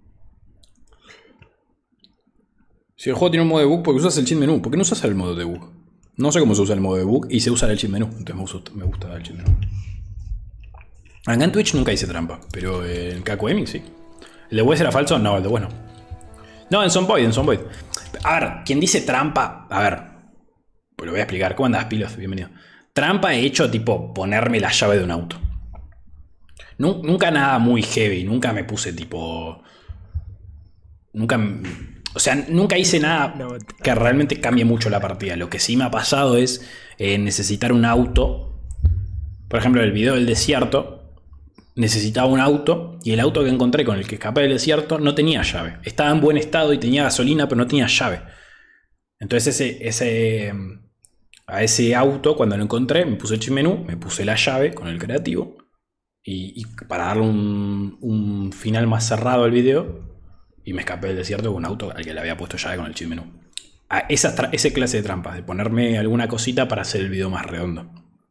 Si el juego tiene un modo debug, ¿por qué usas el cheat menú? ¿Por qué no usas el modo debug? No sé cómo se usa el modo debug y se usa el cheat menú, entonces me gusta, me gusta el cheat menú. Acá en Twitch nunca hice trampa, pero en Kaku Gaming sí. ¿El de Wes era falso? No, el de Wes no. No, en Zomboid, en Zomboid. A ver, quien dice trampa, a ver, pues lo voy a explicar. ¿Cómo andás, Pilos? Bienvenido. Trampa he hecho tipo ponerme la llave de un auto. Nunca nada muy heavy, nunca me puse tipo... Nunca... O sea, nunca hice nada que realmente cambie mucho la partida. Lo que sí me ha pasado es eh, necesitar un auto. Por ejemplo, el video del desierto. Necesitaba un auto y el auto que encontré con el que escapé del desierto no tenía llave. Estaba en buen estado y tenía gasolina, pero no tenía llave. Entonces ese, ese, a ese auto, cuando lo encontré, me puse el cheat menú, me puse la llave con el creativo Y, y para darle un, un final más cerrado al video, y me escapé del desierto con un auto al que le había puesto llave con el chip menú. A esa, esa clase de trampas, de ponerme alguna cosita para hacer el video más redondo.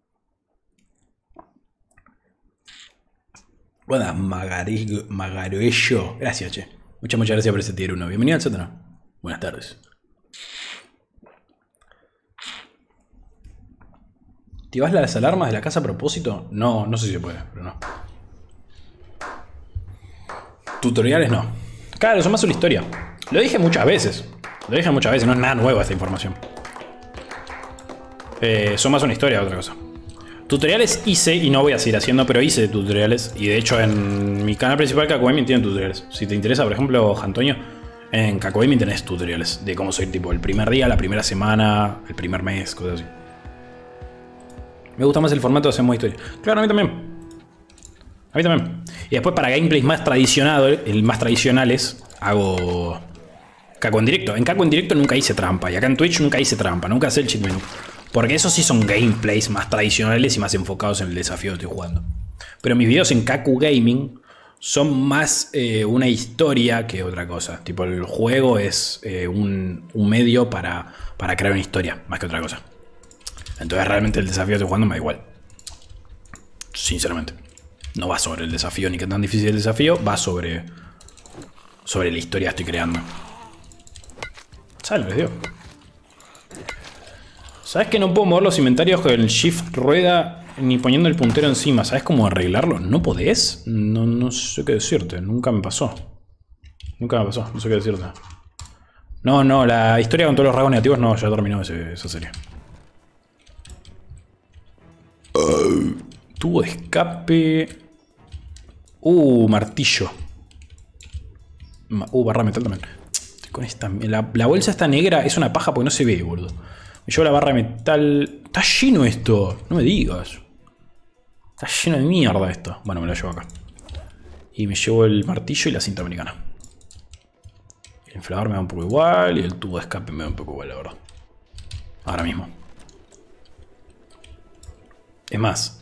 Bueno, Magaroello. Gracias, che. Muchas, muchas gracias por ese tier uno. Bienvenido al sótano. Buenas tardes. ¿Activás las alarmas de la casa a propósito? No, no sé si se puede, pero no. Tutoriales no. Claro, son más una historia. Lo dije muchas veces. Lo dije muchas veces, no es nada nuevo esta información. Eh, son más una historia, otra cosa. Tutoriales hice, y no voy a seguir haciendo, pero hice tutoriales. Y de hecho en mi canal principal, Caco Gaming, tiene tutoriales. Si te interesa, por ejemplo, Antonio, en Caco Gaming tenés tutoriales de cómo soy tipo el primer día, la primera semana, el primer mes, cosas así. Me gusta más el formato de hacer modo historia. Claro, a mí también. A mí también. Y después para gameplays más tradicionales, el más tradicionales, hago Caco en directo. En Caco en directo nunca hice trampa. Y acá en Twitch nunca hice trampa. Nunca hice el cheat menú. Porque esos sí son gameplays más tradicionales y más enfocados en el desafío que estoy jugando. Pero mis videos en Caco Gaming son más eh, una historia que otra cosa. Tipo, el juego es eh, un, un medio para, para crear una historia, más que otra cosa. Entonces realmente el desafío que estoy jugando me da igual. Sinceramente. No va sobre el desafío ni qué tan difícil es el desafío. Va sobre, sobre la historia que estoy creando. ¿Sabes lo que les digo? ¿Sabes que no puedo mover los inventarios con el shift rueda ni poniendo el puntero encima? ¿Sabes cómo arreglarlo? ¿No podés? No, no sé qué decirte. Nunca me pasó. Nunca me pasó. No sé qué decirte. No, no. La historia con todos los rasgos negativos no. Ya terminó ese, esa serie. Uh, tubo de escape. Uh, martillo. Uh, barra metal también. Con esta, la, la bolsa esta negra es una paja porque no se ve, boludo. Me llevo la barra de metal. Está lleno esto. No me digas. Está lleno de mierda esto. Bueno, me lo llevo acá. Y me llevo el martillo y la cinta americana. El inflador me da un poco igual. Y el tubo de escape me da un poco igual, la verdad. Ahora mismo. Es más.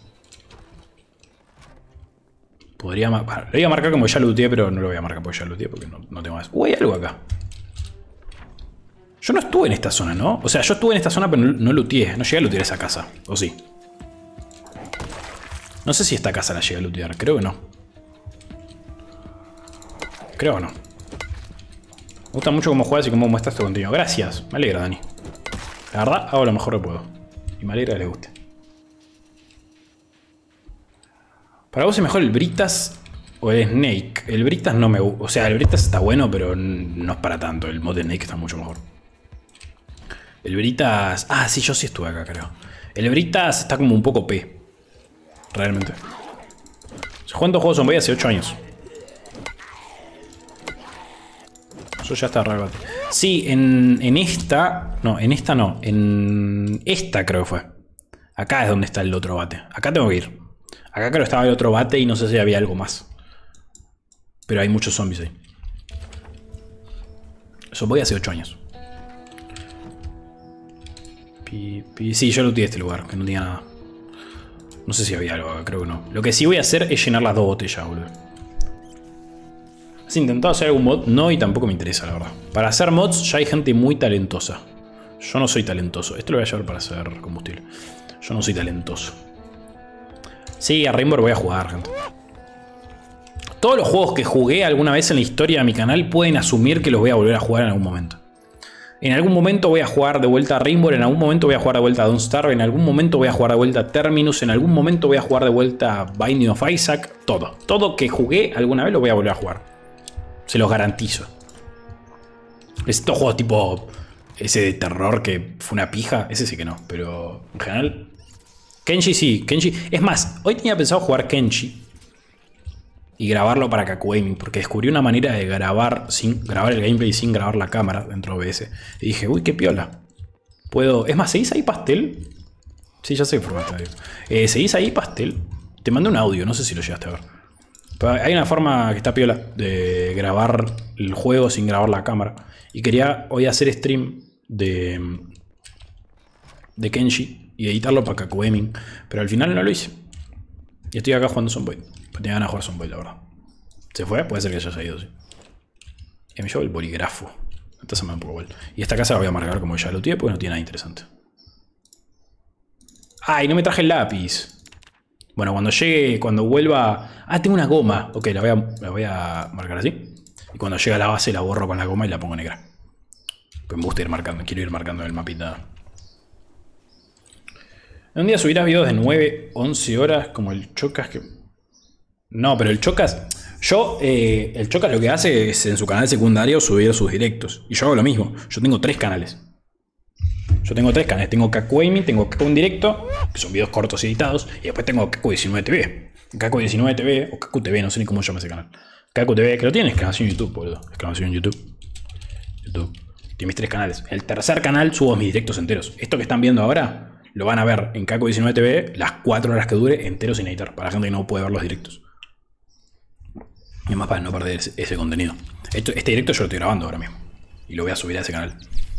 Podría marcar. Lo voy a marcar como ya lo looteé, pero no lo voy a marcar porque ya lo looteé porque no, no tengo más. Uy, hay algo acá. Yo no estuve en esta zona, ¿no? O sea, yo estuve en esta zona, pero no, no looteé. No llegué a lootear esa casa. ¿O sí? No sé si esta casa la llegué a lootear. Creo que no. Creo que no. Me gusta mucho cómo juegas y cómo muestras tu contenido. Gracias. Me alegra, Dani. La verdad, hago lo mejor que puedo. Y me alegra que les guste. ¿Para vos es mejor el Britas o el Snake? El Britas no me gusta. O sea, el Britas está bueno, pero no es para tanto. El mod de Snake está mucho mejor. El Britas... Ah, sí, yo sí estuve acá, creo. El Britas está como un poco P. Realmente. ¿Cuántos juegos son? Voy hace ocho años. Yo ya está raro. Sí, en, en esta... No, en esta no. En esta creo que fue. Acá es donde está el otro bate. Acá tengo que ir. Acá creo que estaba el otro bate y no sé si había algo más. Pero hay muchos zombies ahí. Eso voy hace ocho años. Pi, pi. Sí, yo looteé este lugar, que no tenía nada. No sé si había algo acá, creo que no. Lo que sí voy a hacer es llenar las dos botellas, boludo. ¿Has intentado hacer algún mod? No, y tampoco me interesa, la verdad. Para hacer mods ya hay gente muy talentosa. Yo no soy talentoso. Esto lo voy a llevar para hacer combustible. Yo no soy talentoso. Sí, a Rainbow voy a jugar, gente. Todos los juegos que jugué alguna vez en la historia de mi canal pueden asumir que los voy a volver a jugar en algún momento. En algún momento voy a jugar de vuelta a Rainbow, en algún momento voy a jugar de vuelta a Don't Starve, en algún momento voy a jugar de vuelta a Terminus, en algún momento voy a jugar de vuelta a Binding of Isaac. Todo. Todo que jugué alguna vez lo voy a volver a jugar. Se los garantizo. Estos juegos tipo ese de terror que fue una pija, ese sí que no. Pero en general... Kenshi sí, Kenshi. Es más, hoy tenía pensado jugar Kenshi y grabarlo para Caco Gaming, porque descubrí una manera de grabar sin grabar el gameplay sin grabar la cámara dentro de O B S. Y dije, uy, qué piola. Puedo. Es más, ¿seguís ahí, Pastel? Sí, ya sé qué formato es. Eh, ¿Seguís ahí, Pastel? Te mandé un audio, no sé si lo llegaste a ver. Pero hay una forma que está piola de grabar el juego sin grabar la cámara. Y quería hoy hacer stream de, de Kenshi y editarlo para Caco Gaming, pero al final no lo hice. Y estoy acá jugando Zomboid. Pues tenía ganas de jugar Zomboid, la verdad. ¿Se fue? Puede ser que haya ido, sí. Y me llevo el bolígrafo. Entonces me da un poco igual. Y esta casa la voy a marcar como ya lo tiene porque no tiene nada interesante. ¡Ay, no me traje el lápiz! Bueno, cuando llegue, cuando vuelva... Ah, tengo una goma. Ok, la voy a, la voy a marcar así. Y cuando llegue a la base la borro con la goma y la pongo negra. Pues me gusta ir marcando, quiero ir marcando en el mapita. Un día subirás videos de nueve, once horas como el Chocas que... No, pero el Chocas... Yo, eh, el Chocas lo que hace es en su canal secundario subir sus directos. Y yo hago lo mismo. Yo tengo tres canales. Yo tengo tres canales. Tengo Kaku Gaming, tengo Kaku en directo, que son videos cortos editados. Y después tengo Kaku diecinueve T V. Kaku diecinueve T V o Kaku T V, no sé ni cómo se llama ese canal. Kaku T V, que lo tiene, exclamación en YouTube, boludo. Exclamación en YouTube. YouTube. Tiene mis tres canales. El tercer canal subo mis directos enteros. Esto que están viendo ahora, lo van a ver en Kaku diecinueve T V las cuatro horas que dure enteros sin editar. Para la gente que no puede ver los directos. Y además para no perder ese, ese contenido. Esto, este directo yo lo estoy grabando ahora mismo. Y lo voy a subir a ese canal.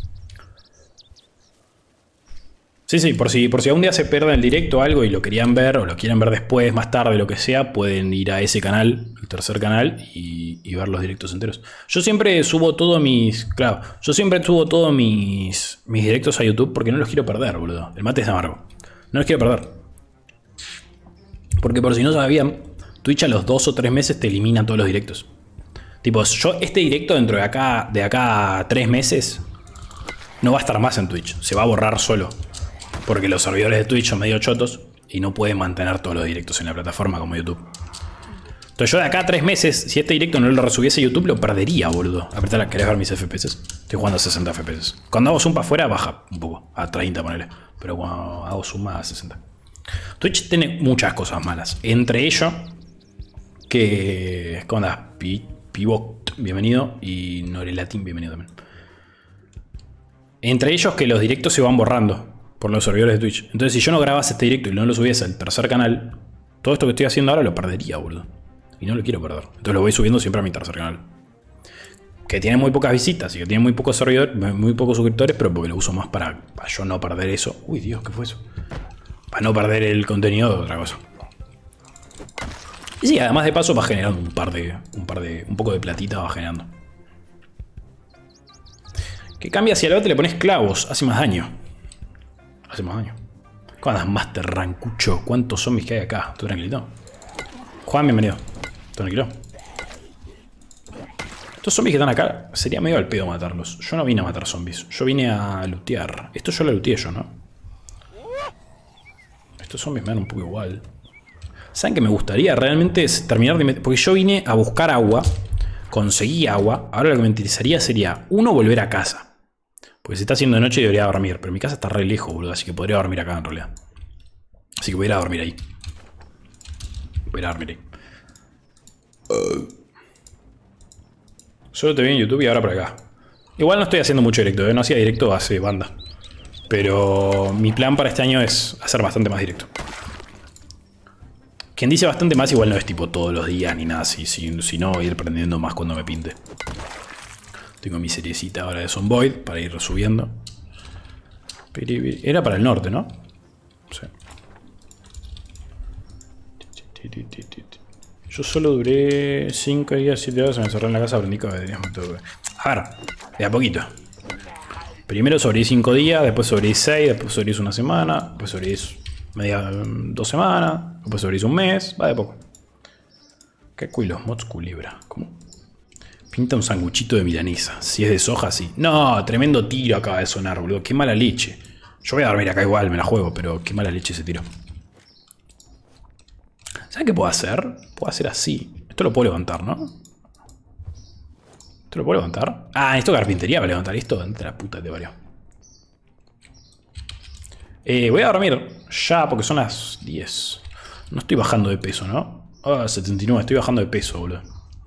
Sí, sí, por si, por si algún día se pierde el directo o algo y lo querían ver o lo quieren ver después, más tarde, lo que sea, pueden ir a ese canal, el tercer canal, y, y ver los directos enteros. Yo siempre subo todos mis... Claro, yo siempre subo todos mis, mis directos a YouTube porque no los quiero perder, boludo. El mate es amargo. No los quiero perder. Porque por si no sabían, Twitch a los dos o tres meses te elimina todos los directos. Tipo, yo este directo dentro de acá, de acá a tres meses no va a estar más en Twitch. Se va a borrar solo. Porque los servidores de Twitch son medio chotos y no pueden mantener todos los directos en la plataforma como YouTube. Entonces yo de acá a tres meses, si este directo no lo resubiese a YouTube, lo perdería, boludo. Apretá, ¿querés ver mis F P S? Estoy jugando a sesenta F P S. Cuando hago zoom para afuera baja un poco, a treinta ponele. Pero cuando hago zoom a sesenta. Twitch tiene muchas cosas malas. Entre ellos, que... ¿Cómo andás? Pivot, bienvenido. Y Norelatin, bienvenido también. Entre ellos que los directos se van borrando por los servidores de Twitch. Entonces si yo no grabase este directo y no lo subiese al tercer canal, todo esto que estoy haciendo ahora lo perdería, boludo. Y no lo quiero perder. Entonces lo voy subiendo siempre a mi tercer canal. Que tiene muy pocas visitas y que tiene muy pocos servidores, muy pocos suscriptores, pero porque lo uso más para, para yo no perder eso. Uy, Dios, ¿qué fue eso? Para no perder el contenido de otra cosa. Y sí, además de paso va generando un par de... Un par de... Un poco de platita va generando. Que cambia si al bate le pones clavos, hace más daño. Hace más daño. ¿Cómo andas, Master Rancucho? ¿Cuántos zombies que hay acá? ¿Tú tranquilito? Juan, bienvenido. ¿Tú tranquilo? Estos zombies que están acá, sería medio al pedo matarlos. Yo no vine a matar zombies. Yo vine a lootear. Esto yo lo looteé yo, ¿no? Estos zombies me dan un poco igual. ¿Saben que me gustaría realmente es terminar de meter? Porque yo vine a buscar agua. Conseguí agua. Ahora lo que me interesaría sería, uno, volver a casa. Porque se está haciendo de noche y debería dormir. Pero mi casa está re lejos, boludo. Así que podría dormir acá en realidad. Así que voy a ir a dormir ahí. Voy a ir a dormir ahí. Uh. Solo te vi en YouTube y ahora por acá. Igual no estoy haciendo mucho directo, ¿eh? No hacía directo hace banda. Pero mi plan para este año es hacer bastante más directo. Quien dice bastante más igual no es tipo todos los días ni nada así. Sino ir aprendiendo más cuando me pinte. Tengo mi seriecita ahora de Zomboid para ir subiendo. Era para el norte, ¿no? Sí. Yo solo duré cinco días, siete horas, me encerré en la casa, aprendí que deberías meter. A ver, de a poquito. Primero sobreviví cinco días, después sobreviví seis, después sobreviví una semana, después sobreviví media dos semanas, después sobreviví un mes, va de poco. ¿Qué cuilos? Mods culibra. ¿Cómo? Pinta un sanguchito de milanesa. Si es de soja, sí. No, tremendo tiro acaba de sonar, boludo. Qué mala leche. Yo voy a dormir acá igual, me la juego, pero qué mala leche ese tiro. ¿Sabes qué puedo hacer? Puedo hacer así. Esto lo puedo levantar, ¿no? ¿Esto lo puedo levantar? Ah, esto carpintería para levantar esto. Entre la puta de varios. Eh, voy a dormir ya porque son las diez. No estoy bajando de peso, ¿no? Ah, setenta y nueve. Estoy bajando de peso, boludo.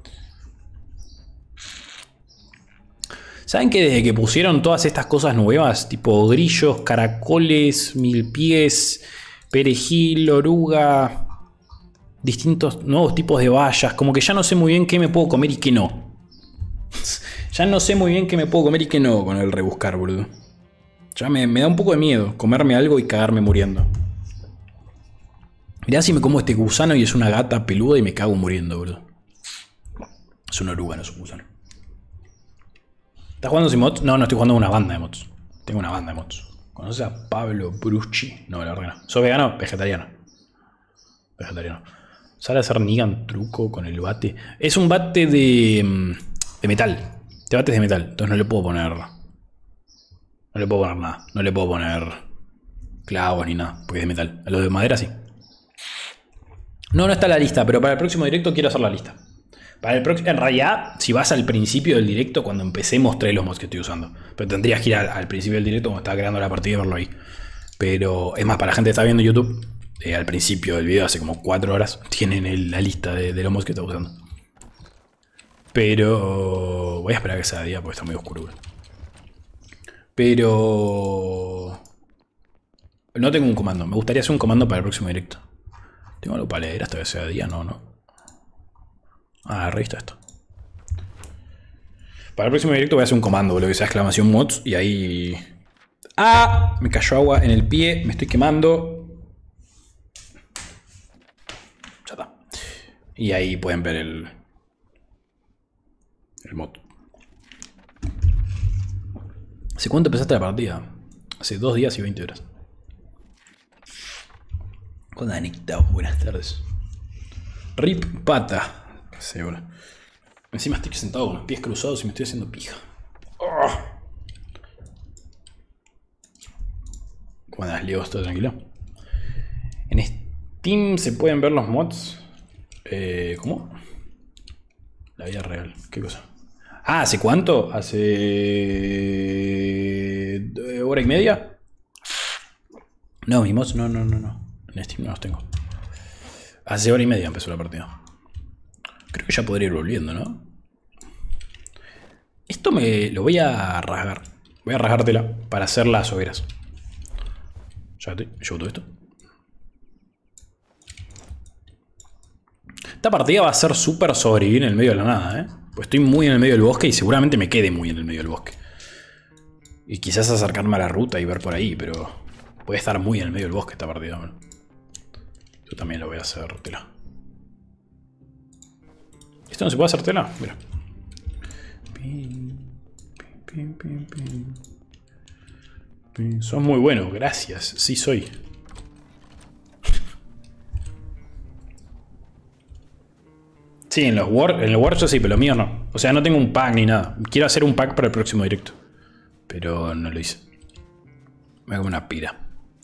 ¿Saben que desde que pusieron todas estas cosas nuevas, tipo grillos, caracoles, mil pies, perejil, oruga, distintos nuevos tipos de bayas, como que ya no sé muy bien qué me puedo comer y qué no? Ya no sé muy bien qué me puedo comer y qué no con el rebuscar, boludo. Ya me, me da un poco de miedo comerme algo y cagarme muriendo. Mirá si me como este gusano y es una gata peluda y me cago muriendo, boludo. Es una oruga, no es un gusano. ¿Estás jugando sin mods? No, no estoy jugando una banda de mods. Tengo una banda de mods. ¿Conoces a Pablo Bruschi? No, la verdad que no. ¿Sos vegano? Vegetariano. Vegetariano. Sale a hacer Negan truco con el bate. Es un bate de, de metal. Este bate es de metal. Entonces no le puedo poner... No le puedo poner nada. No le puedo poner clavos ni nada. Porque es de metal. A los de madera sí. No, no está en la lista. Pero para el próximo directo quiero hacer la lista. Para el próximo, en realidad, si vas al principio del directo, cuando empecé mostré los mods que estoy usando. Pero tendrías que ir al, al principio del directo cuando estaba creando la partida y verlo ahí. Pero es más, para la gente que está viendo YouTube, eh, al principio del video, hace como cuatro horas, tienen el, la lista de, de los mods que estoy usando. Pero voy a esperar a que sea día porque está muy oscuro. Bro. Pero no tengo un comando. Me gustaría hacer un comando para el próximo directo. ¿Tengo algo para leer hasta que sea día? No, no. Ah, re está esto. Para el próximo directo voy a hacer un comando, lo que sea exclamación mods y ahí... ¡Ah! Me cayó agua en el pie, me estoy quemando. Ya está. Y ahí pueden ver el... El mod. ¿Hace cuánto empezaste la partida? Hace dos días y veinte horas. ¿Cuándo han estado? Buenas tardes. Rip pata. Sí, bueno. Encima estoy sentado con los pies cruzados y me estoy haciendo pija. Oh. ¿Cómo andas, Leo? ¿Todo tranquilo? En Steam se pueden ver los mods. Eh, ¿Cómo? La vida real. ¿Qué cosa? Ah, ¿hace cuánto? ¿Hace... hora y media? No, mis mods no, no, no, no. En Steam no los tengo. Hace hora y media empezó la partida. Creo que ya podría ir volviendo, ¿no? Esto me lo voy a rasgar. Voy a rasgártela para hacer las hogueras. Ya te llevo todo esto. Esta partida va a ser súper sobrevivir en el medio de la nada, ¿eh? Pues estoy muy en el medio del bosque y seguramente me quede muy en el medio del bosque. Y quizás acercarme a la ruta y ver por ahí, pero puede estar muy en el medio del bosque esta partida. Bueno. Yo también lo voy a hacer tela. ¿Esto no se puede hacer tela? Mira. Pin, pin, pin, pin, pin. Sos muy bueno, gracias. Sí soy. Sí, en los Word, en los Word yo sí, pero los míos no. O sea, no tengo un pack ni nada. Quiero hacer un pack para el próximo directo. Pero no lo hice. Me hago una pira.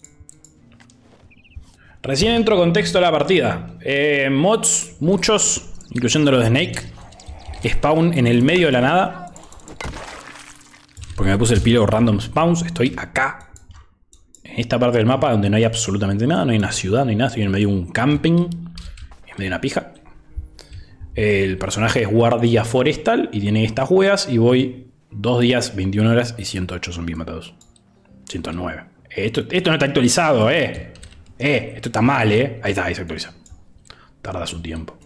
Recién entro con texto a la partida. Eh, mods, muchos. Incluyendo los de Snake. Spawn en el medio de la nada. Porque me puse el pilo random spawns. Estoy acá. En esta parte del mapa donde no hay absolutamente nada. No hay una ciudad, no hay nada. Estoy en medio de un camping. En medio de una pija. El personaje es guardia forestal. Y tiene estas hueas. Y voy dos días, veintiuna horas y ciento ocho zombies matados. ciento nueve. Esto, esto no está actualizado, eh. Eh, esto está mal, eh. Ahí está, ahí se actualiza. Tarda su tiempo.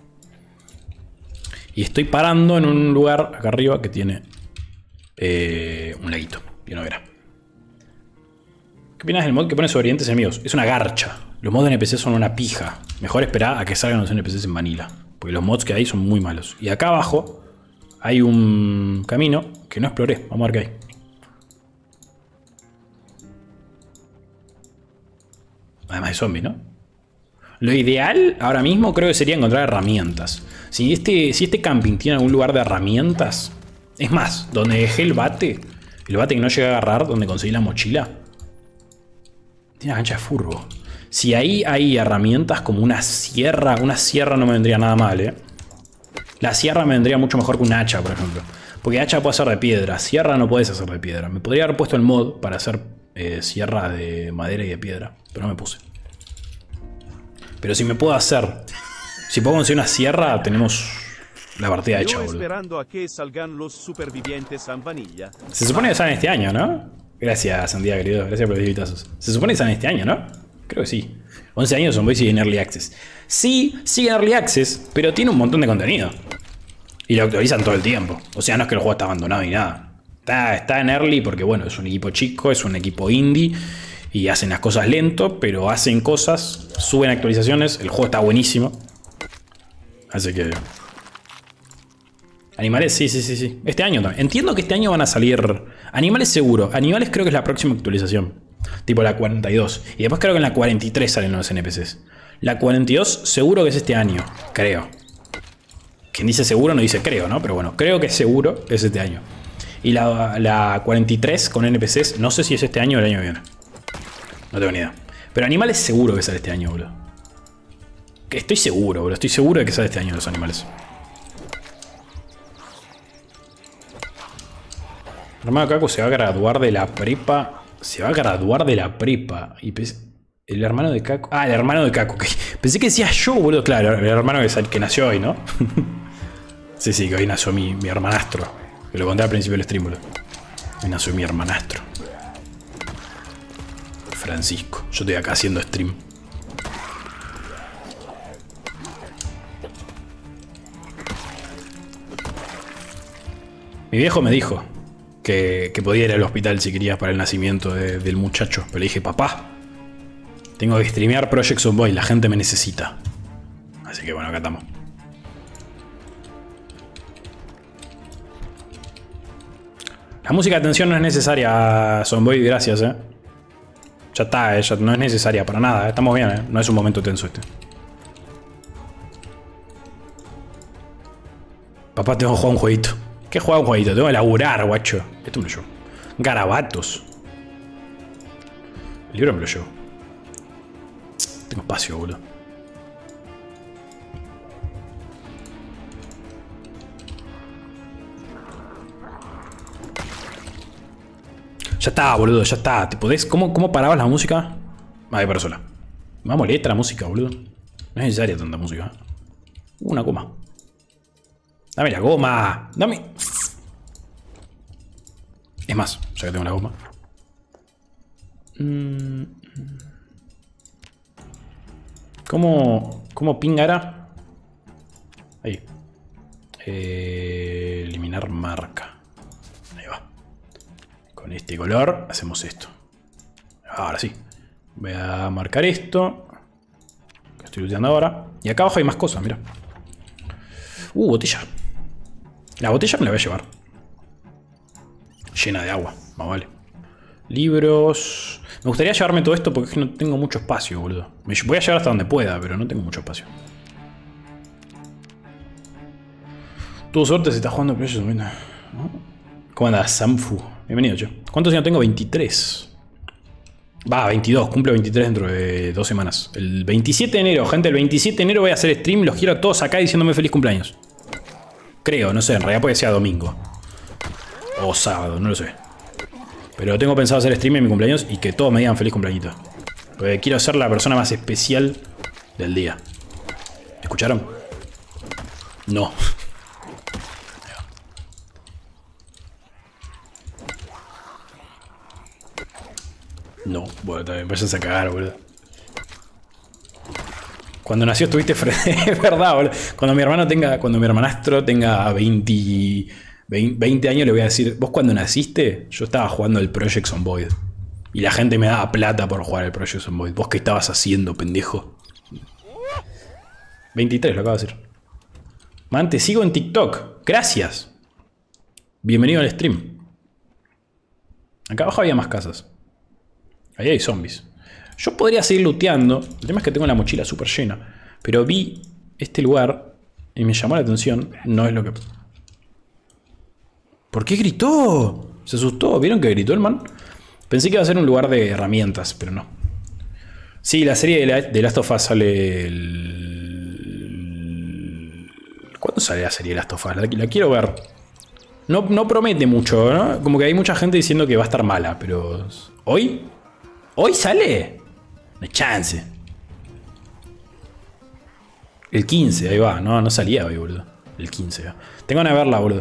Y estoy parando en un lugar acá arriba que tiene eh, un laguito. Y una hoguera. ¿Qué opinas del mod que pone sobre orientes enemigos? Es una garcha. Los mods de N P C son una pija. Mejor esperar a que salgan los N P Cs en vanilla. Porque los mods que hay son muy malos. Y acá abajo hay un camino que no exploré. Vamos a ver qué hay. Además de zombies, ¿no? Lo ideal ahora mismo creo que sería encontrar herramientas. Si este, si este camping tiene algún lugar de herramientas. Es más, donde dejé el bate. El bate que no llegué a agarrar, donde conseguí la mochila. Tiene una cancha de furbo. Si ahí hay herramientas como una sierra. Una sierra no me vendría nada mal, ¿eh? La sierra me vendría mucho mejor que un hacha, por ejemplo. Porque hacha puede ser de piedra. Sierra no puedes hacer de piedra. Me podría haber puesto el mod para hacer eh, sierra de madera y de piedra. Pero no me puse. Pero si me puedo hacer... Si puedo conseguir una sierra, tenemos la partida hecha, boludo. Esperando a que salgan los supervivientes en vanilla. Se supone que salen este año, ¿no? Gracias, Sandía, querido. Gracias por los invitazos. Se supone que salen este año, ¿no? Creo que sí. once años son Boys y en Early Access. Sí, sigue en Early Access, pero tiene un montón de contenido. Y lo actualizan todo el tiempo. O sea, no es que el juego está abandonado ni nada. Está, está en Early porque, bueno, es un equipo chico, es un equipo indie. Y hacen las cosas lento, pero hacen cosas, suben actualizaciones, el juego está buenísimo. Así que... Animales, sí, sí, sí, sí. Este año también. Entiendo que este año van a salir... Animales seguro. Animales creo que es la próxima actualización. Tipo la cuarenta y dos. Y después creo que en la cuarenta y tres salen los N P Cs. La cuarenta y dos seguro que es este año. Creo. Quien dice seguro no dice creo, ¿no? Pero bueno, creo que seguro es este año. Y la, la cuarenta y tres con N P Cs, no sé si es este año o el año que viene. No tengo ni idea. Pero animales seguro que sale este año, boludo. Que estoy seguro, boludo. Estoy seguro de que sale este año los animales. El hermano de Kaku se va a graduar de la prepa. Se va a graduar de la prepa. Y el hermano de Kaku. Ah, el hermano de Kaku. Okay. Pensé que decía yo, boludo. Claro, el hermano que, que nació hoy, ¿no? Sí, sí, que hoy nació mi, mi hermanastro. Que lo conté al principio del stream, boludo. Hoy nació mi hermanastro. Francisco. Yo estoy acá haciendo stream. Mi viejo me dijo que, que podía ir al hospital si quería para el nacimiento de, del muchacho. Pero le dije, papá, tengo que streamear Project Zomboid, la gente me necesita. Así que bueno, acá estamos. La música de atención no es necesaria, Zomboid, gracias, eh. Ya está, eh, ya no es necesaria para nada, eh. Estamos bien, eh. No es un momento tenso este. Papá, tengo que jugar un jueguito. ¿Qué juega un jueguito? Tengo que laburar, guacho. Esto me lo llevo. Garabatos. El libro me lo llevo. Tengo espacio, boludo. Ya está, boludo, ya está. ¿Te podés? ¿Cómo, cómo parabas la música? Ahí para sola. Me molesta la música, boludo. No es necesaria tanta música. Una coma. Dame la goma. Dame. Es más, ya que tengo la goma. ¿Cómo, cómo pinga era? Ahí. Eh, eliminar marca. Ahí va. Con este color hacemos esto. Ahora sí. Voy a marcar esto. Que estoy looteando ahora. Y acá abajo hay más cosas, mira. Uh, botella. La botella me la voy a llevar. Llena de agua, más vale. Libros. Me gustaría llevarme todo esto porque es que no tengo mucho espacio, boludo. Me voy a llevar hasta donde pueda, pero no tengo mucho espacio. Tuvo suerte si estás jugando Project Zomboid. ¿Cómo andas, Samfu? Bienvenido, yo. ¿Cuántos años tengo? veintitrés. Va, veintidós. Cumple veintitrés dentro de dos semanas. El veintisiete de enero, gente. El veintisiete de enero voy a hacer stream. Los quiero a todos acá diciéndome feliz cumpleaños. Creo, no sé. En realidad puede que sea domingo. O sábado, no lo sé. Pero tengo pensado hacer stream en mi cumpleaños y que todos me digan feliz cumpleañito. Porque quiero ser la persona más especial del día. ¿Escucharon? No. No, bueno, también vayas a cagar, boludo. Cuando nació estuviste frente. Es verdad, boludo. Cuando mi hermano tenga. Cuando mi hermanastro tenga veinte, veinte años, le voy a decir: vos cuando naciste, yo estaba jugando el Project Zomboid. Y la gente me daba plata por jugar el Project Zomboid. ¿Vos qué estabas haciendo, pendejo? veintitrés, lo acabo de decir. Man, te sigo en TikTok. Gracias. Bienvenido al stream. Acá abajo había más casas. Ahí hay zombies. Yo podría seguir looteando. El tema es que tengo la mochila súper llena. Pero vi este lugar y me llamó la atención. No es lo que... ¿Por qué gritó? Se asustó. ¿Vieron que gritó el man? Pensé que iba a ser un lugar de herramientas, pero no. Sí, la serie de, la, de Last of Us sale el... ¿Cuándo sale la serie de Last of Us? La, la quiero ver. No, no promete mucho, ¿no? Como que hay mucha gente diciendo que va a estar mala, pero... ¿Hoy? ¿Hoy sale? No hay chance. El quince, ahí va. No, no salía hoy, boludo. El quince. ¿eh? Tengo ganas de verla, boludo.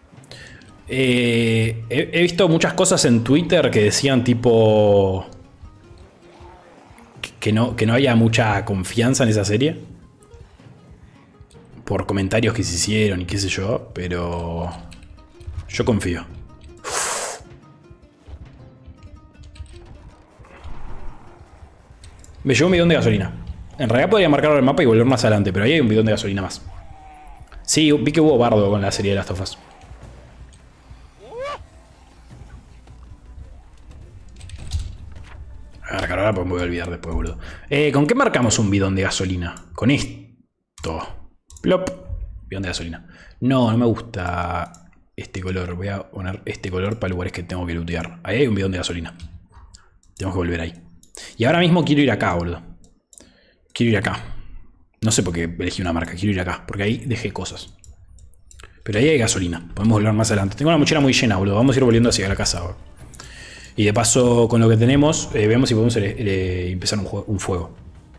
Eh, he, he visto muchas cosas en Twitter que decían tipo... Que no, que no haya mucha confianza en esa serie. Por comentarios que se hicieron y qué sé yo. Pero... yo confío. Me llevo un bidón de gasolina. En realidad podría marcarlo en el mapa y volver más adelante, pero ahí hay un bidón de gasolina más. Sí, vi que hubo bardo con la serie de Last of Us. A ver, ahora pues me voy a olvidar después, boludo. Eh, ¿Con qué marcamos un bidón de gasolina? Con esto. Plop. Bidón de gasolina. No, no me gusta este color. Voy a poner este color para lugares que tengo que lootear. Ahí hay un bidón de gasolina. Tengo que volver ahí. Y ahora mismo quiero ir acá, boludo. Quiero ir acá. No sé por qué elegí una marca. Quiero ir acá. Porque ahí dejé cosas. Pero ahí hay gasolina. Podemos volver más adelante. Tengo una mochila muy llena, boludo. Vamos a ir volviendo hacia la casa ahora. Y de paso, con lo que tenemos, eh, vemos si podemos eh, eh, empezar un, un fuego.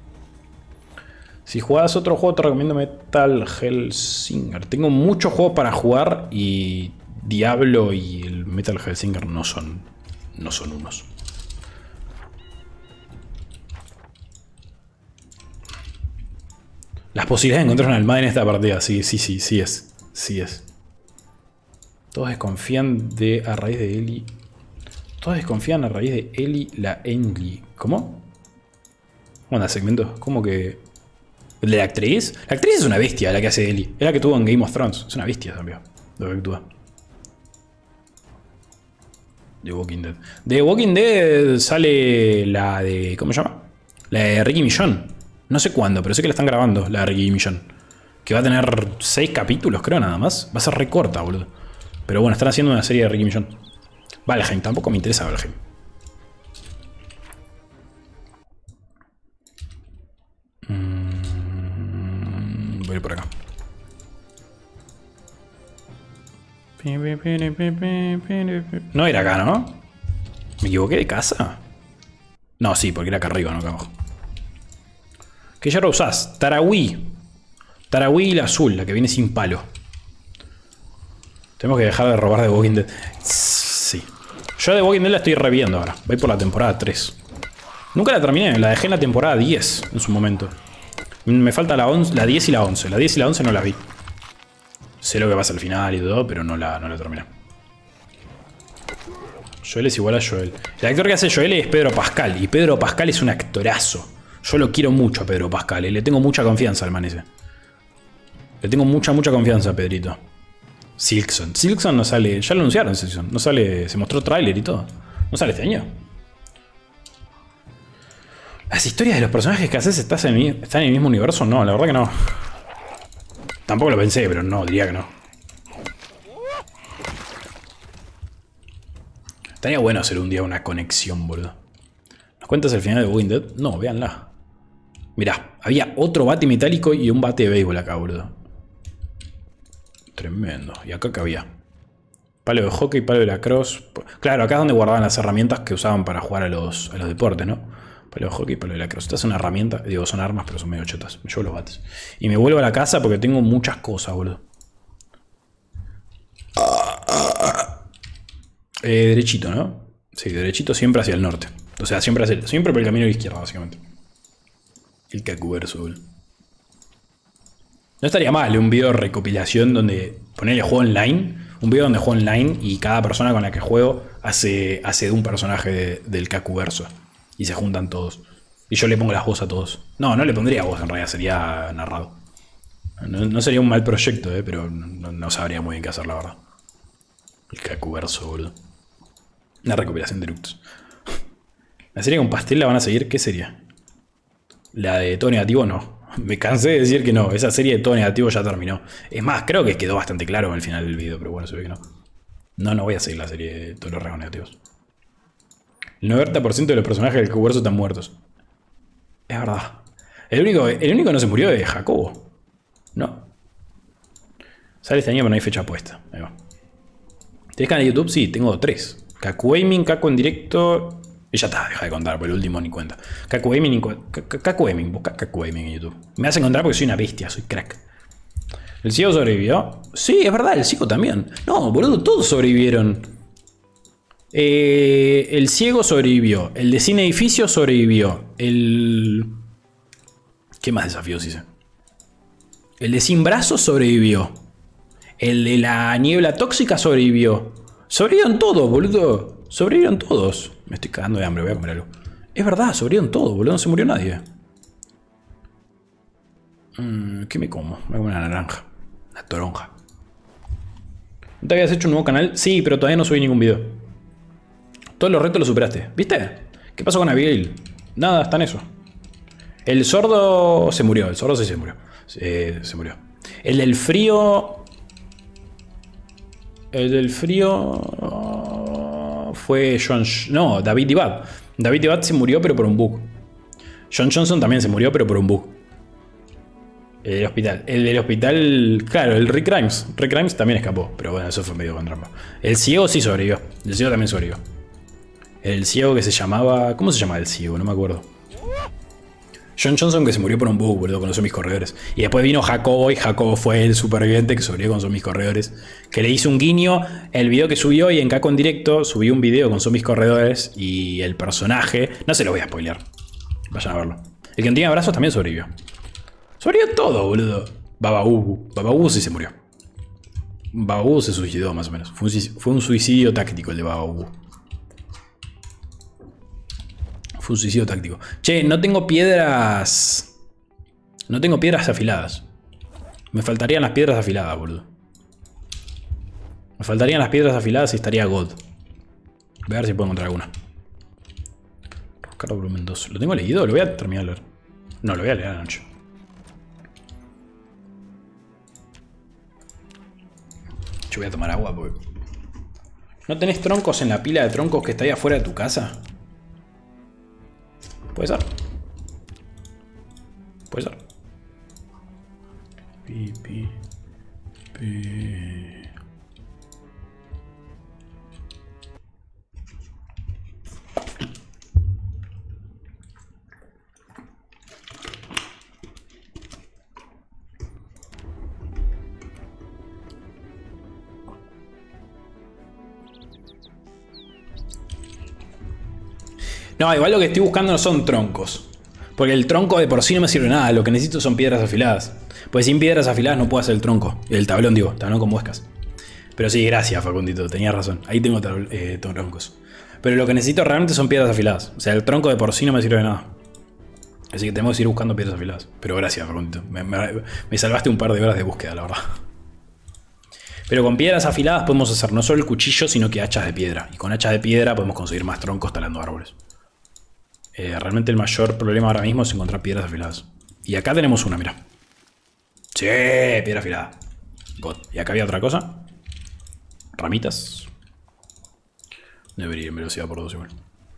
Si jugás otro juego, te recomiendo Metal Hellsinger. Tengo muchos juegos para jugar y Diablo y el Metal Hellsinger no son, no son unos. Las posibilidades de encontrar un alma en esta partida, sí, sí, sí, sí es. Sí es. Todos desconfían de a raíz de Ellie. Todos desconfían a raíz de Ellie la Engli. ¿Cómo? ¿Cómo anda segmento? ¿Cómo que...? ¿El de la actriz? La actriz es una bestia, la que hace Ellie. Es la que tuvo en Game of Thrones. Es una bestia también. Lo que actúa. The Walking Dead. De Walking Dead sale la de... ¿Cómo se llama? La de Ricky Millón. No sé cuándo, pero sé que la están grabando, la de Ricky Millón. Que va a tener seis capítulos, creo, nada más. Va a ser re corta, boludo. Pero bueno, están haciendo una serie de Ricky Millón. Valheim, tampoco me interesa Valheim. Mm, voy a ir por acá. No era acá, ¿no? ¿Me equivoqué de casa? No, sí, porque era acá arriba, no acá abajo. ¿Qué hierro usás? Tarahui. Tarahui la azul, la que viene sin palo. Tenemos que dejar de robar de Walking Dead. Sí. Yo de Walking Dead la estoy reviendo ahora. Voy por la temporada tres. Nunca la terminé, la dejé en la temporada diez en su momento. Me falta la, once, la diez y la once. La diez y la once no las vi. Sé lo que pasa al final y todo, pero no la, no la terminé. Joel es igual a Joel. El actor que hace Joel es Pedro Pascal. Y Pedro Pascal es un actorazo. Yo lo quiero mucho a Pedro Pascal. Y le tengo mucha confianza al man ese. Le tengo mucha, mucha confianza a Pedrito. Silkson. Silkson no sale. Ya lo anunciaron, Silkson. No sale. Se mostró tráiler y todo. No sale este año. Las historias de los personajes que haces están en, están en el mismo universo. No, la verdad que no. Tampoco lo pensé, pero no, diría que no. Estaría bueno hacer un día una conexión, boludo. ¿Nos cuentas el final de Walking Dead? No, véanla. Mirá, había otro bate metálico y un bate de béisbol acá, boludo. Tremendo. ¿Y acá qué había? Palo de hockey, palo de lacrosse. Claro, acá es donde guardaban las herramientas que usaban para jugar a los, a los deportes, ¿no? Palo de hockey, palo de lacrosse. Esta es una herramienta, digo, son armas, pero son medio chetas. Me llevo los bates. Y me vuelvo a la casa porque tengo muchas cosas, boludo. Eh, derechito, ¿no? Sí, derechito siempre hacia el norte. O sea, siempre, hacia, siempre por el camino de la izquierda, básicamente. El Kakuverso, boludo. No estaría mal un video de recopilación donde ponerle juego online. Un video donde juego online y cada persona con la que juego hace, hace de un personaje de, del Kakuverso. Y se juntan todos. Y yo le pongo las voz a todos. No, no le pondría voz en realidad, sería narrado. No, no sería un mal proyecto, eh, pero no, no sabría muy bien qué hacer, la verdad. El Kakuverso, boludo. Una recopilación de eructos. La serie con pastel la van a seguir, ¿qué sería? La de todo negativo no. Me cansé de decir que no, esa serie de todo negativo ya terminó. Es más, creo que quedó bastante claro al final del video, pero bueno, se ve que no. No, no voy a seguir la serie de todos los rasgos negativos. El noventa por ciento de los personajes del Kakuverso están muertos. Es verdad. El único, el único que no se murió es Jacobo. No. Sale este año pero no hay fecha puesta. Ahí va. ¿Tienes canal de YouTube? Sí, tengo tres. Kaku Gaming, Kaku en directo... Y ya está, deja de contar, por el último ni cuenta. Kaku Gaming, Kaku Gaming, busca Kaku Gaming en YouTube. Me hace encontrar porque soy una bestia, soy crack. ¿El ciego sobrevivió? Sí, es verdad, el ciego también. No, boludo, todos sobrevivieron. Eh, el ciego sobrevivió. El de Sin Edificio sobrevivió. El... ¿Qué más desafíos hice? El de Sin Brazos sobrevivió. El de la niebla tóxica sobrevivió. Sobrevivieron todos, boludo. Sobrevivieron todos. Me estoy cagando de hambre, voy a comer algo. Es verdad, sobrevivieron todo, boludo. No se murió nadie. Mm, ¿Qué me como? Me como una naranja. Una toronja. ¿No te habías hecho un nuevo canal? Sí, pero todavía no subí ningún video. Todos los retos los superaste. ¿Viste? ¿Qué pasó con Abigail? Nada, está en eso. El sordo se murió. El sordo sí se murió. Eh, se murió. El del frío... El del frío... Fue John... No, David Dibad. David Dibad se murió pero por un bug. John Johnson también se murió pero por un bug. El del hospital. El del hospital... Claro, el Rick Grimes. Rick Grimes también escapó. Pero bueno, eso fue medio con trampa. El ciego sí sobrevivió. El ciego también sobrevivió. El ciego que se llamaba... ¿Cómo se llama el ciego? No me acuerdo. John Johnson que se murió por un bug, boludo, con los zombies corredores. Y después vino Jacobo y Jacobo fue el superviviente que sobrevivió con zombies corredores. Que le hizo un guiño el video que subió y en Caco en directo subió un video con zombies corredores y el personaje... No se lo voy a spoilear. Vayan a verlo. El que no tiene brazos también sobrevivió. Sobrevivió todo, boludo. Baba Ubu. Baba Ubu sí se murió. Baba Ubu se suicidó más o menos. Fue un, fue un suicidio táctico el de Baba Ubu. Fue un suicidio táctico. Che, no tengo piedras... No tengo piedras afiladas. Me faltarían las piedras afiladas, boludo. Me faltarían las piedras afiladas y estaría God. Voy a ver si puedo encontrar alguna. Ricardo volumen dos. ¿Lo tengo leído? Lo voy a terminar de leer. No, lo voy a leer a la noche. Yo voy a tomar agua porque... ¿No tenés troncos en la pila de troncos que está ahí afuera de tu casa? Puede ser. Puede ser. Pi, pi, pi. No, igual lo que estoy buscando no son troncos. Porque el tronco de por sí no me sirve de nada. Lo que necesito son piedras afiladas. Pues sin piedras afiladas no puedo hacer el tronco. El tablón, digo, tablón con muescas. Pero sí, gracias, Facundito, tenías razón. Ahí tengo eh, troncos. Pero lo que necesito realmente son piedras afiladas. O sea, el tronco de por sí no me sirve de nada. Así que tenemos que ir buscando piedras afiladas. Pero gracias, Facundito. Me, me, me salvaste un par de horas de búsqueda, la verdad. Pero con piedras afiladas podemos hacer no solo el cuchillo, sino que hachas de piedra. Y con hachas de piedra podemos conseguir más troncos talando árboles. Eh, realmente el mayor problema ahora mismo es encontrar piedras afiladas. Y acá tenemos una, mira. Sí, piedra afilada. God. Y acá había otra cosa. Ramitas. Debería ir en velocidad por dos igual.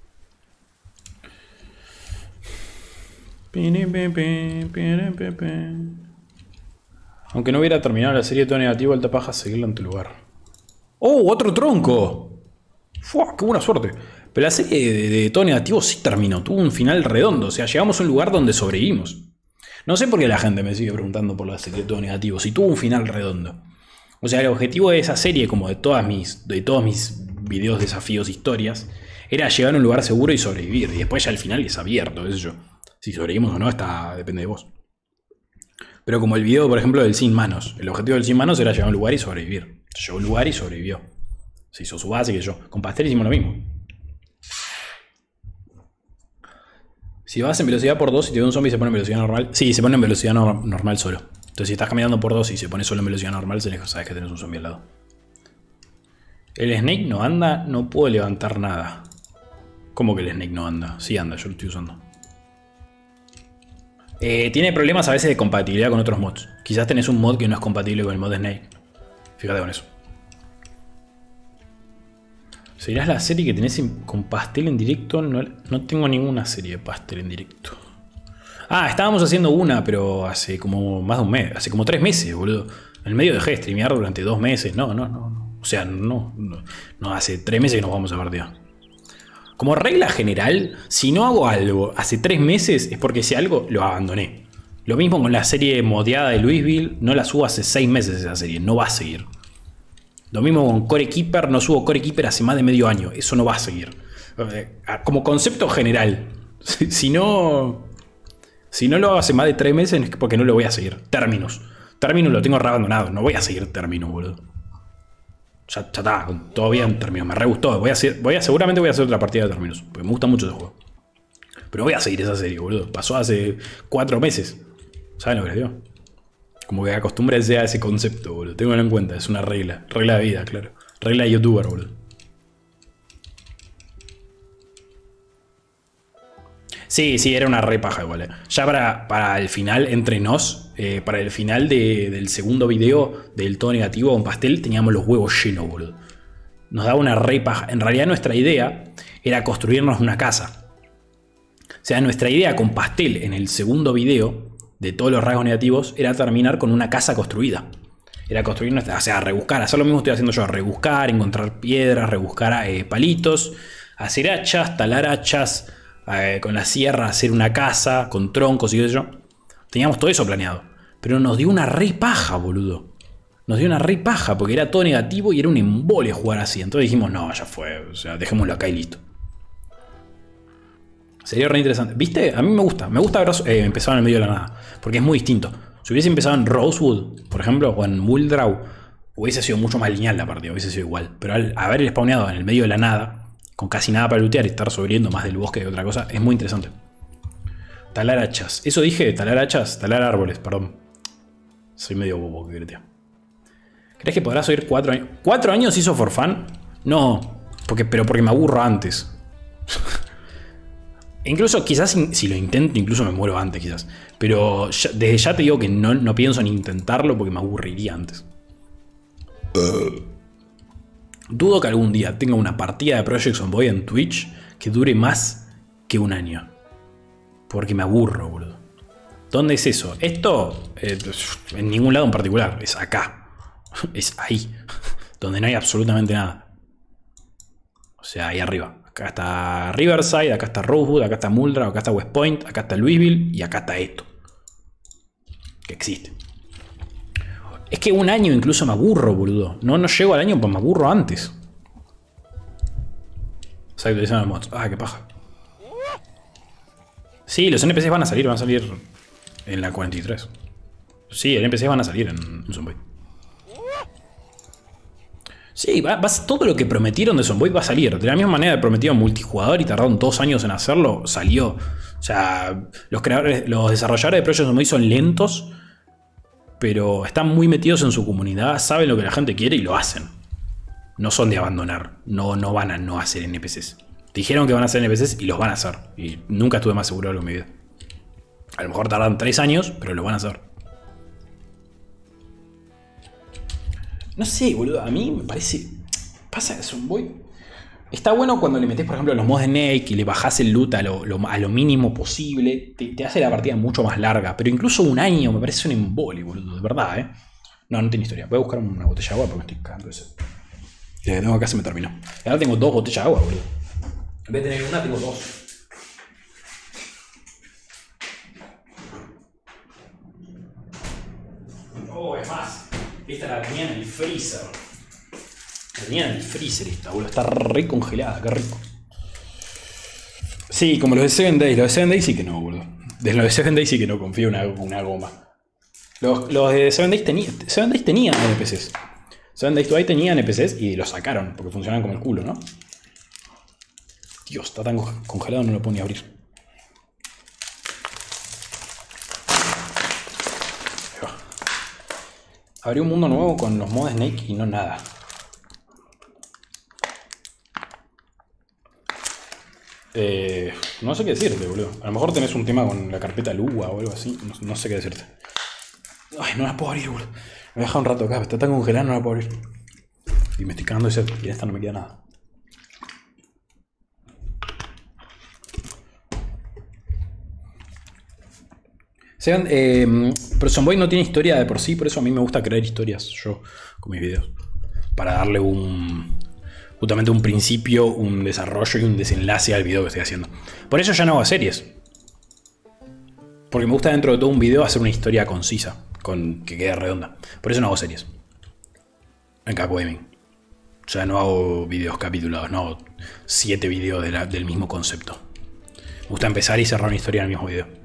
Aunque no hubiera terminado la serie de todo negativo, alta paja seguirla en tu lugar. ¡Oh! ¡Otro tronco! ¡Fua! ¡Qué buena suerte! Pero la serie de, de todo negativo sí terminó. Tuvo un final redondo. O sea, llegamos a un lugar donde sobrevivimos. No sé por qué la gente me sigue preguntando por la serie de todo negativo. Si tuvo un final redondo. O sea, el objetivo de esa serie, como de, todas mis, de todos mis videos, desafíos, historias, era llegar a un lugar seguro y sobrevivir. Y después ya el final es abierto, qué sé yo. Si sobrevivimos o no, está, depende de vos. Pero como el video, por ejemplo, del Sin Manos. El objetivo del Sin Manos era llegar a un lugar y sobrevivir. Llegó a un lugar y sobrevivió. Se hizo su base, que yo. Con Pastel hicimos lo mismo. Si vas en velocidad por dos y te ve un zombie, ¿se pone en velocidad normal? Sí, se pone en velocidad no, normal solo. Entonces si estás caminando por dos y se pone solo en velocidad normal, sabes que tenés un zombie al lado. El Snake no anda, no puedo levantar nada. ¿Cómo que el Snake no anda? Sí anda, yo lo estoy usando. Eh, tiene problemas a veces de compatibilidad con otros mods. Quizás tenés un mod que no es compatible con el mod de Snake. Fíjate con eso. ¿Serías la serie que tenés con Pastel en directo? No, no tengo ninguna serie de Pastel en directo. Ah, estábamos haciendo una, pero hace como más de un mes. Hace como tres meses, boludo. En el medio dejé de streamear durante dos meses. No, no, no. no. O sea, no, no. No, hace tres meses que nos vamos a partida. Como regla general, si no hago algo hace tres meses es porque si algo lo abandoné. Lo mismo con la serie modeada de Louisville. No la subo hace seis meses esa serie. No va a seguir. Lo mismo con Core Keeper, no subo Core Keeper hace más de medio año. Eso no va a seguir. Como concepto general. Si no... Si no lo hago hace más de tres meses es porque no lo voy a seguir. Terminus. Terminus lo tengo reabandonado. No voy a seguir Terminus, boludo. Ya, ya está. Todo bien Terminus. Me re gustó. Voy a hacer, voy a, seguramente voy a hacer otra partida de Terminus. Porque me gusta mucho ese juego. Pero voy a seguir esa serie, boludo. Pasó hace cuatro meses. ¿Saben lo que les digo? Como que acostúmbrense a ese concepto, boludo. Ténganlo en cuenta, es una regla. Regla de vida, claro. Regla de youtuber, boludo. Sí, sí, era una re paja igual. Eh. Ya para, para el final, entre nos, eh, para el final de, del segundo video del todo negativo con pastel, teníamos los huevos llenos, boludo. Nos daba una re paja. En realidad nuestra idea era construirnos una casa. O sea, nuestra idea con pastel en el segundo video de todos los rasgos negativos era terminar con una casa construida. Era construir nuestra, o sea, rebuscar, hacer lo mismo que estoy haciendo yo, rebuscar, encontrar piedras, rebuscar eh, palitos, hacer hachas, talar hachas, eh, con la sierra hacer una casa, con troncos y qué sé yo. Teníamos todo eso planeado. Pero nos dio una re paja, boludo. Nos dio una re paja porque era todo negativo y era un embole jugar así. Entonces dijimos, no, ya fue, o sea, dejémoslo acá y listo. Sería re interesante. ¿Viste? A mí me gusta. Me gusta haber eh, empezado en el medio de la nada. Porque es muy distinto. Si hubiese empezado en Rosewood, por ejemplo, o en Muldraugh, hubiese sido mucho más lineal la partida, hubiese sido igual. Pero al haber spawneado en el medio de la nada, con casi nada para lootear y estar sobreviviendo más del bosque que otra cosa, es muy interesante. Talar hachas. Eso dije, talar hachas, talar árboles, perdón. Soy medio bobo, que tío. ¿Crees que podrás oír cuatro años? ¿Cuatro años hizo for fun? No, porque, pero porque me aburro antes. Incluso quizás si, si lo intento, incluso me muero antes quizás. Pero ya, desde ya te digo que no, no pienso ni intentarlo porque me aburriría antes. Uh. Dudo que algún día tenga una partida de Project Zomboid en Twitch que dure más que un año. Porque me aburro, boludo. ¿Dónde es eso? Esto, eh, en ningún lado en particular, es acá. Es ahí, donde no hay absolutamente nada. O sea, ahí arriba. Acá está Riverside, acá está Rosewood, acá está Muldraugh, acá está West Point, acá está Louisville y acá está esto. Que existe. Es que un año incluso me aburro, boludo. No, no llego al año, pues me aburro antes. O sea, utilizan los mods. Ah, qué paja. Sí, los N P Cs van a salir, van a salir en la cuarenta y tres. Sí, los N P Cs van a salir en, en Zomboid. Sí, va, va, todo lo que prometieron de Zomboid va a salir. De la misma manera que prometieron multijugador y tardaron dos años en hacerlo, salió. O sea, los creadores, los desarrolladores de Project Zomboid son lentos, pero están muy metidos en su comunidad, saben lo que la gente quiere y lo hacen. No son de abandonar, no, no van a no hacer N P Cs. Dijeron que van a hacer N P Cs y los van a hacer. Y nunca estuve más seguro de algo en mi vida. A lo mejor tardan tres años, pero lo van a hacer. No sé, boludo, a mí me parece... Pasa que Zomboid... Está bueno cuando le metés, por ejemplo, los mods de Snake y le bajás el loot a lo, lo, a lo mínimo posible. Te, te hace la partida mucho más larga. Pero incluso un año me parece un embole, boludo. De verdad, ¿eh? No, no tiene historia. Voy a buscar una botella de agua porque me estoy cagando de sed. La que tengo acá se me terminó. Y ahora tengo dos botellas de agua, boludo. En vez de tener una, tengo dos. Oh, es más. Esta la tenía en el freezer. La tenía en el freezer esta, boludo. Está re congelada, qué rico. Sí, como los de Seven Days. Los de Seven Days sí que no, boludo. De los de Seven Days sí que no confío en una, una goma. Los, los de Seven Days, tení, Seven Days tenían N P Cs. Seven Days to Die tenían N P Cs y los sacaron porque funcionaban como el culo, ¿no? Dios, está tan congelado, no lo puedo ni abrir. Abrí un mundo nuevo con los mods Snake y no nada. Eh, no sé qué decirte, boludo. A lo mejor tenés un tema con la carpeta Lua o algo así. No, no sé qué decirte. Ay, no la puedo abrir, boludo. Me he dejado un rato acá. Está tan congelada, no la puedo abrir. Y me estoy cagando de sed. Y en esta no me queda nada. Sean, eh, pero Zomboid no tiene historia de por sí, por eso a mí me gusta crear historias yo con mis videos. Para darle un... justamente un principio, un desarrollo y un desenlace al video que estoy haciendo. Por eso ya no hago series. Porque me gusta dentro de todo un video hacer una historia concisa, con que quede redonda. Por eso no hago series. En Capo Gaming. O sea, no hago videos capitulados, no hago siete videos de la, del mismo concepto. Me gusta empezar y cerrar una historia en el mismo video.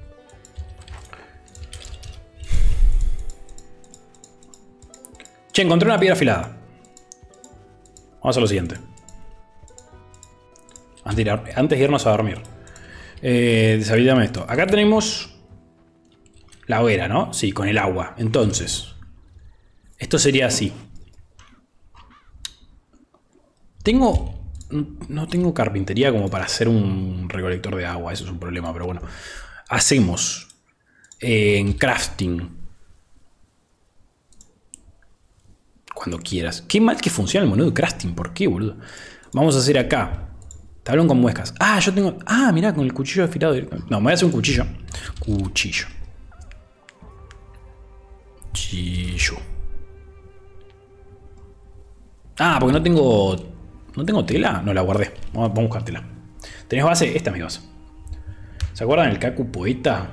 Che, encontré una piedra afilada. Vamos a hacer lo siguiente. Antes de, ir, antes de irnos a dormir. Eh, deshabilítame esto. Acá tenemos la hoguera, ¿no? Sí, con el agua. Entonces, esto sería así. Tengo... No tengo carpintería como para hacer un recolector de agua. Eso es un problema, pero bueno. Hacemos eh, en crafting. Cuando quieras. Qué mal que funciona el menú de crafting. ¿Por qué, boludo? Vamos a hacer acá. Tablón con muescas. Ah, yo tengo... Ah, mirá, con el cuchillo afilado. No, me voy a hacer un cuchillo. Cuchillo. Cuchillo. Ah, porque no tengo... ¿No tengo tela? No, la guardé. Vamos a buscar tela. ¿Tenés base? Esta es mi base. ¿Se acuerdan del Kaku Poeta?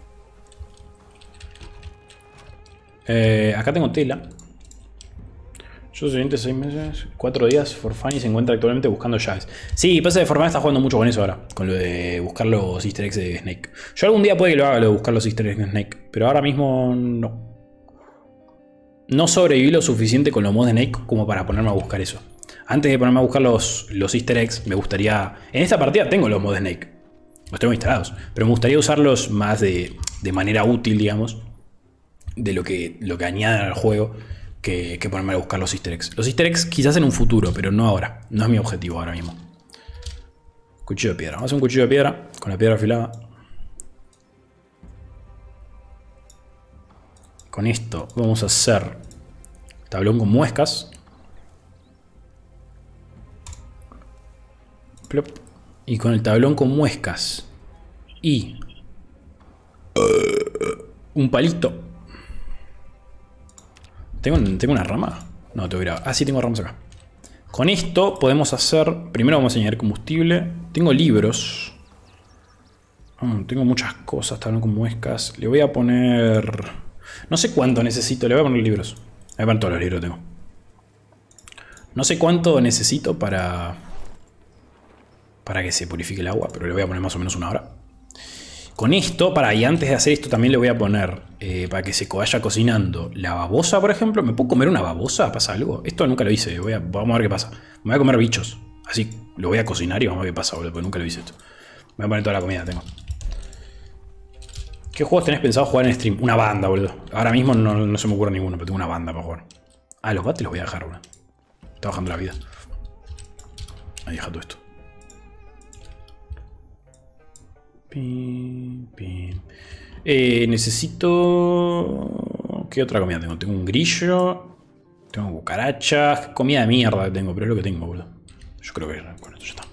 eh, acá tengo tela. Yo los siguientes seis meses, cuatro días, Forfani se encuentra actualmente buscando llaves. Sí, pasa que Forfani está jugando mucho con eso ahora. Con lo de buscar los easter eggs de Snake. Yo algún día puede que lo haga, lo de buscar los easter eggs de Snake. Pero ahora mismo no. No sobreviví lo suficiente con los mods de Snake como para ponerme a buscar eso. Antes de ponerme a buscar los, los easter eggs, me gustaría... En esta partida tengo los mods de Snake. Los tengo instalados. Pero me gustaría usarlos más de, de manera útil, digamos. De lo que, lo que añaden al juego. Que, que ponerme a buscar los easter eggs. Los easter eggs quizás en un futuro, pero no ahora. No es mi objetivo ahora mismo. Cuchillo de piedra. Vamos a hacer un cuchillo de piedra. Con la piedra afilada. Con esto vamos a hacer tablón con muescas. Plop. Y con el tablón con muescas y un palito. ¿Tengo, ¿Tengo una rama? No, tengo que ir a... Ah, sí, tengo ramas acá. Con esto podemos hacer... Primero vamos a añadir combustible. Tengo libros. Oh, tengo muchas cosas, tablón con muescas. Le voy a poner... No sé cuánto necesito, le voy a poner libros. Voy a poner todos los libros que tengo. No sé cuánto necesito para... Para que se purifique el agua, pero le voy a poner más o menos una hora. Con esto, para, y antes de hacer esto también le voy a poner, eh, para que se vaya cocinando, la babosa, por ejemplo. ¿Me puedo comer una babosa? ¿Pasa algo? Esto nunca lo hice, voy a, vamos a ver qué pasa. Me voy a comer bichos, así, lo voy a cocinar y vamos a ver qué pasa, boludo, porque nunca lo hice esto. Me voy a poner toda la comida que tengo. ¿Qué juegos tenés pensado jugar en stream? Una banda, boludo. Ahora mismo no, no se me ocurre ninguno, pero tengo una banda para jugar. Ah, los bates los voy a dejar, boludo. Está bajando la vida. Ahí deja todo esto. Pim, pim. Eh, necesito... ¿Qué otra comida tengo? Tengo un grillo. Tengo cucarachas. Comida de mierda que tengo, pero es lo que tengo, boludo. Yo creo que con esto ya está.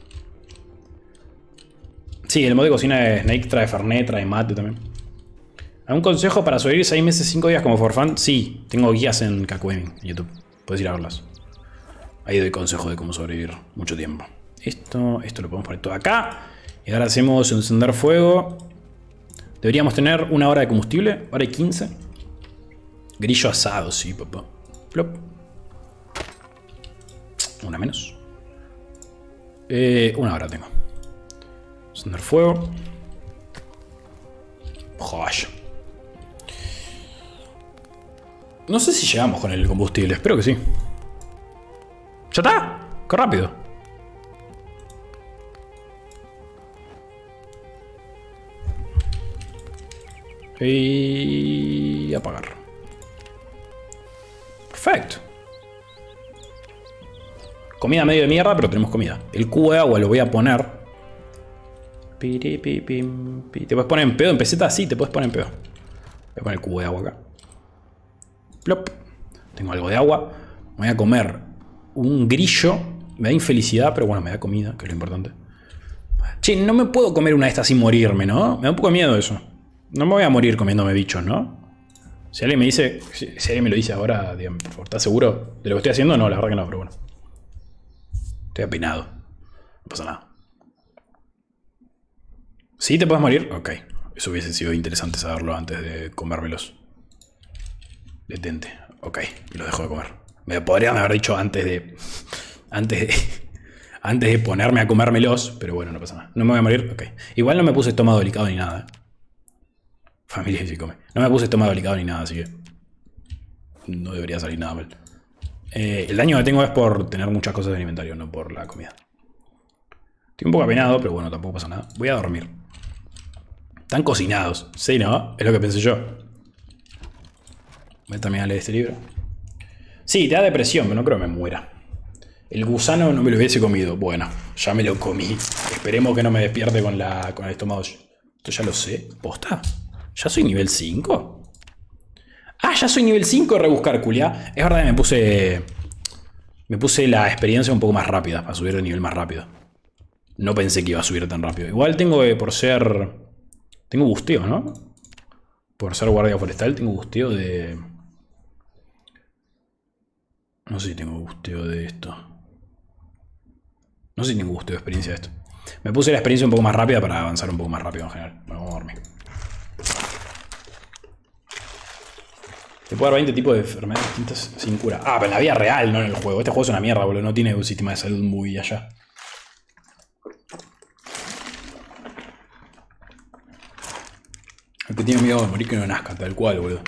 Sí, el mod de cocina de Snake trae Fernet, trae mate también. ¿Algún consejo para sobrevivir seis meses, cinco días como forfan? Sí, tengo guías en Kaku Gaming, en YouTube. Puedes ir a verlas. Ahí doy consejos de cómo sobrevivir mucho tiempo. Esto, esto lo podemos poner todo acá. Y ahora hacemos encender fuego. Deberíamos tener una hora de combustible. Hora y quince. Grillo asado, sí, papá. Plop. Una menos. Eh, una hora tengo. Encender fuego. Joya. No sé si llegamos con el combustible. Espero que sí. ¿Ya está? ¡Qué rápido! Y apagar. Perfecto. Comida medio de mierda, pero tenemos comida. El cubo de agua lo voy a poner. ¿Te puedes poner en pedo en peseta? Sí, te puedes poner en pedo. Voy a poner el cubo de agua acá. Plop. Tengo algo de agua. Me voy a comer un grillo. Me da infelicidad, pero bueno, me da comida, que es lo importante. Che, no me puedo comer una de estas sin morirme, ¿no? Me da un poco de miedo eso. No me voy a morir comiéndome bichos, ¿no? Si alguien me dice, si, si alguien me lo dice ahora, digamos, por favor, ¿estás seguro de lo que estoy haciendo? No, la verdad que no, pero bueno. Estoy apenado. No pasa nada. ¿Sí te puedes morir? Ok. Eso hubiese sido interesante saberlo antes de comérmelos. Detente. Ok, lo dejo de comer. Me podrían haber dicho antes de... Antes de... Antes de ponerme a comérmelos, pero bueno, no pasa nada. ¿No me voy a morir? Ok. Igual no me puse estómago delicado ni nada, ¿eh? Familia que sí come. No me puse estómago delicado ni nada, así que no debería salir nada mal. Eh, el daño que tengo es por tener muchas cosas de inventario, no por la comida. Estoy un poco apenado, pero bueno, tampoco pasa nada. Voy a dormir. Están cocinados. Sí, ¿no? Es lo que pensé yo. Voy a terminar de leer este libro. Sí, te da depresión, pero no creo que me muera. El gusano no me lo hubiese comido. Bueno, ya me lo comí. Esperemos que no me despierte con, la, con el estómago. Esto ya lo sé. ¿Posta? ¿Ya soy nivel cinco? Ah, ya soy nivel cinco de rebuscar, culia. Es verdad que me puse... Me puse la experiencia un poco más rápida, para subir de nivel más rápido. No pensé que iba a subir tan rápido. Igual tengo que, por ser... Tengo busteo, ¿no? Por ser guardia forestal tengo busteo de... No sé si tengo busteo de esto. No sé si tengo busteo de experiencia de esto. Me puse la experiencia un poco más rápida para avanzar un poco más rápido en general. Bueno, vamos a dormir. Te puedo dar veinte tipos de enfermedades distintas sin cura. Ah, pero en la vida real, no en el juego. Este juego es una mierda, boludo. No tiene un sistema de salud muy allá. El que tiene miedo de morir que no nazca, tal cual, boludo.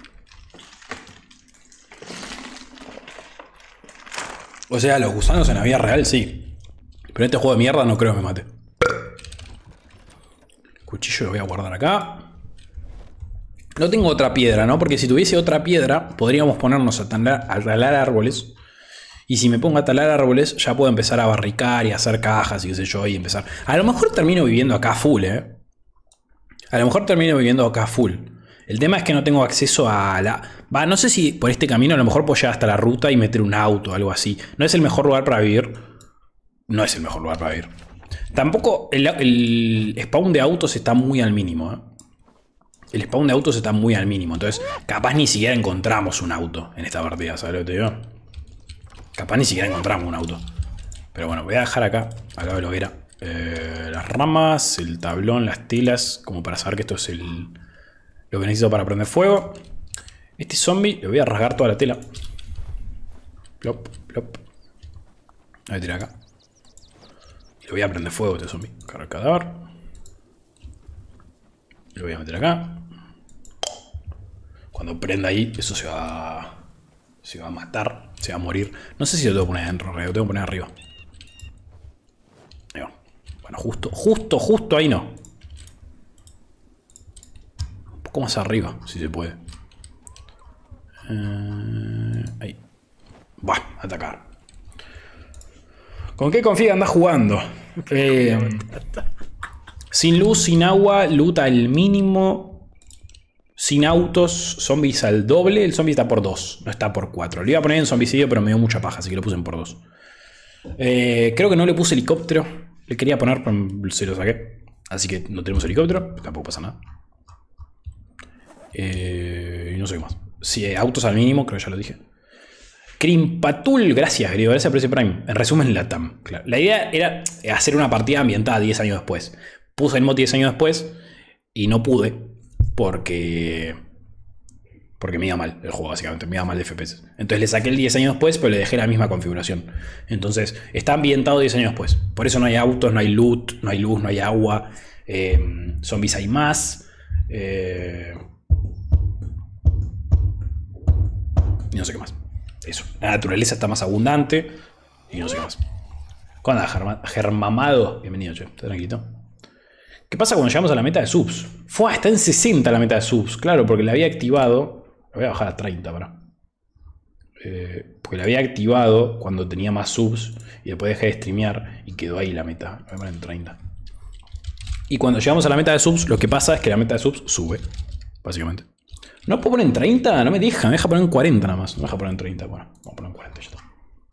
O sea, los gusanos en la vida real sí. Pero en este juego de mierda no creo que me mate. Cuchillo lo voy a guardar acá. No tengo otra piedra, ¿no? Porque si tuviese otra piedra, podríamos ponernos a talar, a talar árboles. Y si me pongo a talar árboles, ya puedo empezar a barricar y a hacer cajas y qué sé yo, y empezar. A lo mejor termino viviendo acá full, ¿eh? A lo mejor termino viviendo acá full. El tema es que no tengo acceso a la... Va, no sé si por este camino a lo mejor puedo llegar hasta la ruta y meter un auto o algo así. No es el mejor lugar para vivir. No es el mejor lugar para vivir. Tampoco el, el spawn de autos está muy al mínimo, ¿eh? El spawn de autos está muy al mínimo. Entonces, capaz ni siquiera encontramos un auto en esta partida, ¿sabes lo que te digo? Capaz ni siquiera encontramos un auto. Pero bueno, voy a dejar acá, acá lo que era. Eh, las ramas, el tablón, las telas, como para saber que esto es el, lo que necesito para prender fuego. Este zombie, le voy a rasgar toda la tela. Plop, plop. Voy a tirar acá. Y le voy a prender fuego a este zombie. Cargar cadáver. Lo voy a meter acá. Cuando prenda ahí, eso se va, se va a matar, se va a morir. No sé si lo tengo que poner adentro, lo tengo que poner arriba. Ahí va. Bueno, justo, justo, justo ahí no. Un poco más arriba, si se puede. Eh, ahí. Va, atacar. ¿Con qué config andás jugando? Eh, sin luz, sin agua, loot al mínimo. Sin autos, zombies al doble. El zombie está por dos, no está por cuatro. Lo iba a poner en zombicidio, pero me dio mucha paja, así que lo puse en por dos. Eh, creo que no le puse helicóptero. Le quería poner, pero se lo saqué. Así que no tenemos helicóptero. Tampoco pasa nada. Eh, y no sé qué más. Sí, autos al mínimo, creo que ya lo dije. Crimpatul, gracias, querido. Gracias por ese Prime. En resumen, Latam. Claro. La idea era hacer una partida ambientada diez años después. Puse el mod diez años después y no pude. Porque... Porque me iba mal el juego, básicamente. Me iba mal de F P S. Entonces le saqué el diez años después, pero le dejé la misma configuración. Entonces está ambientado diez años después. Por eso no hay autos, no hay loot, no hay luz, no hay agua. Eh, zombies hay más. Eh, y no sé qué más. Eso. La naturaleza está más abundante. Y no sé qué más. ¿Cómo anda, Germa, Germamado? Bienvenido, che. Está tranquilo. ¿Qué pasa cuando llegamos a la meta de subs? Fue, está en sesenta la meta de subs. Claro, porque la había activado. La voy a bajar a treinta, para. Eh, porque la había activado cuando tenía más subs. Y después dejé de streamear. Y quedó ahí la meta. La voy a poner en treinta. Y cuando llegamos a la meta de subs, lo que pasa es que la meta de subs sube. Básicamente. ¿No puedo poner en treinta? No me deja. Me deja poner en cuarenta nada más. No me deja poner en treinta. Bueno, vamos a poner en cuarenta. Ya está.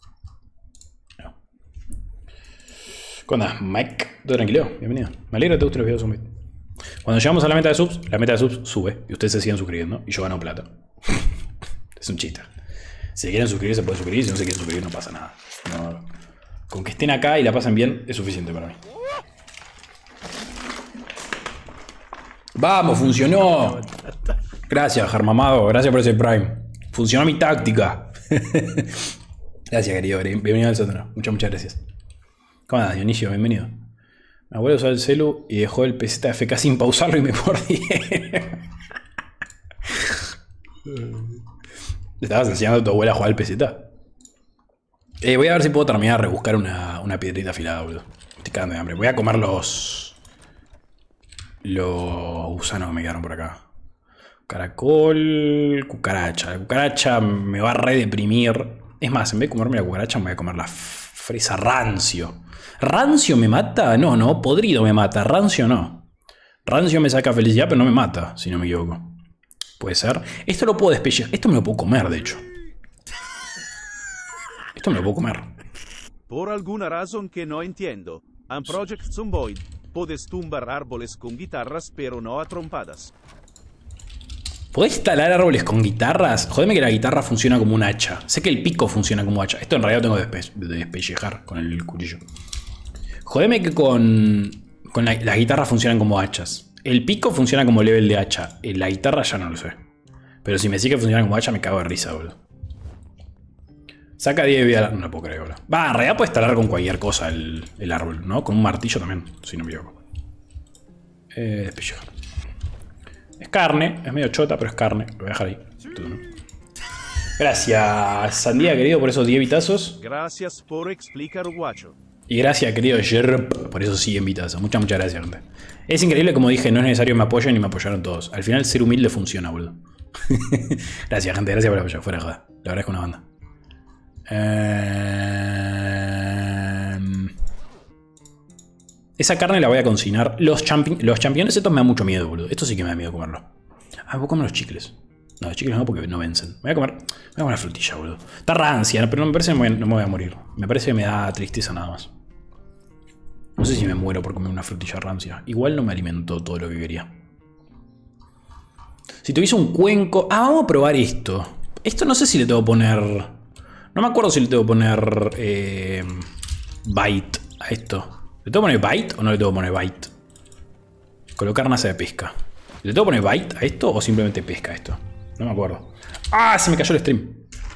¿Qué onda, Mike? ¿Todo tranquilo? Bienvenido. Me alegra que te gusten los videos. Cuando llegamos a la meta de subs, la meta de subs sube. Y ustedes se siguen suscribiendo. Y yo gano plata. Es un chiste. Si quieren suscribir, se pueden suscribir. Si no se quieren suscribir, no pasa nada. No. Con que estén acá y la pasen bien, es suficiente para mí. ¡Vamos! ¡Funcionó! Gracias, Germamado. Gracias por ese Prime. Funcionó mi táctica. Gracias, querido. Bienvenido al sótano. Muchas, muchas gracias. ¿Cómo andas, Dionisio? Bienvenido. Mi abuelo usó el celu y dejó el P Z F K sin pausarlo y me mordí. ¿Le estabas enseñando a tu abuela a jugar al P Z? Eh, voy a ver si puedo terminar a rebuscar una, una piedrita afilada, boludo. Estoy cagando de hambre. Voy a comer los... Los gusanos que me quedaron por acá. Caracol, cucaracha. La cucaracha me va a redeprimir. Es más, en vez de comerme la cucaracha me voy a comer la fresa rancio. ¿Rancio me mata? No, no, podrido me mata. Rancio no. Rancio me saca felicidad, pero no me mata, si no me equivoco. Puede ser. Esto lo puedo despellejar. Esto me lo puedo comer, de hecho. Esto me lo puedo comer. Por alguna razón que no entiendo, en Project Zomboid puedes tumbar árboles con guitarras, pero no a trompadas. ¿Podés talar árboles con guitarras? Jodeme que la guitarra funciona como un hacha. Sé que el pico funciona como hacha. Esto en realidad lo tengo que despe de despellejar con el cuchillo. Jodeme que con, con la, las guitarras funcionan como hachas. El pico funciona como level de hacha. La guitarra ya no lo sé. Pero si me sigue funcionando como hacha me cago de risa, boludo. Saca diez de vida. No lo puedo creer, boludo. Va, en realidad puedes talar con cualquier cosa el, el árbol, ¿no? Con un martillo también, si no me equivoco. Eh, despellejar. Es carne, es medio chota, pero es carne. Lo voy a dejar ahí. Gracias, Sandía, querido, por esos diez vitazos. Gracias por explicar, guacho. Y gracias, querido Jerp, por esos cien vitazos. Muchas, muchas gracias, gente. Es increíble, como dije, no es necesario que me apoyen y me apoyaron todos. Al final, ser humilde funciona, boludo. Gracias, gente, gracias por el apoyo. Fuera de joda. La verdad es que una banda. Eh... Esa carne la voy a cocinar. Los, champi los champiñones estos me dan mucho miedo, boludo. Esto sí que me da miedo comerlo. Ah, voy a comer los chicles. No, los chicles no, porque no vencen. Me voy a comer, me voy a comer una frutilla, boludo. Está rancia, pero no me parece que no me voy a morir. Me parece que me da tristeza nada más. No sé si me muero por comer una frutilla rancia. Igual no me alimentó todo lo que quería. Si tuviese un cuenco... Ah, vamos a probar esto. Esto no sé si le tengo que poner... No me acuerdo si le tengo que poner... Eh, bite a esto. ¿Le tengo que poner bite o no le tengo que poner bite? Colocar nasa de pesca. ¿Le tengo que poner bite a esto o simplemente pesca a esto? No me acuerdo. ¡Ah! Se me cayó el stream.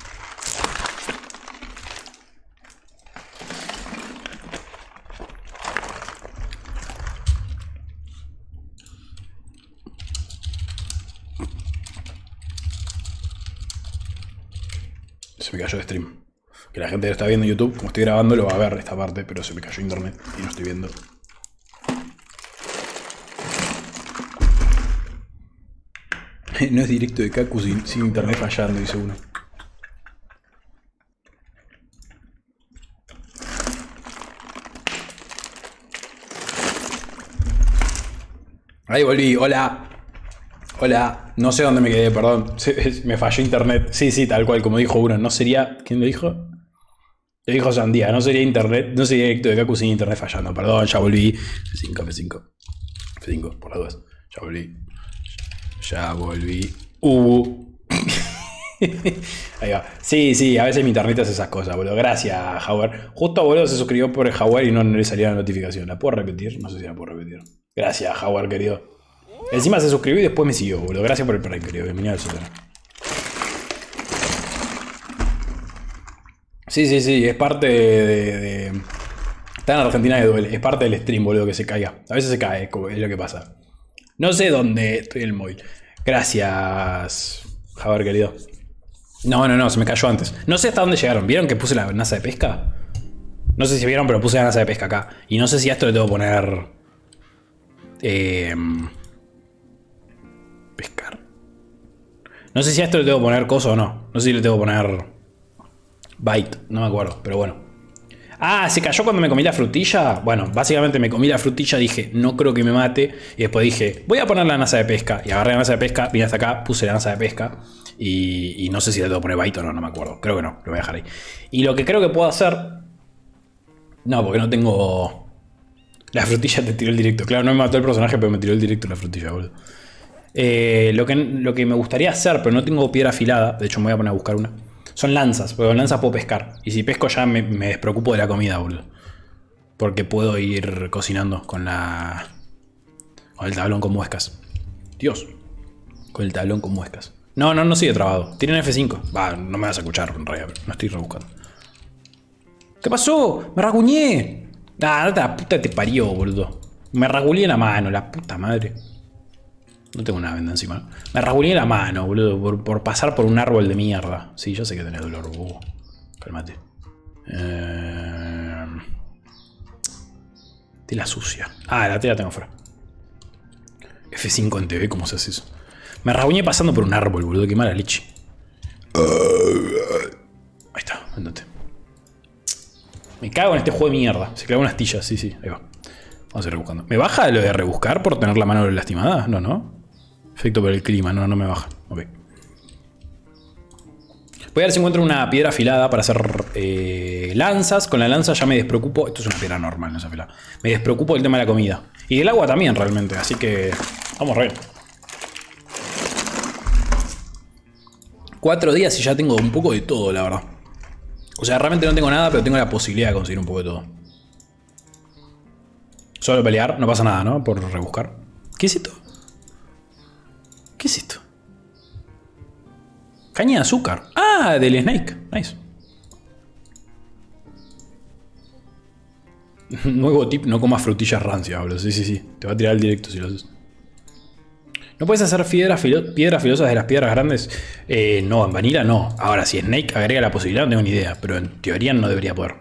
Se me cayó el stream. Que la gente que lo está viendo en YouTube, como estoy grabando, lo va a ver esta parte, pero se me cayó internet y no estoy viendo. No es directo de Kaku sin, sin internet fallando, dice uno. Ahí volví, hola. Hola, no sé dónde me quedé, perdón. Me falló internet. Sí, sí, tal cual, como dijo uno. No sería... ¿Quién lo dijo? Lo dijo Sandía, no sería internet, no sería directo de Kaku sin internet fallando. Perdón, ya volví. F cinco, F cinco. F cinco, por las dudas. Ya volví. Ya volví. Uh. Ahí va. Sí, sí, a veces mi internet hace esas cosas, boludo. Gracias, Jaguar. Justo boludo se suscribió por el Jaguar y no, no le salía la notificación. ¿La puedo repetir? No sé si la puedo repetir. Gracias, Jaguar, querido. Encima se suscribió y después me siguió, boludo. Gracias por el prime, querido. Bienvenido al sótano. Sí, sí, sí. Es parte de, de, de... Está en Argentina que duele. Es parte del stream, boludo, que se caiga. A veces se cae, es lo que pasa. No sé dónde estoy en el móvil. Gracias, Javier, querido. No, no, no, se me cayó antes. No sé hasta dónde llegaron. ¿Vieron que puse la nasa de pesca? No sé si vieron, pero puse la nasa de pesca acá. Y no sé si a esto le tengo que poner... Eh, pescar. No sé si a esto le tengo que poner coso o no. No sé si le tengo que poner... Bite, no me acuerdo, pero bueno. Ah, ¿se cayó cuando me comí la frutilla? Bueno, básicamente me comí la frutilla, dije, no creo que me mate. Y después dije, voy a poner la nasa de pesca. Y agarré la nasa de pesca, vine hasta acá, puse la nasa de pesca. Y, y no sé si le tengo que poner bite o no, no me acuerdo. Creo que no, lo voy a dejar ahí. Y lo que creo que puedo hacer... No, porque no tengo... La frutilla te tiró el directo. Claro, no me mató el personaje, pero me tiró el directo la frutilla, boludo. Eh, lo, que, lo que me gustaría hacer, pero no tengo piedra afilada. De hecho, me voy a poner a buscar una. Son lanzas, pero con lanzas puedo pescar. Y si pesco ya me, me despreocupo de la comida, boludo. Porque puedo ir cocinando con la... Con el tablón con muescas. Dios. Con el tablón con muescas. No, no, no sigue trabado. Tienen F cinco. Va, no me vas a escuchar en realidad, pero no estoy rebuscando. ¿Qué pasó? ¡Me rasguñé! Ah, no, la puta te parió, boludo. Me rasguñé la mano, la puta madre. No tengo una venda encima, ¿no? Me rasguñé la mano, boludo, por, por pasar por un árbol de mierda. Sí, yo sé que tenés dolor, uh, cálmate. Eh... Tela sucia. Ah, la tela tengo fuera. F cinco en T V, ¿cómo se hace eso? Me rasguñé pasando por un árbol, boludo. Qué mala leche. Ahí está, andate. Me cago en este juego de mierda. Se clavó una astilla, sí, sí, ahí va. Vamos a ir rebuscando. ¿Me baja lo de rebuscar por tener la mano lastimada? No, no. Efecto por el clima, no, no me baja. Ok. Voy a ver si encuentro una piedra afilada para hacer eh, lanzas. Con la lanza ya me despreocupo. Esto es una piedra normal, no es afilada. Me despreocupo del tema de la comida. Y del agua también, realmente. Así que vamos, re bien. Cuatro días y ya tengo un poco de todo, la verdad. O sea, realmente no tengo nada, pero tengo la posibilidad de conseguir un poco de todo. Solo pelear, no pasa nada, ¿no? Por rebuscar. ¿Qué es esto? ¿Qué es esto? Caña de azúcar. Ah, del Snake. Nice. Nuevo tip, no comas frutillas rancias, boludo. Sí, sí, sí. Te va a tirar al directo si lo haces. ¿No puedes hacer piedras, filo piedras filosas de las piedras grandes? Eh, no, en Vanilla no. Ahora, si Snake agrega la posibilidad, no tengo ni idea. Pero en teoría no debería poder.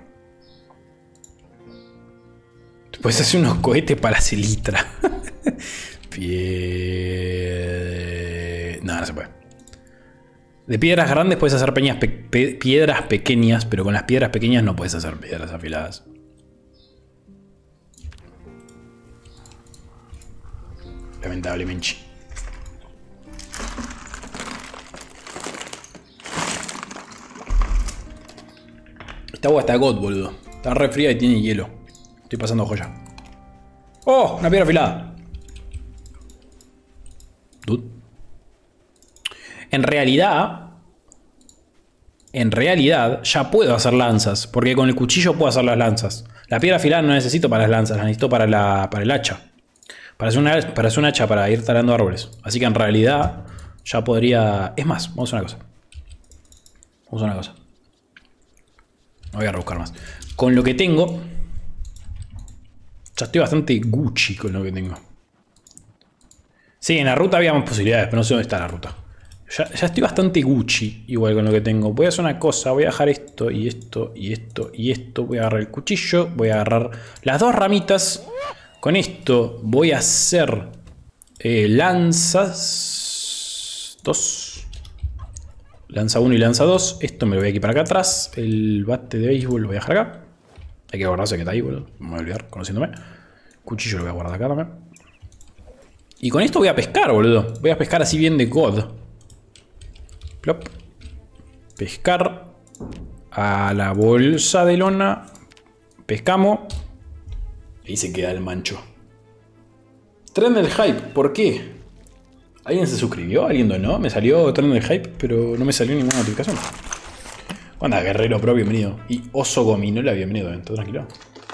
Puedes hacer unos cohetes para la Celitra. Pie... No, no se puede. De piedras grandes puedes hacer peñas pe pe piedras pequeñas, pero con las piedras pequeñas no puedes hacer piedras afiladas. Lamentablemente. Esta agua está God, boludo. Está re fría y tiene hielo. Estoy pasando joya. ¡Oh! Una piedra afilada. Dude. En realidad, en realidad ya puedo hacer lanzas, porque con el cuchillo puedo hacer las lanzas. La piedra afilada no necesito para las lanzas, la necesito para, la, para el hacha. Para hacer, una, para hacer un hacha, para ir talando árboles. Así que en realidad ya podría... Es más, vamos a una cosa. Vamos a una cosa. No voy a rebuscar más. Con lo que tengo... Ya estoy bastante Gucci con lo que tengo. Sí, en la ruta había más posibilidades, pero no sé dónde está la ruta. Ya, ya estoy bastante Gucci igual con lo que tengo. Voy a hacer una cosa. Voy a dejar esto y esto y esto y esto. Voy a agarrar el cuchillo. Voy a agarrar las dos ramitas. Con esto voy a hacer eh, lanzas. Dos. Lanza uno y lanza dos. Esto me lo voy a equipar acá atrás. El bate de béisbol lo voy a dejar acá. Hay que guardarse que está ahí, boludo. Me voy a olvidar, conociéndome. Cuchillo lo voy a guardar acá también. Y con esto voy a pescar, boludo. Voy a pescar así bien de God. Plop. Pescar. A la bolsa de lona. Pescamos. Ahí se queda el mancho. Tren del hype. ¿Por qué? ¿Alguien se suscribió? ¿Alguien donó? Me salió Tren del hype, pero no me salió ninguna notificación. Onda, Guerrero Pro, bienvenido. Y Oso Gominola, bienvenido. ¿eh? ¿Todo tranquilo?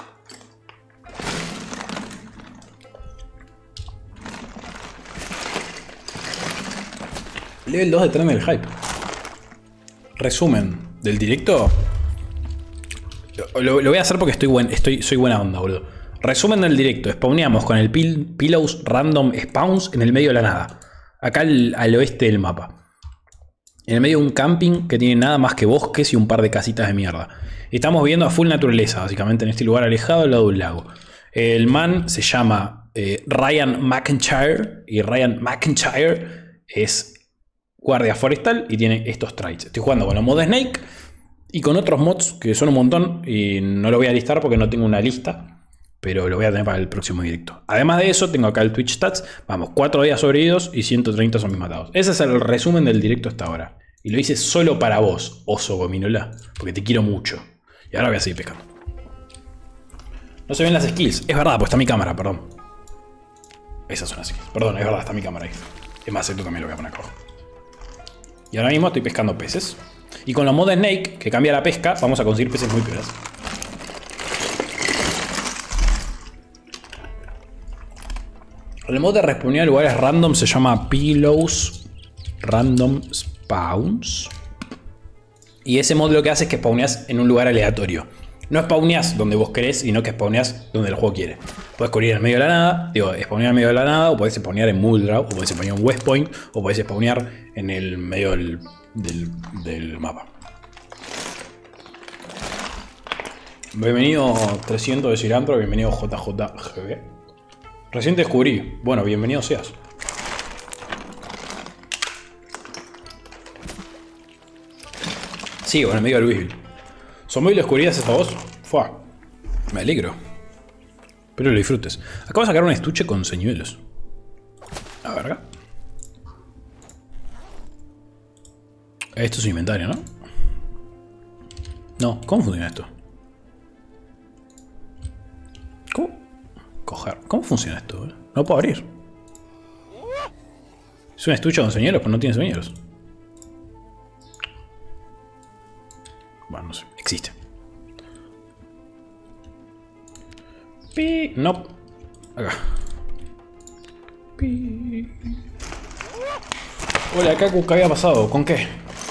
Level dos de Tren del Hype. Resumen del directo. Lo, lo voy a hacer porque estoy, buen, estoy soy buena onda, boludo. Resumen del directo. Spawneamos con el pil, Pillows Random Spawns en el medio de la nada. Acá al, al oeste del mapa. En el medio de un camping que tiene nada más que bosques y un par de casitas de mierda. Estamos viendo a full naturaleza, básicamente, en este lugar alejado al lado de un lago. El man se llama eh, Ryan McIntyre. Y Ryan McIntyre es guardia forestal y tiene estos traits. Estoy jugando con la mod Snake y con otros mods que son un montón. Y no lo voy a listar porque no tengo una lista, pero lo voy a tener para el próximo directo. Además de eso, tengo acá el Twitch Stats. Vamos, cuatro días sobrevividos y ciento treinta zombies matados. Ese es el resumen del directo hasta ahora. Y lo hice solo para vos, Oso Gominola, porque te quiero mucho. Y ahora voy a seguir pescando. No se ven las skills. Es verdad, pues está mi cámara, perdón. Esas son las skills. Perdón, es verdad, está mi cámara ahí. Es más, esto también lo voy a poner acá abajo. Y ahora mismo estoy pescando peces. Y con la mod Snake, que cambia la pesca, vamos a conseguir peces muy peores. El mod de respawnear lugares random se llama Pillows Random Spawns. Y ese mod lo que hace es que spawneas en un lugar aleatorio. No spawneas donde vos querés, sino que spawneas donde el juego quiere. Puedes correr en medio de la nada, digo, spawnear en medio de la nada, o podés spawnear en Muldraugh, o podés spawnear en West Point, o podés spawnear en el medio del, del, del mapa. Bienvenido trescientos de cilantro, bienvenido J J G B. Recién te descubrí. Bueno, bienvenido seas. Sí, bueno, en medio del Louisville. ¿Son muy oscuridades esta voz? Fua. Me alegro. Espero lo disfrutes. Acabo de sacar un estuche con señuelos. A ver, acá. Esto es un inventario, ¿no? No, ¿cómo funciona esto? ¿Cómo? Coger. ¿Cómo funciona esto? No lo puedo abrir. Es un estuche con señuelos, pero no tiene señuelos. Bueno, no sé. Existe. Pi. No. Acá. Pi. Hola, Kaku, ¿qué había pasado? ¿Con qué?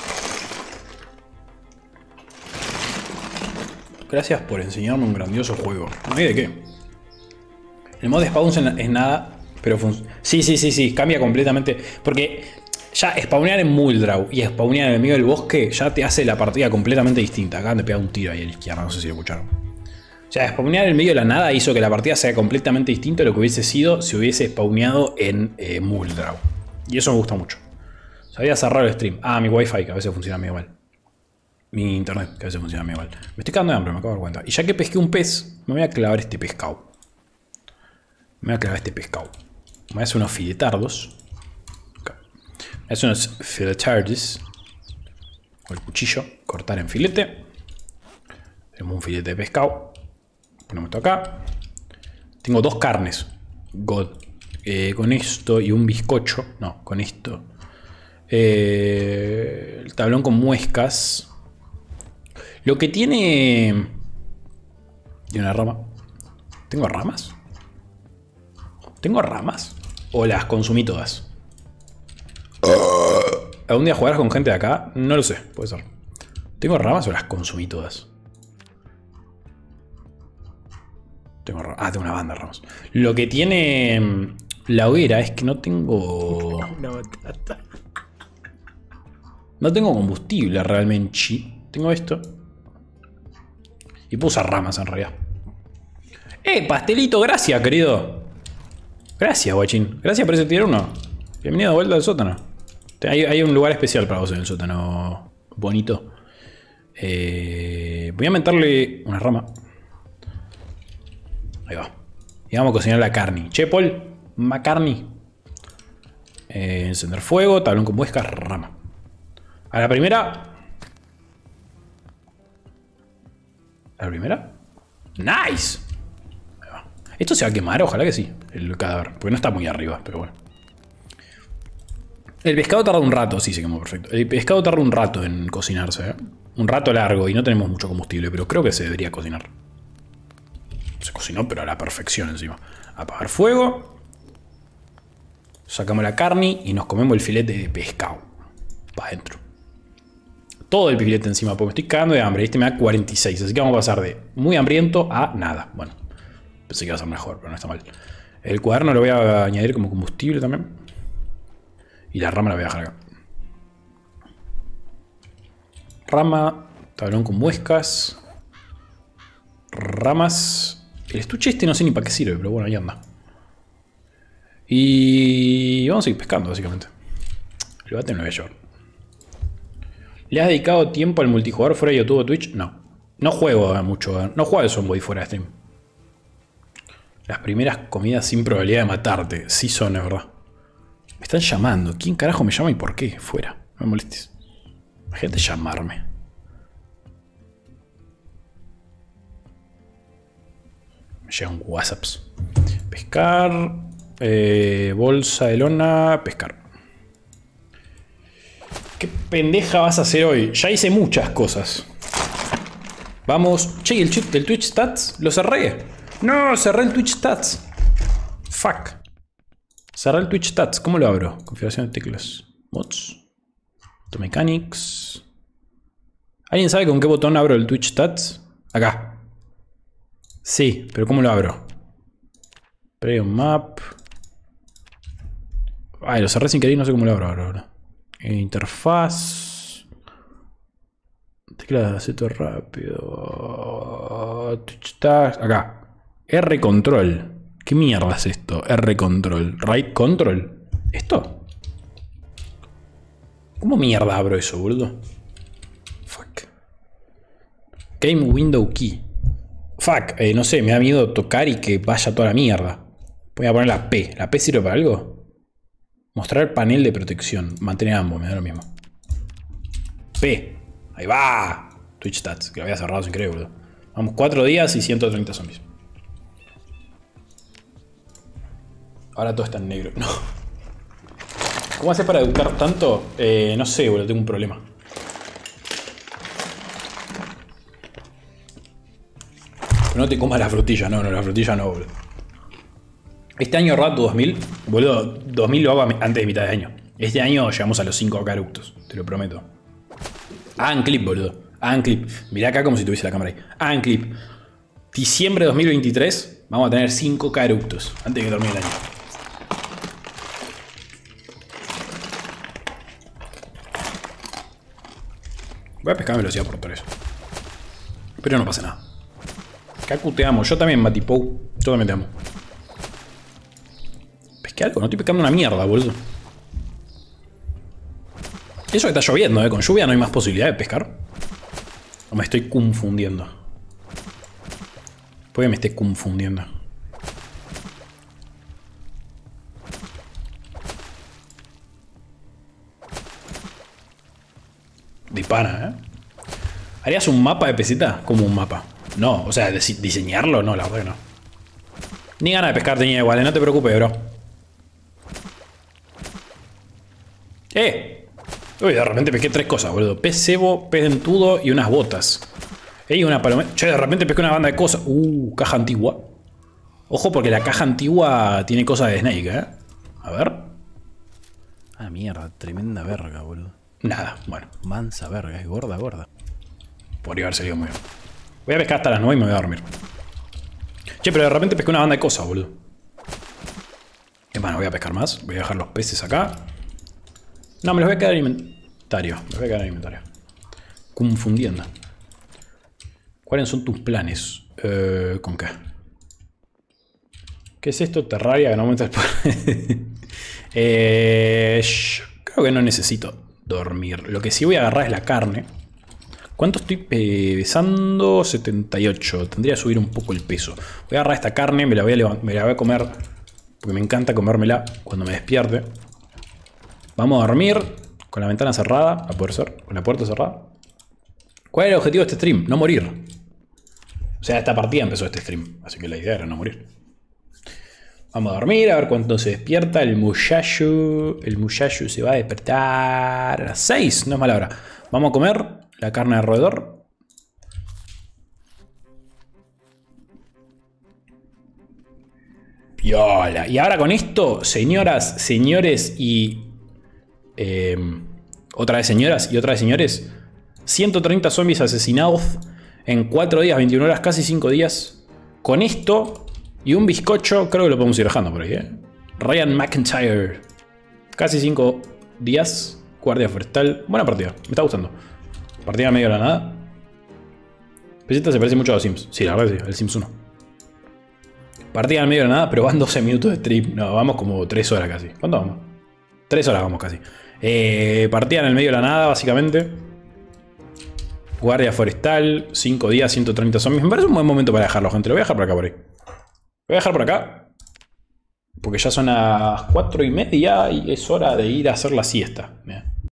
Gracias por enseñarme un grandioso juego. No hay de qué. El mod de spawn es nada, pero funciona. Sí, sí, sí, sí. Cambia completamente. Porque ya spawnear en Muldraugh y spawnear en el medio del bosque ya te hace la partida completamente distinta. Acá me pega un tiro ahí a la izquierda, no sé si lo escucharon. O sea, spawnear en el medio de la nada hizo que la partida sea completamente distinta a lo que hubiese sido si hubiese spawneado en eh, Muldraugh. Y eso me gusta mucho. Sabía cerrar el stream. Ah, mi wifi, que a veces funciona medio mal. Mi internet, que a veces funciona medio mal. Me estoy cagando de hambre, me acabo de dar cuenta. Y ya que pesqué un pez, me voy a clavar este pescado. Me voy a clavar este pescado. Me voy a hacer unos filetardos. Okay. Me voy a hacer unos filetardos. Con el cuchillo, cortar en filete. Tenemos un filete de pescado. Ponemos esto acá. Tengo dos carnes. God. Eh, con esto y un bizcocho. No, con esto. Eh, el tablón con muescas. Lo que tiene... Tiene una rama. ¿Tengo ramas? ¿Tengo ramas? ¿O las consumí todas? ¿Algún día jugarás con gente de acá? No lo sé, puede ser. ¿Tengo ramas o las consumí todas? Tengo ramas. Ah, tengo una banda de ramas. Lo que tiene la hoguera es que no tengo... Una batata. No tengo combustible realmente. Tengo esto. Y puedo usar ramas en realidad. ¡Eh, pastelito! Gracias, querido. Gracias, guachín. Gracias por ese tier uno. Bienvenido de vuelta al sótano. Hay, hay un lugar especial para vos en el sótano. Bonito. Eh, voy a meterle una rama. Ahí va. Y vamos a cocinar la carne. Che, Paul. Macarni. Eh, encender fuego. Tablón con muescas. Rama. A la primera. ¿A la primera? ¡Nice! Ahí va. Esto se va a quemar, ojalá que sí. El cadáver. Porque no está muy arriba, pero bueno. El pescado tarda un rato. Sí, se quemó perfecto. El pescado tarda un rato en cocinarse, ¿eh? Un rato largo y no tenemos mucho combustible, pero creo que se debería cocinar. Se cocinó, pero a la perfección encima. Apagar fuego. Sacamos la carne y nos comemos el filete de pescado. Para adentro. Todo el filete encima, porque me estoy cagando de hambre. Este me da cuarenta y seis, así que vamos a pasar de muy hambriento a nada. Bueno, pensé que iba a ser mejor, pero no está mal. El cuaderno lo voy a añadir como combustible también. Y la rama la voy a dejar acá. Rama, tablón con muescas. Ramas. El estuche este no sé ni para qué sirve, pero bueno, ahí anda. Y vamos a ir pescando, básicamente. El bate me lo voy a llevar. ¿Le has dedicado tiempo al multijugador fuera de YouTube o Twitch? No. No juego mucho. No juego al Zomboid fuera de stream. Las primeras comidas sin probabilidad de matarte. Sí son, es verdad. Me están llamando. ¿Quién carajo me llama y por qué? Fuera. No me molestes. Imagínate llamarme. Me llegan WhatsApps. Pescar. Eh, bolsa de lona. Pescar. ¿Qué pendeja vas a hacer hoy? Ya hice muchas cosas. Vamos. Che, ¿el, el Twitch Stats? ¿Lo cerré? No, cerré el Twitch Stats. Fuck. Cerré el Twitch Stats. ¿Cómo lo abro? Configuración de teclas. Mods. Automechanics. ¿Alguien sabe con qué botón abro el Twitch Stats? Acá. Sí, pero ¿cómo lo abro? Preview Map. Ay, lo cerré sin querer y no sé cómo lo abro ahora. Interfaz. Tecla de aceto rápido. Acá. R control. ¿Qué mierda es esto? R control. Right control. ¿Esto? ¿Cómo mierda abro eso, boludo? Fuck. Game Window Key. Fuck, eh, no sé, me da miedo tocar y que vaya toda la mierda. Voy a poner la P. ¿La P sirve para algo? Mostrar panel de protección. Mantener ambos, me da lo mismo. P. Ahí va. Twitch Stats, que lo había cerrado sin creer, boludo. Vamos, cuatro días y ciento treinta zombies. Ahora todo está en negro. No. ¿Cómo haces para educar tanto? Eh, no sé, boludo, tengo un problema. No te comas la frutilla, no, no, la frutilla no, boludo. Este año rato dos mil, boludo, dos mil lo hago antes de mitad de año. Este año llegamos a los cinco caructos, te lo prometo. Hagan clip, boludo. Hagan clip. Mirá acá como si tuviese la cámara ahí. Hagan clip. Diciembre de dos mil veintitrés vamos a tener cinco caructos antes de que termine el año. Voy a pescar velocidad por todo eso. Pero no pasa nada. Kaku, te amo. Yo también, Matipou. Yo también te amo. Pesqué algo. No estoy pescando una mierda, boludo. Eso que está lloviendo, ¿eh? Con lluvia no hay más posibilidad de pescar. O me estoy confundiendo. Puede que me esté confundiendo. De pana, ¿eh? ¿Harías un mapa de peseta? Como un mapa. No, o sea, diseñarlo, no, la verdad que no. Ni ganas de pescar tenía igual, ¿eh? No te preocupes, bro. ¡Eh! Uy, de repente pesqué tres cosas, boludo. Pez cebo, pez dentudo y unas botas. Ey, una palometa. Che, de repente pesqué una banda de cosas. Uh, caja antigua. Ojo porque la caja antigua tiene cosas de Snake, ¿eh? A ver. Ah, mierda, tremenda verga, boludo. Nada, bueno. Mansa verga, es gorda, gorda. Podría haber salido muy bien. Voy a pescar hasta las nueve y me voy a dormir. Che, pero de repente pesqué una banda de cosas, boludo. Es más, no voy a pescar más. Voy a dejar los peces acá. No, me los voy a quedar en inventario. Me los voy a quedar en inventario. Confundiendo. ¿Cuáles son tus planes? Eh, ¿Con qué? ¿Qué es esto? Terraria que no aumenta el poder. eh, creo que no necesito dormir. Lo que sí voy a agarrar es la carne. ¿Cuánto estoy pesando? setenta y ocho. Tendría que subir un poco el peso. Voy a agarrar esta carne, me la voy a, me la voy a comer. Porque me encanta comérmela cuando me despierte. Vamos a dormir con la ventana cerrada, a poder ser, con la puerta cerrada. ¿Cuál es el objetivo de este stream? No morir. O sea, esta partida empezó este stream, así que la idea era no morir. Vamos a dormir, a ver cuánto se despierta. El muchacho, el muchacho se va a despertar a las seis, no es mala hora. Vamos a comer la carne de roedor. Piola. Y ahora con esto, señoras, señores y... Eh, otra vez señoras y otra vez señores, ciento treinta zombies asesinados en cuatro días, veintiuna horas, casi cinco días. Con esto y un bizcocho, creo que lo podemos ir dejando por ahí, ¿eh? Ryan McIntyre. Casi cinco días, guardia forestal. Buena partida, me está gustando. Partida medio de la nada. Peseta se parece mucho a los Sims. Sí, la verdad sí, el Sims uno. Partida en medio de la nada, pero van doce minutos de stream. No, vamos como tres horas casi. ¿Cuánto vamos? tres horas vamos casi. Eh, partida en el medio de la nada, básicamente. Guardia forestal, cinco días, ciento treinta zombies. Me parece un buen momento para dejarlo, gente. Lo voy a dejar por acá, por ahí. Lo voy a dejar por acá. Porque ya son las cuatro y media y es hora de ir a hacer la siesta. Mirá.